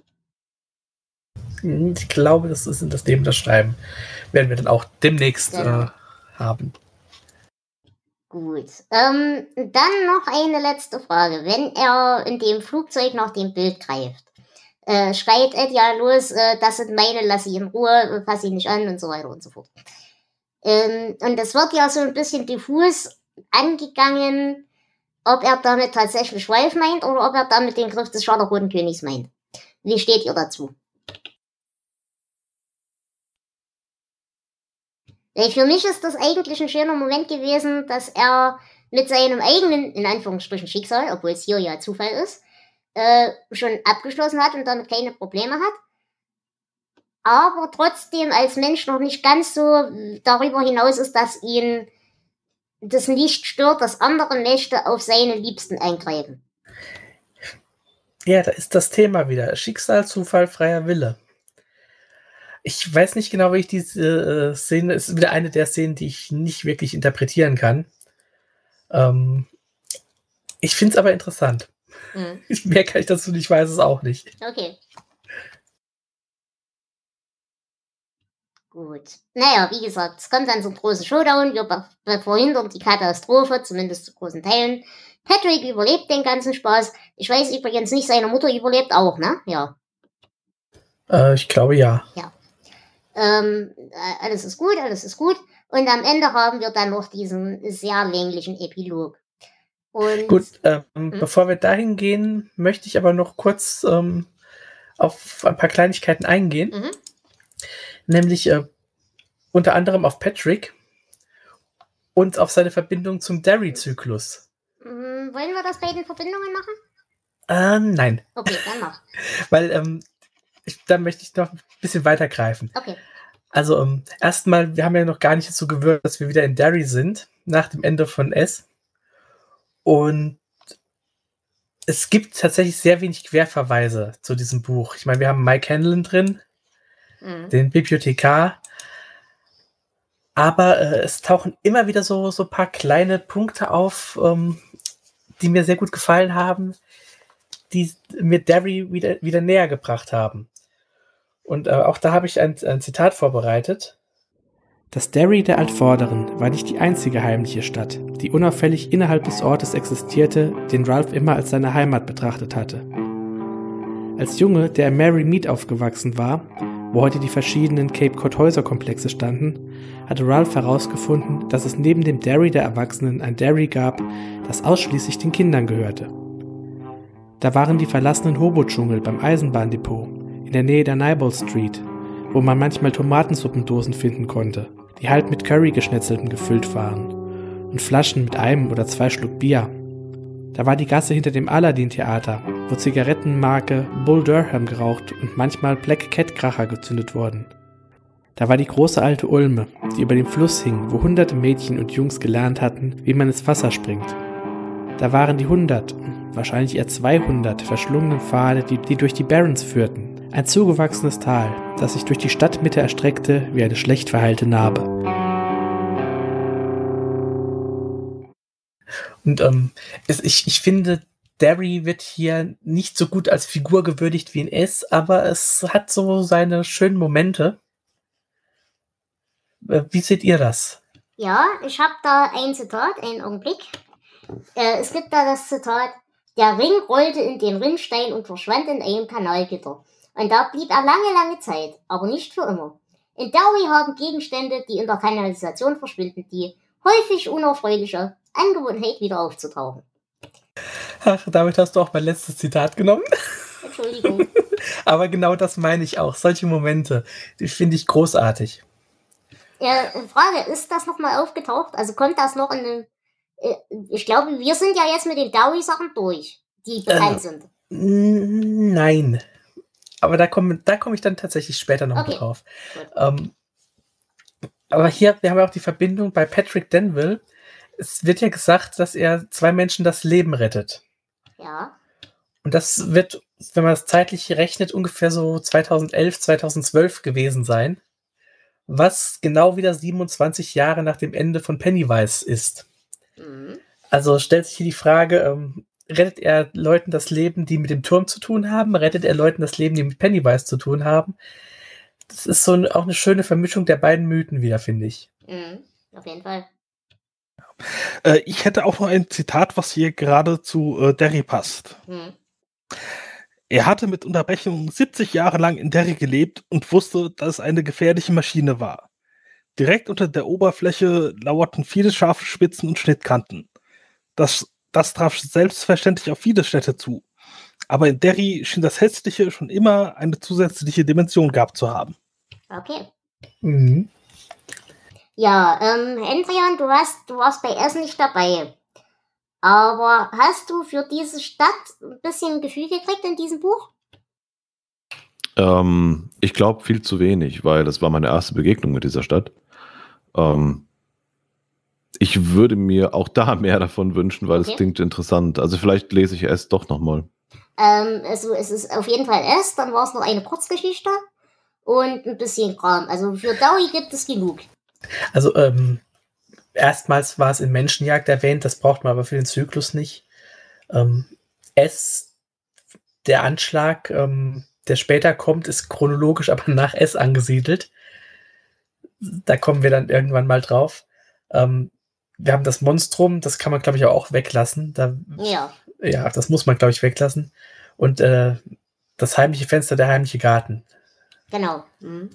Ich glaube, das ist in das Leben und das Schreiben. Werden wir dann auch demnächst haben.
Gut. Dann noch eine letzte Frage. Wenn er in dem Flugzeug nach dem Bild greift, schreit Ed ja los, das sind meine, lass sie in Ruhe, fass sie nicht an und so weiter und so fort. Und das wird ja so ein bisschen diffus angegangen, ob er damit tatsächlich Ralph meint oder ob er damit den Griff des Scharlachrotenkönigs meint. Wie steht ihr dazu? Weil für mich ist das eigentlich ein schöner Moment gewesen, dass er mit seinem eigenen, in Anführungsstrichen, Schicksal, obwohl es hier ja Zufall ist, schon abgeschlossen hat und damit keine Probleme hat. Aber trotzdem als Mensch noch nicht ganz so darüber hinaus ist, dass ihn das nicht stört, dass andere Mächte auf seine Liebsten eingreifen.
Ja, da ist das Thema wieder. Schicksal, Zufall, freier Wille. Ich weiß nicht genau, wie ich diese Szene, es ist wieder eine der Szenen, die ich nicht wirklich interpretieren kann. Ich finde es aber interessant. Mehr kann ich dazu nicht, weiß es auch nicht.
Okay. Gut. Naja, wie gesagt, es kommt dann zum großen Showdown. Wir verhindern die Katastrophe, zumindest zu großen Teilen. Patrick überlebt den ganzen Spaß. Ich weiß übrigens nicht, seine Mutter überlebt auch, ne? Ja.
Ich glaube, ja.
Ja. Alles ist gut, alles ist gut. Und am Ende haben wir dann noch diesen sehr länglichen Epilog. Und
gut, bevor wir dahin gehen, möchte ich aber noch kurz auf ein paar Kleinigkeiten eingehen. Nämlich unter anderem auf Patrick und auf seine Verbindung zum Derry-Zyklus.
Wollen wir das bei den Verbindungen machen?
Nein.
Okay, dann mach.
Weil da möchte ich noch ein bisschen weitergreifen.
Okay.
Also erstmal, wir haben ja noch gar nicht dazu gewöhnt, dass wir wieder in Derry sind, nach dem Ende von S. Und es gibt tatsächlich sehr wenig Querverweise zu diesem Buch. Ich meine, wir haben Mike Hanlon drin, den Bibliothekar, aber es tauchen immer wieder so ein paar kleine Punkte auf, die mir sehr gut gefallen haben, die mir Derry wieder näher gebracht haben. Und auch da habe ich ein Zitat vorbereitet. Das Derry der Altvorderen war nicht die einzige heimliche Stadt, die unauffällig innerhalb des Ortes existierte, den Ralph immer als seine Heimat betrachtet hatte. Als Junge, der in Mary Mead aufgewachsen war, wo heute die verschiedenen Cape Cod-Häuserkomplexe standen, hatte Ralph herausgefunden, dass es neben dem Derry der Erwachsenen ein Derry gab, das ausschließlich den Kindern gehörte. Da waren die verlassenen Hobo-Dschungel beim Eisenbahndepot, in der Nähe der Nyball Street, wo man manchmal Tomatensuppendosen finden konnte, die halb mit Curry-Geschnetzelten gefüllt waren, und Flaschen mit einem oder zwei Schluck Bier. Da war die Gasse hinter dem Aladdin-Theater, wo Zigarettenmarke Bull Durham geraucht und manchmal Black Cat-Kracher gezündet wurden. Da war die große alte Ulme, die über dem Fluss hing, wo hunderte Mädchen und Jungs gelernt hatten, wie man ins Wasser springt. Da waren die 100, wahrscheinlich eher 200 verschlungenen Pfade, die durch die Barrens führten. Ein zugewachsenes Tal, das sich durch die Stadtmitte erstreckte wie eine schlecht verheilte Narbe. Und ich finde, Derry wird hier nicht so gut als Figur gewürdigt wie in S, aber es hat so seine schönen Momente. Wie seht ihr das?
Ja, ich habe da ein Zitat, einen Augenblick. Es gibt da das Zitat: Der Ring rollte in den Rinnstein und verschwand in einem Kanalgitter. Und da blieb er lange, lange Zeit, aber nicht für immer. In Derry haben Gegenstände, die in der Kanalisation verschwinden, die häufig unerfreuliche Angewohnheit wieder aufzutauchen.
Ach, damit hast du auch mein letztes Zitat genommen.
Entschuldigung.
Aber genau das meine ich auch. Solche Momente, die finde ich großartig.
Frage, ist das nochmal aufgetaucht? Also kommt das noch in den... ich glaube, wir sind ja jetzt mit den Derry-Sachen durch, die bekannt sind.
Nein. Aber da komme ich dann tatsächlich später noch drauf. Aber hier, wir haben ja auch die Verbindung bei Patrick Denville. Es wird ja gesagt, dass er 2 Menschen das Leben rettet.
Ja.
Und das wird, wenn man das zeitlich rechnet, ungefähr so 2011, 2012 gewesen sein. Was genau wieder 27 Jahre nach dem Ende von Pennywise ist. Also stellt sich hier die Frage, rettet er Leuten das Leben, die mit dem Turm zu tun haben? Rettet er Leuten das Leben, die mit Pennywise zu tun haben? Das ist so auch eine schöne Vermischung der beiden Mythen wieder, finde ich.
Auf jeden Fall.
Ich hätte auch noch ein Zitat, was hier gerade zu Derry passt. Er hatte mit Unterbrechung 70 Jahre lang in Derry gelebt und wusste, dass es eine gefährliche Maschine war. Direkt unter der Oberfläche lauerten viele scharfe Spitzen und Schnittkanten. Das traf selbstverständlich auf viele Städte zu. Aber in Derry schien das Hässliche schon immer eine zusätzliche Dimension gehabt zu haben.
Okay.
Mhm.
Ja, Hendrian, du warst bei Essen nicht dabei. Aber hast du für diese Stadt ein bisschen Gefühl gekriegt in diesem Buch?
Ich glaube viel zu wenig, weil das war meine erste Begegnung mit dieser Stadt. Ich würde mir auch da mehr davon wünschen, weil es klingt interessant. Also vielleicht lese ich es doch nochmal.
Also es ist auf jeden Fall es, dann war es noch eine Kurzgeschichte und ein bisschen Kram. Also für Dowie gibt es genug.
Also erstmals war es in Menschenjagd erwähnt, das braucht man aber für den Zyklus nicht. Der Anschlag, der später kommt, ist chronologisch aber nach S angesiedelt. Da kommen wir dann irgendwann mal drauf. Wir haben das Monstrum, das kann man, glaube ich, auch weglassen. Ja, das muss man, glaube ich, weglassen. Und das heimliche Fenster, der heimliche Garten.
Genau.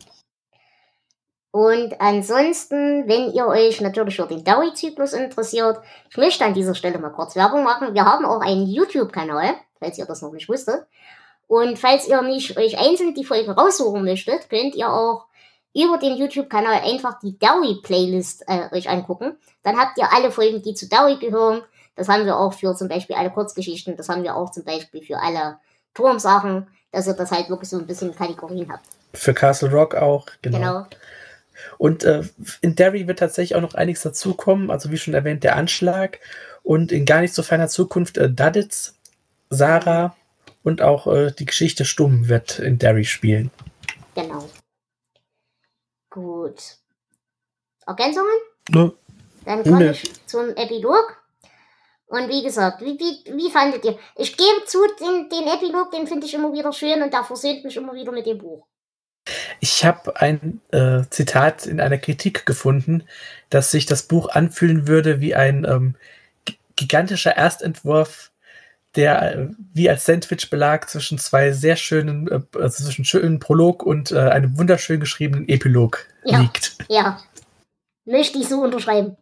Und ansonsten, wenn ihr euch natürlich für den Dowie-Zyklus interessiert, ich möchte an dieser Stelle mal kurz Werbung machen. Wir haben auch einen YouTube-Kanal, falls ihr das noch nicht wusstet. Und falls ihr nicht euch einzeln die Folgen raussuchen möchtet, könnt ihr auch über den YouTube-Kanal einfach die Dowie-Playlist euch angucken. Dann habt ihr alle Folgen, die zu Dowie gehören. Das haben wir auch für zum Beispiel alle Kurzgeschichten. Das haben wir auch zum Beispiel für alle Turmsachen, dass ihr das halt wirklich so ein bisschen Kategorien habt.
Für Castle Rock auch, genau. Und in Derry wird tatsächlich auch noch einiges dazukommen. Also wie schon erwähnt, der Anschlag. Und in gar nicht so ferner Zukunft Duddits, Sarah und auch die Geschichte Stumm wird in Derry spielen.
Genau. Gut. Ergänzungen?
Ne.
Dann komme ich zum Epilog. Und wie gesagt, wie fandet ihr? Ich gebe zu, den Epilog, den finde ich immer wieder schön und der versöhnt mich immer wieder mit dem Buch.
Ich habe ein Zitat in einer Kritik gefunden, dass sich das Buch anfühlen würde wie ein gigantischer Erstentwurf, der wie als Sandwich-Belag zwischen zwei sehr schönen, zwischen schönen Prolog und einem wunderschön geschriebenen Epilog liegt.
Ja, möchte ich so unterschreiben.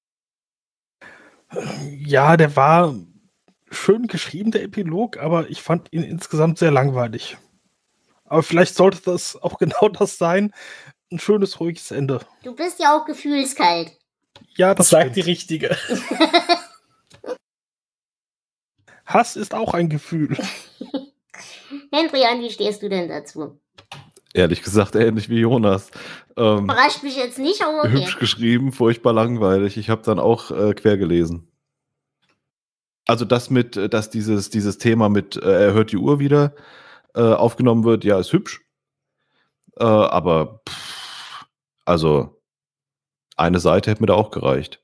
Ja, der war schön geschrieben, der Epilog, aber ich fand ihn insgesamt sehr langweilig. Aber vielleicht sollte das auch genau das sein. Ein schönes, ruhiges Ende.
Du bist ja auch gefühlskalt.
Ja,
das sagt die Richtige.
Hass ist auch ein Gefühl.
Hendrian, wie stehst du denn dazu?
Ehrlich gesagt, ähnlich wie Jonas.
Überrascht mich jetzt nicht, aber okay.
Hübsch geschrieben, furchtbar langweilig. Ich habe dann auch quer gelesen. Also dass dieses Thema mit er hört die Uhr wieder aufgenommen wird, ja, ist hübsch. Aber also eine Seite hätte mir da auch gereicht.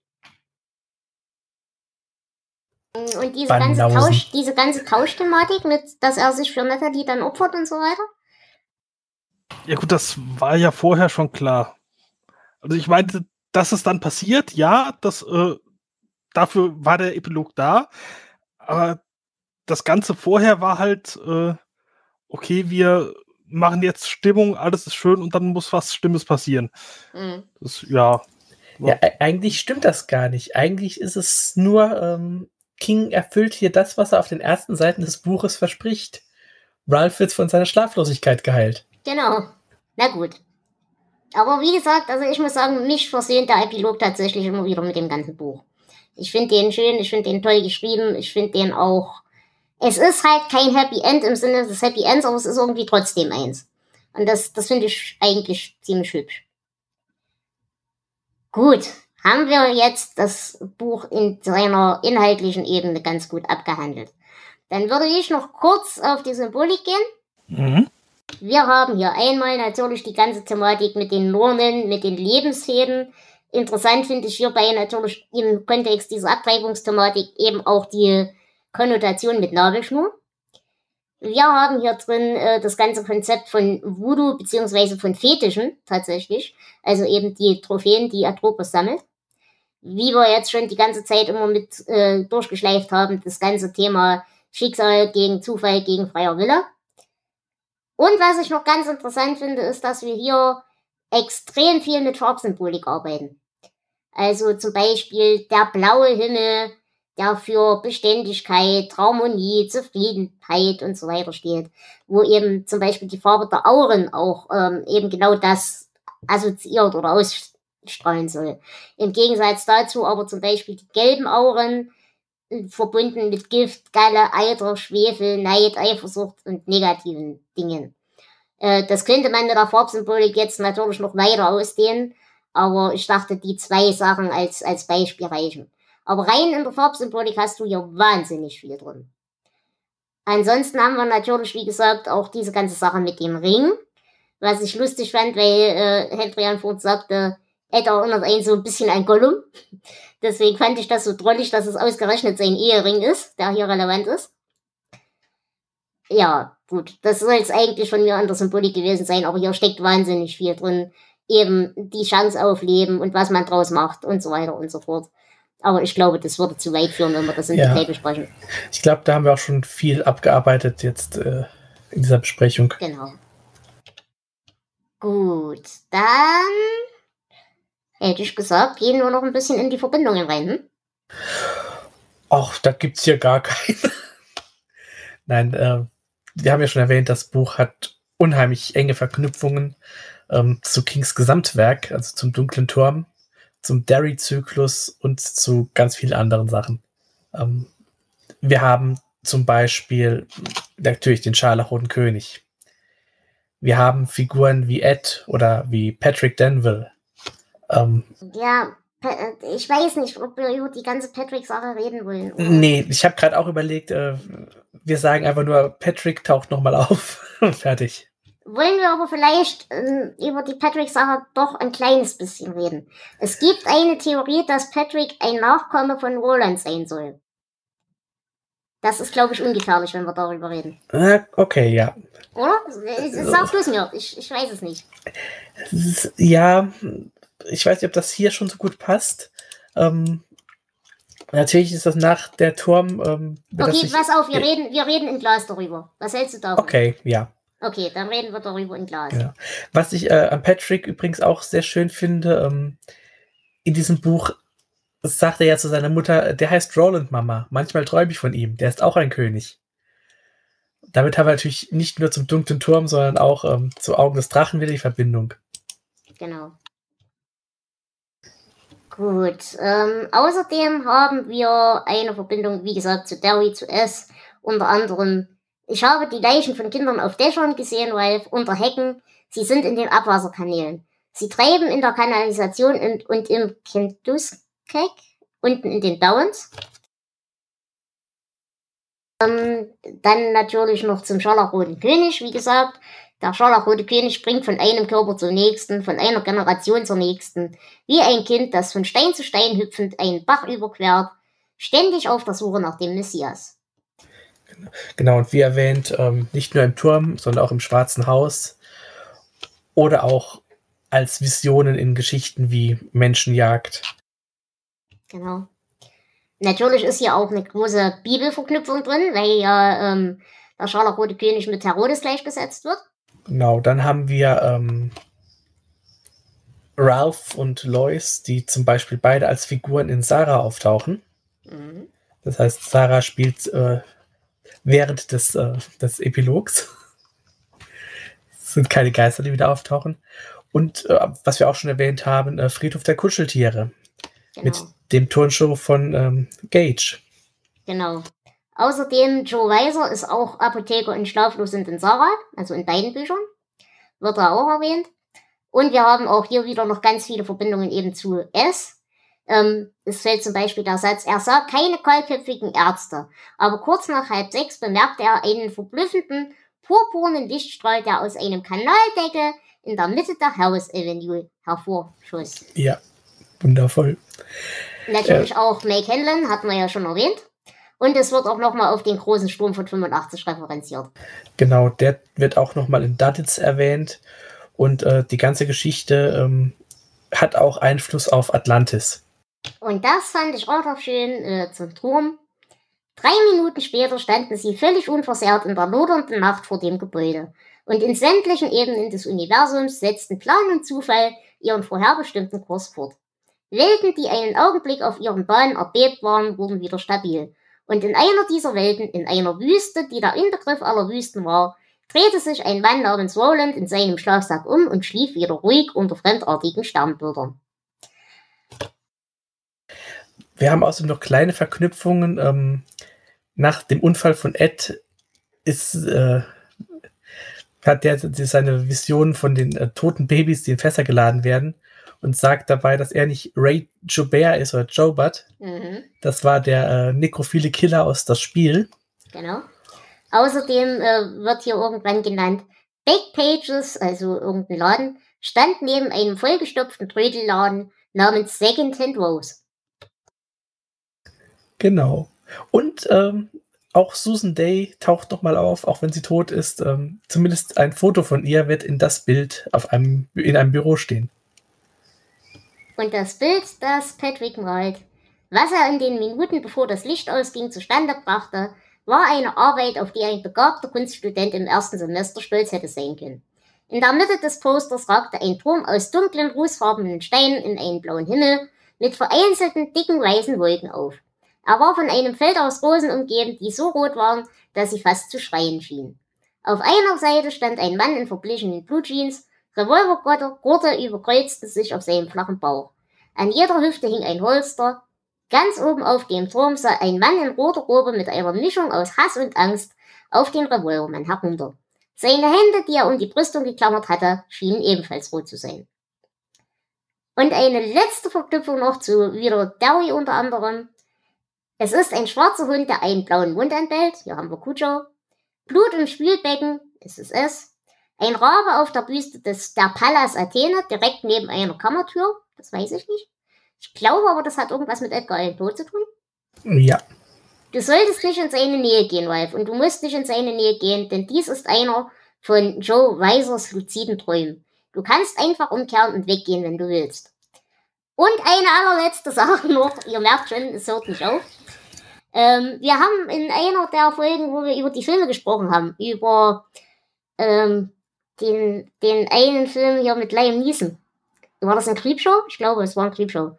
Und diese ganze Tauschthematik mit, dass er sich für Natalie dann opfert und so weiter?
Ja gut, das war ja vorher schon klar. Also ich meinte, dass es dann passiert, ja, dafür war der Epilog da, aber das Ganze vorher war halt, okay, wir machen jetzt Stimmung, alles ist schön und dann muss was Schlimmes passieren.
Ja, eigentlich stimmt das gar nicht. Eigentlich ist es nur, King erfüllt hier das, was er auf den ersten Seiten des Buches verspricht. Ralph wird von seiner Schlaflosigkeit geheilt.
Genau. Na gut. Aber wie gesagt, also ich muss sagen, mich versöhnt der Epilog tatsächlich immer wieder mit dem ganzen Buch. Ich finde den schön, ich finde den toll geschrieben, ich finde den auch... Es ist halt kein Happy End im Sinne des Happy Ends, aber es ist irgendwie trotzdem eins. Und das finde ich eigentlich ziemlich hübsch. Gut, haben wir jetzt das Buch in seiner inhaltlichen Ebene ganz gut abgehandelt. Dann würde ich noch kurz auf die Symbolik gehen. Wir haben hier einmal natürlich die ganze Thematik mit den Nurnen, mit den Lebensfäden. Interessant finde ich hierbei natürlich im Kontext dieser Abtreibungsthematik eben auch die Konnotation mit Nabelschnur. Wir haben hier drin das ganze Konzept von Voodoo beziehungsweise von Fetischen tatsächlich, also eben die Trophäen, die Atropos sammelt. wie wir jetzt schon die ganze Zeit immer mit durchgeschleift haben, das ganze Thema Schicksal gegen Zufall, gegen freier Wille. Und was ich noch ganz interessant finde, ist, dass wir hier extrem viel mit Farbsymbolik arbeiten. Also zum Beispiel der blaue Himmel, der für Beständigkeit, Harmonie, Zufriedenheit und so weiter steht. Wo eben zum Beispiel die Farbe der Auren auch eben genau das assoziiert oder ausstrahlen soll. Im Gegensatz dazu aber zum Beispiel die gelben Auren, verbunden mit Gift, Galle, Eiter, Schwefel, Neid, Eifersucht und negativen Dingen. Das könnte man mit der Farbsymbolik jetzt natürlich noch weiter ausdehnen, aber ich dachte, die 2 Sachen als Beispiel reichen. Aber rein in der Farbsymbolik hast du hier wahnsinnig viel drin. Ansonsten haben wir natürlich, wie gesagt, auch diese ganze Sache mit dem Ring, was ich lustig fand, weil Hendrian Ford sagte, er erinnert einen so ein bisschen an Gollum. Deswegen fand ich das so drollig, dass es ausgerechnet sein Ehering ist, der hier relevant ist. Ja, gut, das soll jetzt eigentlich von mir an der Symbolik gewesen sein, aber hier steckt wahnsinnig viel drin. Eben die Chance auf Leben und was man draus macht und so weiter und so fort. Aber ich glaube, das würde zu weit führen, wenn wir das im Detail besprechen.
Ich glaube, da haben wir auch schon viel abgearbeitet jetzt in dieser Besprechung.
Genau. Gut, dann hätte ich gesagt, gehen wir noch ein bisschen in die Verbindungen rein. Hm?
Ach, da gibt es hier gar keine. Nein, wir haben ja schon erwähnt, das Buch hat unheimlich enge Verknüpfungen zu Kings Gesamtwerk, also zum Dunklen Turm, zum Derry-Zyklus und zu ganz vielen anderen Sachen. Wir haben zum Beispiel natürlich den Scharlachroten König. Wir haben Figuren wie Ed oder wie Patrick Denville.
Ja, ich weiß nicht, ob wir über die ganze Patrick-Sache reden wollen. Oder?
Nee, ich habe gerade auch überlegt, wir sagen einfach nur, Patrick taucht nochmal auf. Fertig.
Wollen wir aber vielleicht über die Patrick-Sache doch ein kleines bisschen reden. Es gibt eine Theorie, dass Patrick ein Nachkomme von Roland sein soll. Das ist, glaube ich, ungefährlich, wenn wir darüber reden.
Okay, ja.
Oder? Sag du es mir, ich weiß es nicht.
Ja, ich weiß nicht, ob das hier schon so gut passt. Natürlich ist das nach der Turm...
okay, pass auf, wir reden in Glas darüber. Was hältst du davon?
Okay, ja.
Okay, dann reden wir darüber in Glas.
Genau. Was ich an Patrick übrigens auch sehr schön finde, in diesem Buch sagt er ja zu seiner Mutter, der heißt Roland, Mama. Manchmal träume ich von ihm. Der ist auch ein König. Damit haben wir natürlich nicht nur zum Dunklen Turm, sondern auch zu Augen des Drachen wieder die Verbindung.
Genau. Gut. Außerdem haben wir eine Verbindung, wie gesagt, zu Derry, zu S. Unter anderem, ich habe die Leichen von Kindern auf Dächern gesehen, Ralph, unter Hecken. Sie sind in den Abwasserkanälen. Sie treiben in der Kanalisation und im Kentuskek, unten in den Downs. Dann natürlich noch zum Scharlachroten König, wie gesagt. Der Scharlachrote König springt von einem Körper zum nächsten, von einer Generation zur nächsten, wie ein Kind, das von Stein zu Stein hüpfend einen Bach überquert, ständig auf der Suche nach dem Messias.
Genau, und wie erwähnt, nicht nur im Turm, sondern auch im Schwarzen Haus oder auch als Visionen in Geschichten wie Menschenjagd.
Genau. Natürlich ist hier auch eine große Bibelverknüpfung drin, weil ja der Scharlachrote König mit Herodes gleichgesetzt wird.
Genau, dann haben wir Ralph und Lois, die zum Beispiel beide als Figuren in Sarah auftauchen. Mhm. Das heißt, Sarah spielt während des Epilogs. Es sind keine Geister, die wieder auftauchen. Und was wir auch schon erwähnt haben, Friedhof der Kuscheltiere. Genau. Mit dem Turnschuh von Gage.
Genau. Außerdem, Joe Weiser ist auch Apotheker in Schlaflos sind in Sarah, also in beiden Büchern. Wird er auch erwähnt. Und wir haben auch hier wieder noch ganz viele Verbindungen eben zu S. Es fällt zum Beispiel der Satz, er sah keine kahlköpfigen Ärzte, aber kurz nach 5:30 bemerkte er einen verblüffenden, purpurnen Lichtstrahl, der aus einem Kanaldeckel in der Mitte der Harris Avenue hervorschoss.
Ja, wundervoll.
Natürlich auch Make Hanlon, hatten wir ja schon erwähnt. Und es wird auch nochmal auf den großen Sturm von 85 referenziert.
Genau, der wird auch nochmal in Duddits erwähnt. Und die ganze Geschichte hat auch Einfluss auf Atlantis.
Und das fand ich auch noch schön zum Turm. 3 Minuten später standen sie völlig unversehrt in der lodernden Nacht vor dem Gebäude. Und in sämtlichen Ebenen des Universums setzten Plan und Zufall ihren vorherbestimmten Kurs fort. Welten, die einen Augenblick auf ihren Bahnen erbebt waren, wurden wieder stabil. Und in einer dieser Welten, in einer Wüste, die der Inbegriff aller Wüsten war, drehte sich ein Mann namens Roland in seinem Schlafsack um und schlief wieder ruhig unter fremdartigen Sternbildern.
Wir haben außerdem noch kleine Verknüpfungen. Nach dem Unfall von Ed hat der seine Vision von den toten Babys, die in Fässer geladen werden, und sagt dabei, dass er nicht Ray Jobert ist oder Jobert. Das war der nekrophile Killer aus das Spiel.
Genau. Außerdem wird hier irgendwann genannt, Backpages, also irgendein Laden, stand neben einem vollgestopften Trödelladen namens Second Hand Rose.
Genau. Und auch Susan Day taucht nochmal auf, auch wenn sie tot ist. Zumindest ein Foto von ihr wird in das Bild in einem Büro stehen.
Und das Bild, das Patrick malt, was er in den Minuten bevor das Licht ausging zustande brachte, war eine Arbeit, auf die ein begabter Kunststudent im ersten Semester stolz hätte sein können. In der Mitte des Posters ragte ein Turm aus dunklen, rußfarbenen Steinen in einen blauen Himmel mit vereinzelten, dicken, weißen Wolken auf. Er war von einem Feld aus Rosen umgeben, die so rot waren, dass sie fast zu schreien schienen. Auf einer Seite stand ein Mann in verblichenen Blue Jeans, Revolvergurte überkreuzten sich auf seinem flachen Bauch. An jeder Hüfte hing ein Holster. Ganz oben auf dem Turm sah ein Mann in roter Robe mit einer Mischung aus Hass und Angst auf den Revolvermann herunter. Seine Hände, die er um die Brüstung geklammert hatte, schienen ebenfalls rot zu sein. Und eine letzte Verknüpfung noch zu wieder Derry unter anderem. Es ist ein schwarzer Hund, der einen blauen Mund anbellt. Hier haben wir Cujo. Blut im Spülbecken, ist es. Ein Rabe auf der Büste der Pallas Athene, direkt neben einer Kammertür. Das weiß ich nicht. Ich glaube aber, das hat irgendwas mit Edgar Allan Poe zu tun.
Ja.
Du solltest nicht in seine Nähe gehen, Ralph. Und du musst nicht in seine Nähe gehen, denn dies ist einer von Joe Weisers luziden Träumen. Du kannst einfach umkehren und weggehen, wenn du willst. Und eine allerletzte Sache noch. Ihr merkt schon, es hört nicht auf. Wir haben in einer der Folgen, wo wir über die Filme gesprochen haben, über den einen Film hier mit Liam Neeson. War das ein Creepshow? Ich glaube, es war ein Creepshow.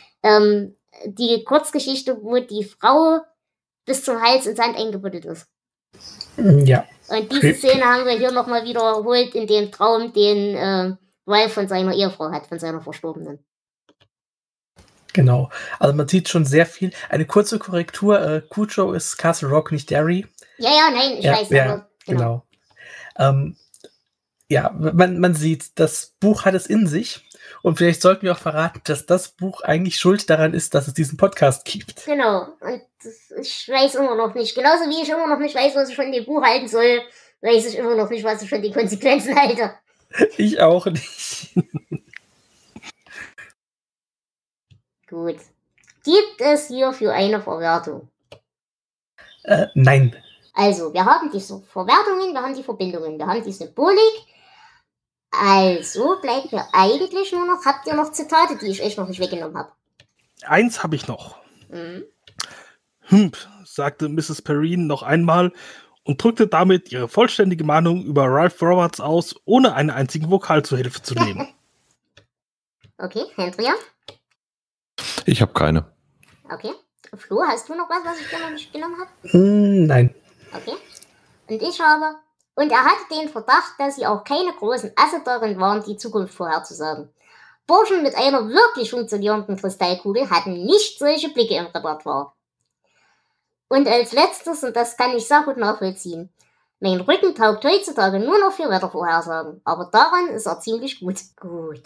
Die Kurzgeschichte, wo die Frau bis zum Hals in Sand eingebuddelt ist.
Ja.
Und diese Szene haben wir hier nochmal wiederholt in dem Traum, den Ralph von seiner Ehefrau hat, von seiner Verstorbenen.
Genau. Also man sieht schon sehr viel. Eine kurze Korrektur. Cujo ist Castle Rock, nicht Derry.
Ja, nein, ich weiß.
Ja,
aber genau.
Man sieht, das Buch hat es in sich. Und vielleicht sollten wir auch verraten, dass das Buch eigentlich schuld daran ist, dass es diesen Podcast gibt.
Genau. Und ich weiß immer noch nicht. Genauso wie ich immer noch nicht weiß, was ich von dem Buch halten soll, weiß ich immer noch nicht, was ich von den Konsequenzen halte.
Ich auch nicht.
Gut. Gibt es hierfür eine Verwertung?
Nein.
Also, wir haben die Verwertungen, wir haben die Verbindungen, wir haben die Symbolik. Also bleibt mir eigentlich nur noch, habt ihr noch Zitate, die ich euch noch nicht weggenommen habe?
Eins habe ich noch. Sagte Mrs. Perrine noch einmal und drückte damit ihre vollständige Meinung über Ralph Roberts aus, ohne einen einzigen Vokal zur Hilfe zu nehmen.
Okay, Hendria?
Ich habe keine.
Okay. Flo, hast du noch was ich dir noch nicht genommen habe?
Nein.
Okay. Und ich habe... Und er hatte den Verdacht, dass sie auch keine großen Asse darin waren, die Zukunft vorherzusagen. Burschen mit einer wirklich funktionierenden Kristallkugel hatten nicht solche Blicke im Repertoire. Und als letztes, und das kann ich sehr gut nachvollziehen, mein Rücken taugt heutzutage nur noch für Wettervorhersagen, aber daran ist er ziemlich gut. Gut.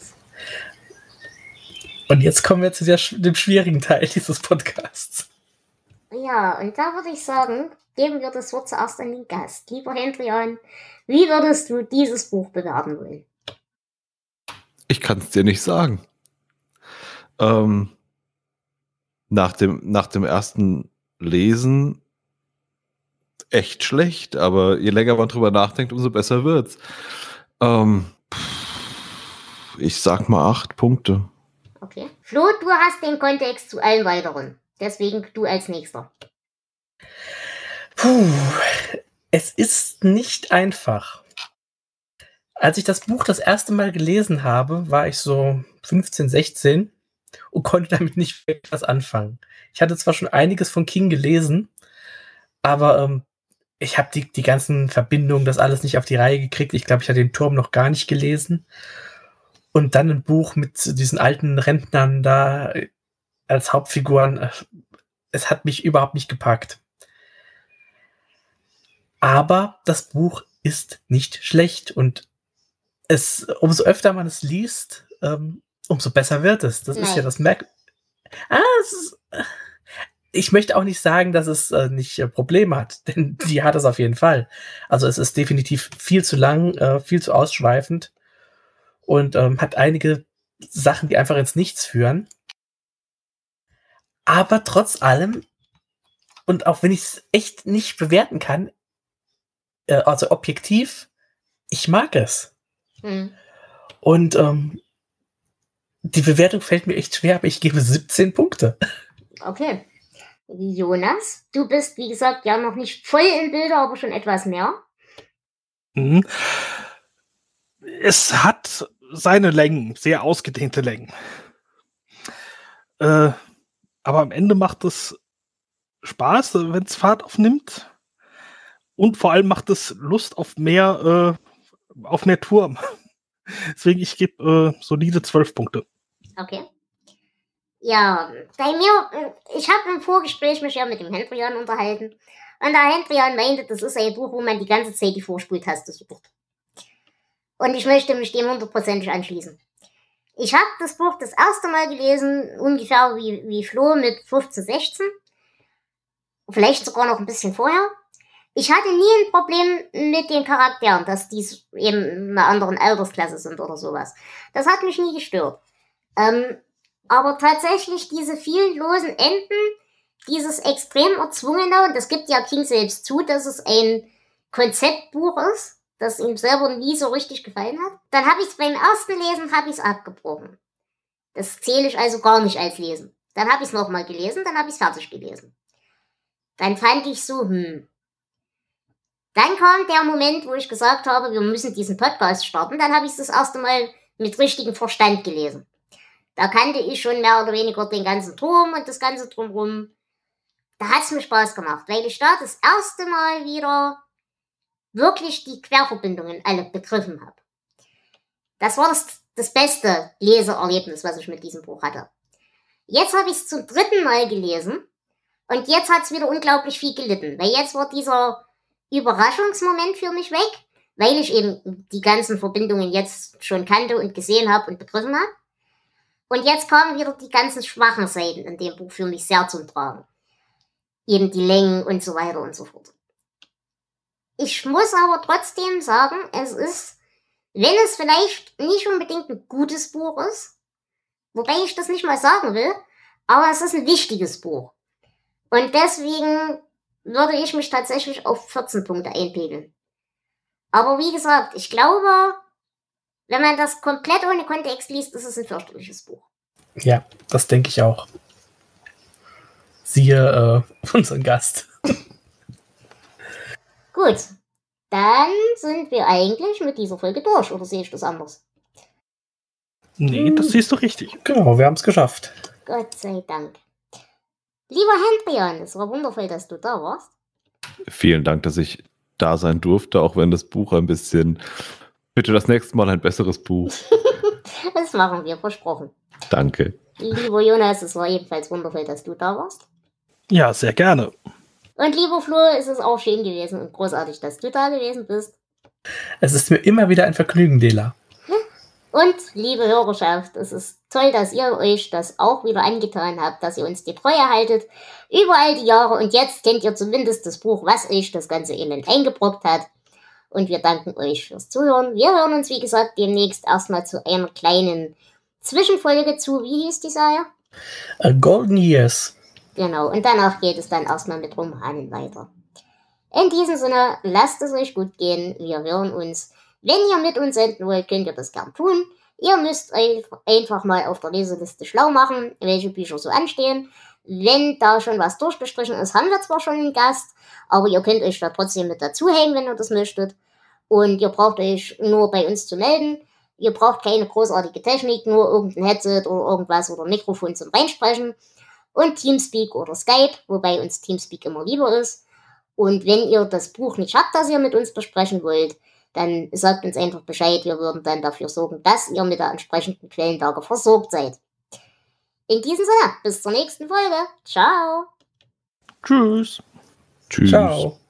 Und jetzt kommen wir zu dem schwierigen Teil dieses Podcasts.
Ja, und da würde ich sagen, geben wir das Wort zuerst an den Gast. Lieber Hendrian, wie würdest du dieses Buch bewerten wollen?
Ich kann es dir nicht sagen. Nach dem ersten Lesen echt schlecht, aber je länger man drüber nachdenkt, umso besser wird's. Ich sag mal 8 Punkte.
Okay. Flo, du hast den Kontext zu allen weiteren. Deswegen du als Nächster.
Puh, es ist nicht einfach. Als ich das Buch das erste Mal gelesen habe, war ich so 15, 16 und konnte damit nicht wirklich was anfangen. Ich hatte zwar schon einiges von King gelesen, aber ich habe die ganzen Verbindungen, das alles nicht auf die Reihe gekriegt. Ich glaube, ich hatte den Turm noch gar nicht gelesen. Und dann ein Buch mit diesen alten Rentnern da als Hauptfiguren. Es hat mich überhaupt nicht gepackt. Aber das Buch ist nicht schlecht und umso öfter man es liest, umso besser wird es. Das ist ja das ich möchte auch nicht sagen, dass es nicht Probleme hat, denn die hat es auf jeden Fall. Also es ist definitiv viel zu lang, viel zu ausschweifend und hat einige Sachen, die einfach ins Nichts führen. Aber trotz allem, und auch wenn ich es echt nicht bewerten kann, also objektiv, ich mag es. Und die Bewertung fällt mir echt schwer, aber ich gebe 17 Punkte.
Okay. Jonas, du bist, wie gesagt, ja noch nicht voll im Bilde, aber schon etwas mehr.
Es hat seine Längen, sehr ausgedehnte Längen. Aber am Ende macht es Spaß, wenn es Fahrt aufnimmt. Und vor allem macht es Lust auf mehr Turm. Deswegen, ich gebe solide 12 Punkte.
Okay. Ja, bei mir, ich habe im Vorgespräch mich ja mit dem Hendrian unterhalten. Und der Hendrian meinte, das ist ein Buch, wo man die ganze Zeit die Vorspultaste sucht. Und ich möchte mich dem 100% anschließen. Ich habe das Buch das erste Mal gelesen, ungefähr wie Flo mit 15, 16. Vielleicht sogar noch ein bisschen vorher. Ich hatte nie ein Problem mit den Charakteren, dass die eben in einer anderen Altersklasse sind oder sowas. Das hat mich nie gestört. Aber tatsächlich diese vielen losen Enden, dieses extrem erzwungene, und das gibt ja King selbst zu, dass es ein Konzeptbuch ist, das ihm selber nie so richtig gefallen hat. Dann habe ich es beim ersten Lesen abgebrochen. Das zähle ich also gar nicht als Lesen. Dann habe ich es nochmal gelesen, dann habe ich es fertig gelesen. Dann fand ich so, Dann kam der Moment, wo ich gesagt habe, wir müssen diesen Podcast starten. Dann habe ich es das erste Mal mit richtigem Verstand gelesen. Da kannte ich schon mehr oder weniger den ganzen Turm und das Ganze drumherum. Da hat es mir Spaß gemacht, weil ich da das erste Mal wieder wirklich die Querverbindungen alle begriffen habe. Das war das beste Leseerlebnis, was ich mit diesem Buch hatte. Jetzt habe ich es zum 3. Mal gelesen und jetzt hat es wieder unglaublich viel gelitten, weil jetzt war dieser Überraschungsmoment für mich weg, weil ich eben die ganzen Verbindungen jetzt schon kannte und gesehen habe und begriffen habe. Und jetzt kamen wieder die ganzen schwachen Seiten in dem Buch für mich sehr zum Tragen. Eben die Längen und so weiter und so fort. Ich muss aber trotzdem sagen, es ist, wenn es vielleicht nicht unbedingt ein gutes Buch ist, wobei ich das nicht mal sagen will, aber es ist ein wichtiges Buch. Und deswegen würde ich mich tatsächlich auf 14 Punkte einpegeln. Aber wie gesagt, ich glaube, wenn man das komplett ohne Kontext liest, ist es ein fürchterliches Buch.
Ja, das denke ich auch. Siehe unseren Gast.
Gut, dann sind wir eigentlich mit dieser Folge durch, oder sehe ich das anders?
Nee, das siehst du richtig.
Genau, wir haben es geschafft.
Gott sei Dank. Lieber Hendrian, es war wundervoll, dass du da warst.
Vielen Dank, dass ich da sein durfte, auch wenn das Buch ein bisschen... Bitte das nächste Mal ein besseres Buch.
Das machen wir, versprochen.
Danke.
Lieber Jonas, es war ebenfalls wundervoll, dass du da warst.
Ja, sehr gerne.
Und lieber Flo, es ist auch schön gewesen und großartig, dass du da gewesen bist.
Es ist mir immer wieder ein Vergnügen, Dela.
Und liebe Hörerschaft, es ist toll, dass ihr euch das auch wieder angetan habt, dass ihr uns die Treue haltet über all die Jahre. Und jetzt kennt ihr zumindest das Buch, was euch das ganze Elend eingebrockt hat. Und wir danken euch fürs Zuhören. Wir hören uns, wie gesagt, demnächst erstmal zu einer kleinen Zwischenfolge zu. Wie hieß die Serie?
Golden Years.
Genau, und danach geht es dann erstmal mit Romanen weiter. In diesem Sinne, lasst es euch gut gehen. Wir hören uns. Wenn ihr mit uns senden wollt, könnt ihr das gern tun. Ihr müsst euch einfach mal auf der Leseliste schlau machen, welche Bücher so anstehen. Wenn da schon was durchgestrichen ist, haben wir zwar schon einen Gast, aber ihr könnt euch da trotzdem mit dazu hängen, wenn ihr das möchtet. Und ihr braucht euch nur bei uns zu melden. Ihr braucht keine großartige Technik, nur irgendein Headset oder irgendwas oder ein Mikrofon zum Reinsprechen. Und Teamspeak oder Skype, wobei uns Teamspeak immer lieber ist. Und wenn ihr das Buch nicht habt, das ihr mit uns besprechen wollt, dann sagt uns einfach Bescheid. Wir würden dann dafür sorgen, dass ihr mit der entsprechenden Quellenlage versorgt seid. In diesem Sinne, bis zur nächsten Folge. Ciao.
Tschüss.
Tschüss.
Ciao.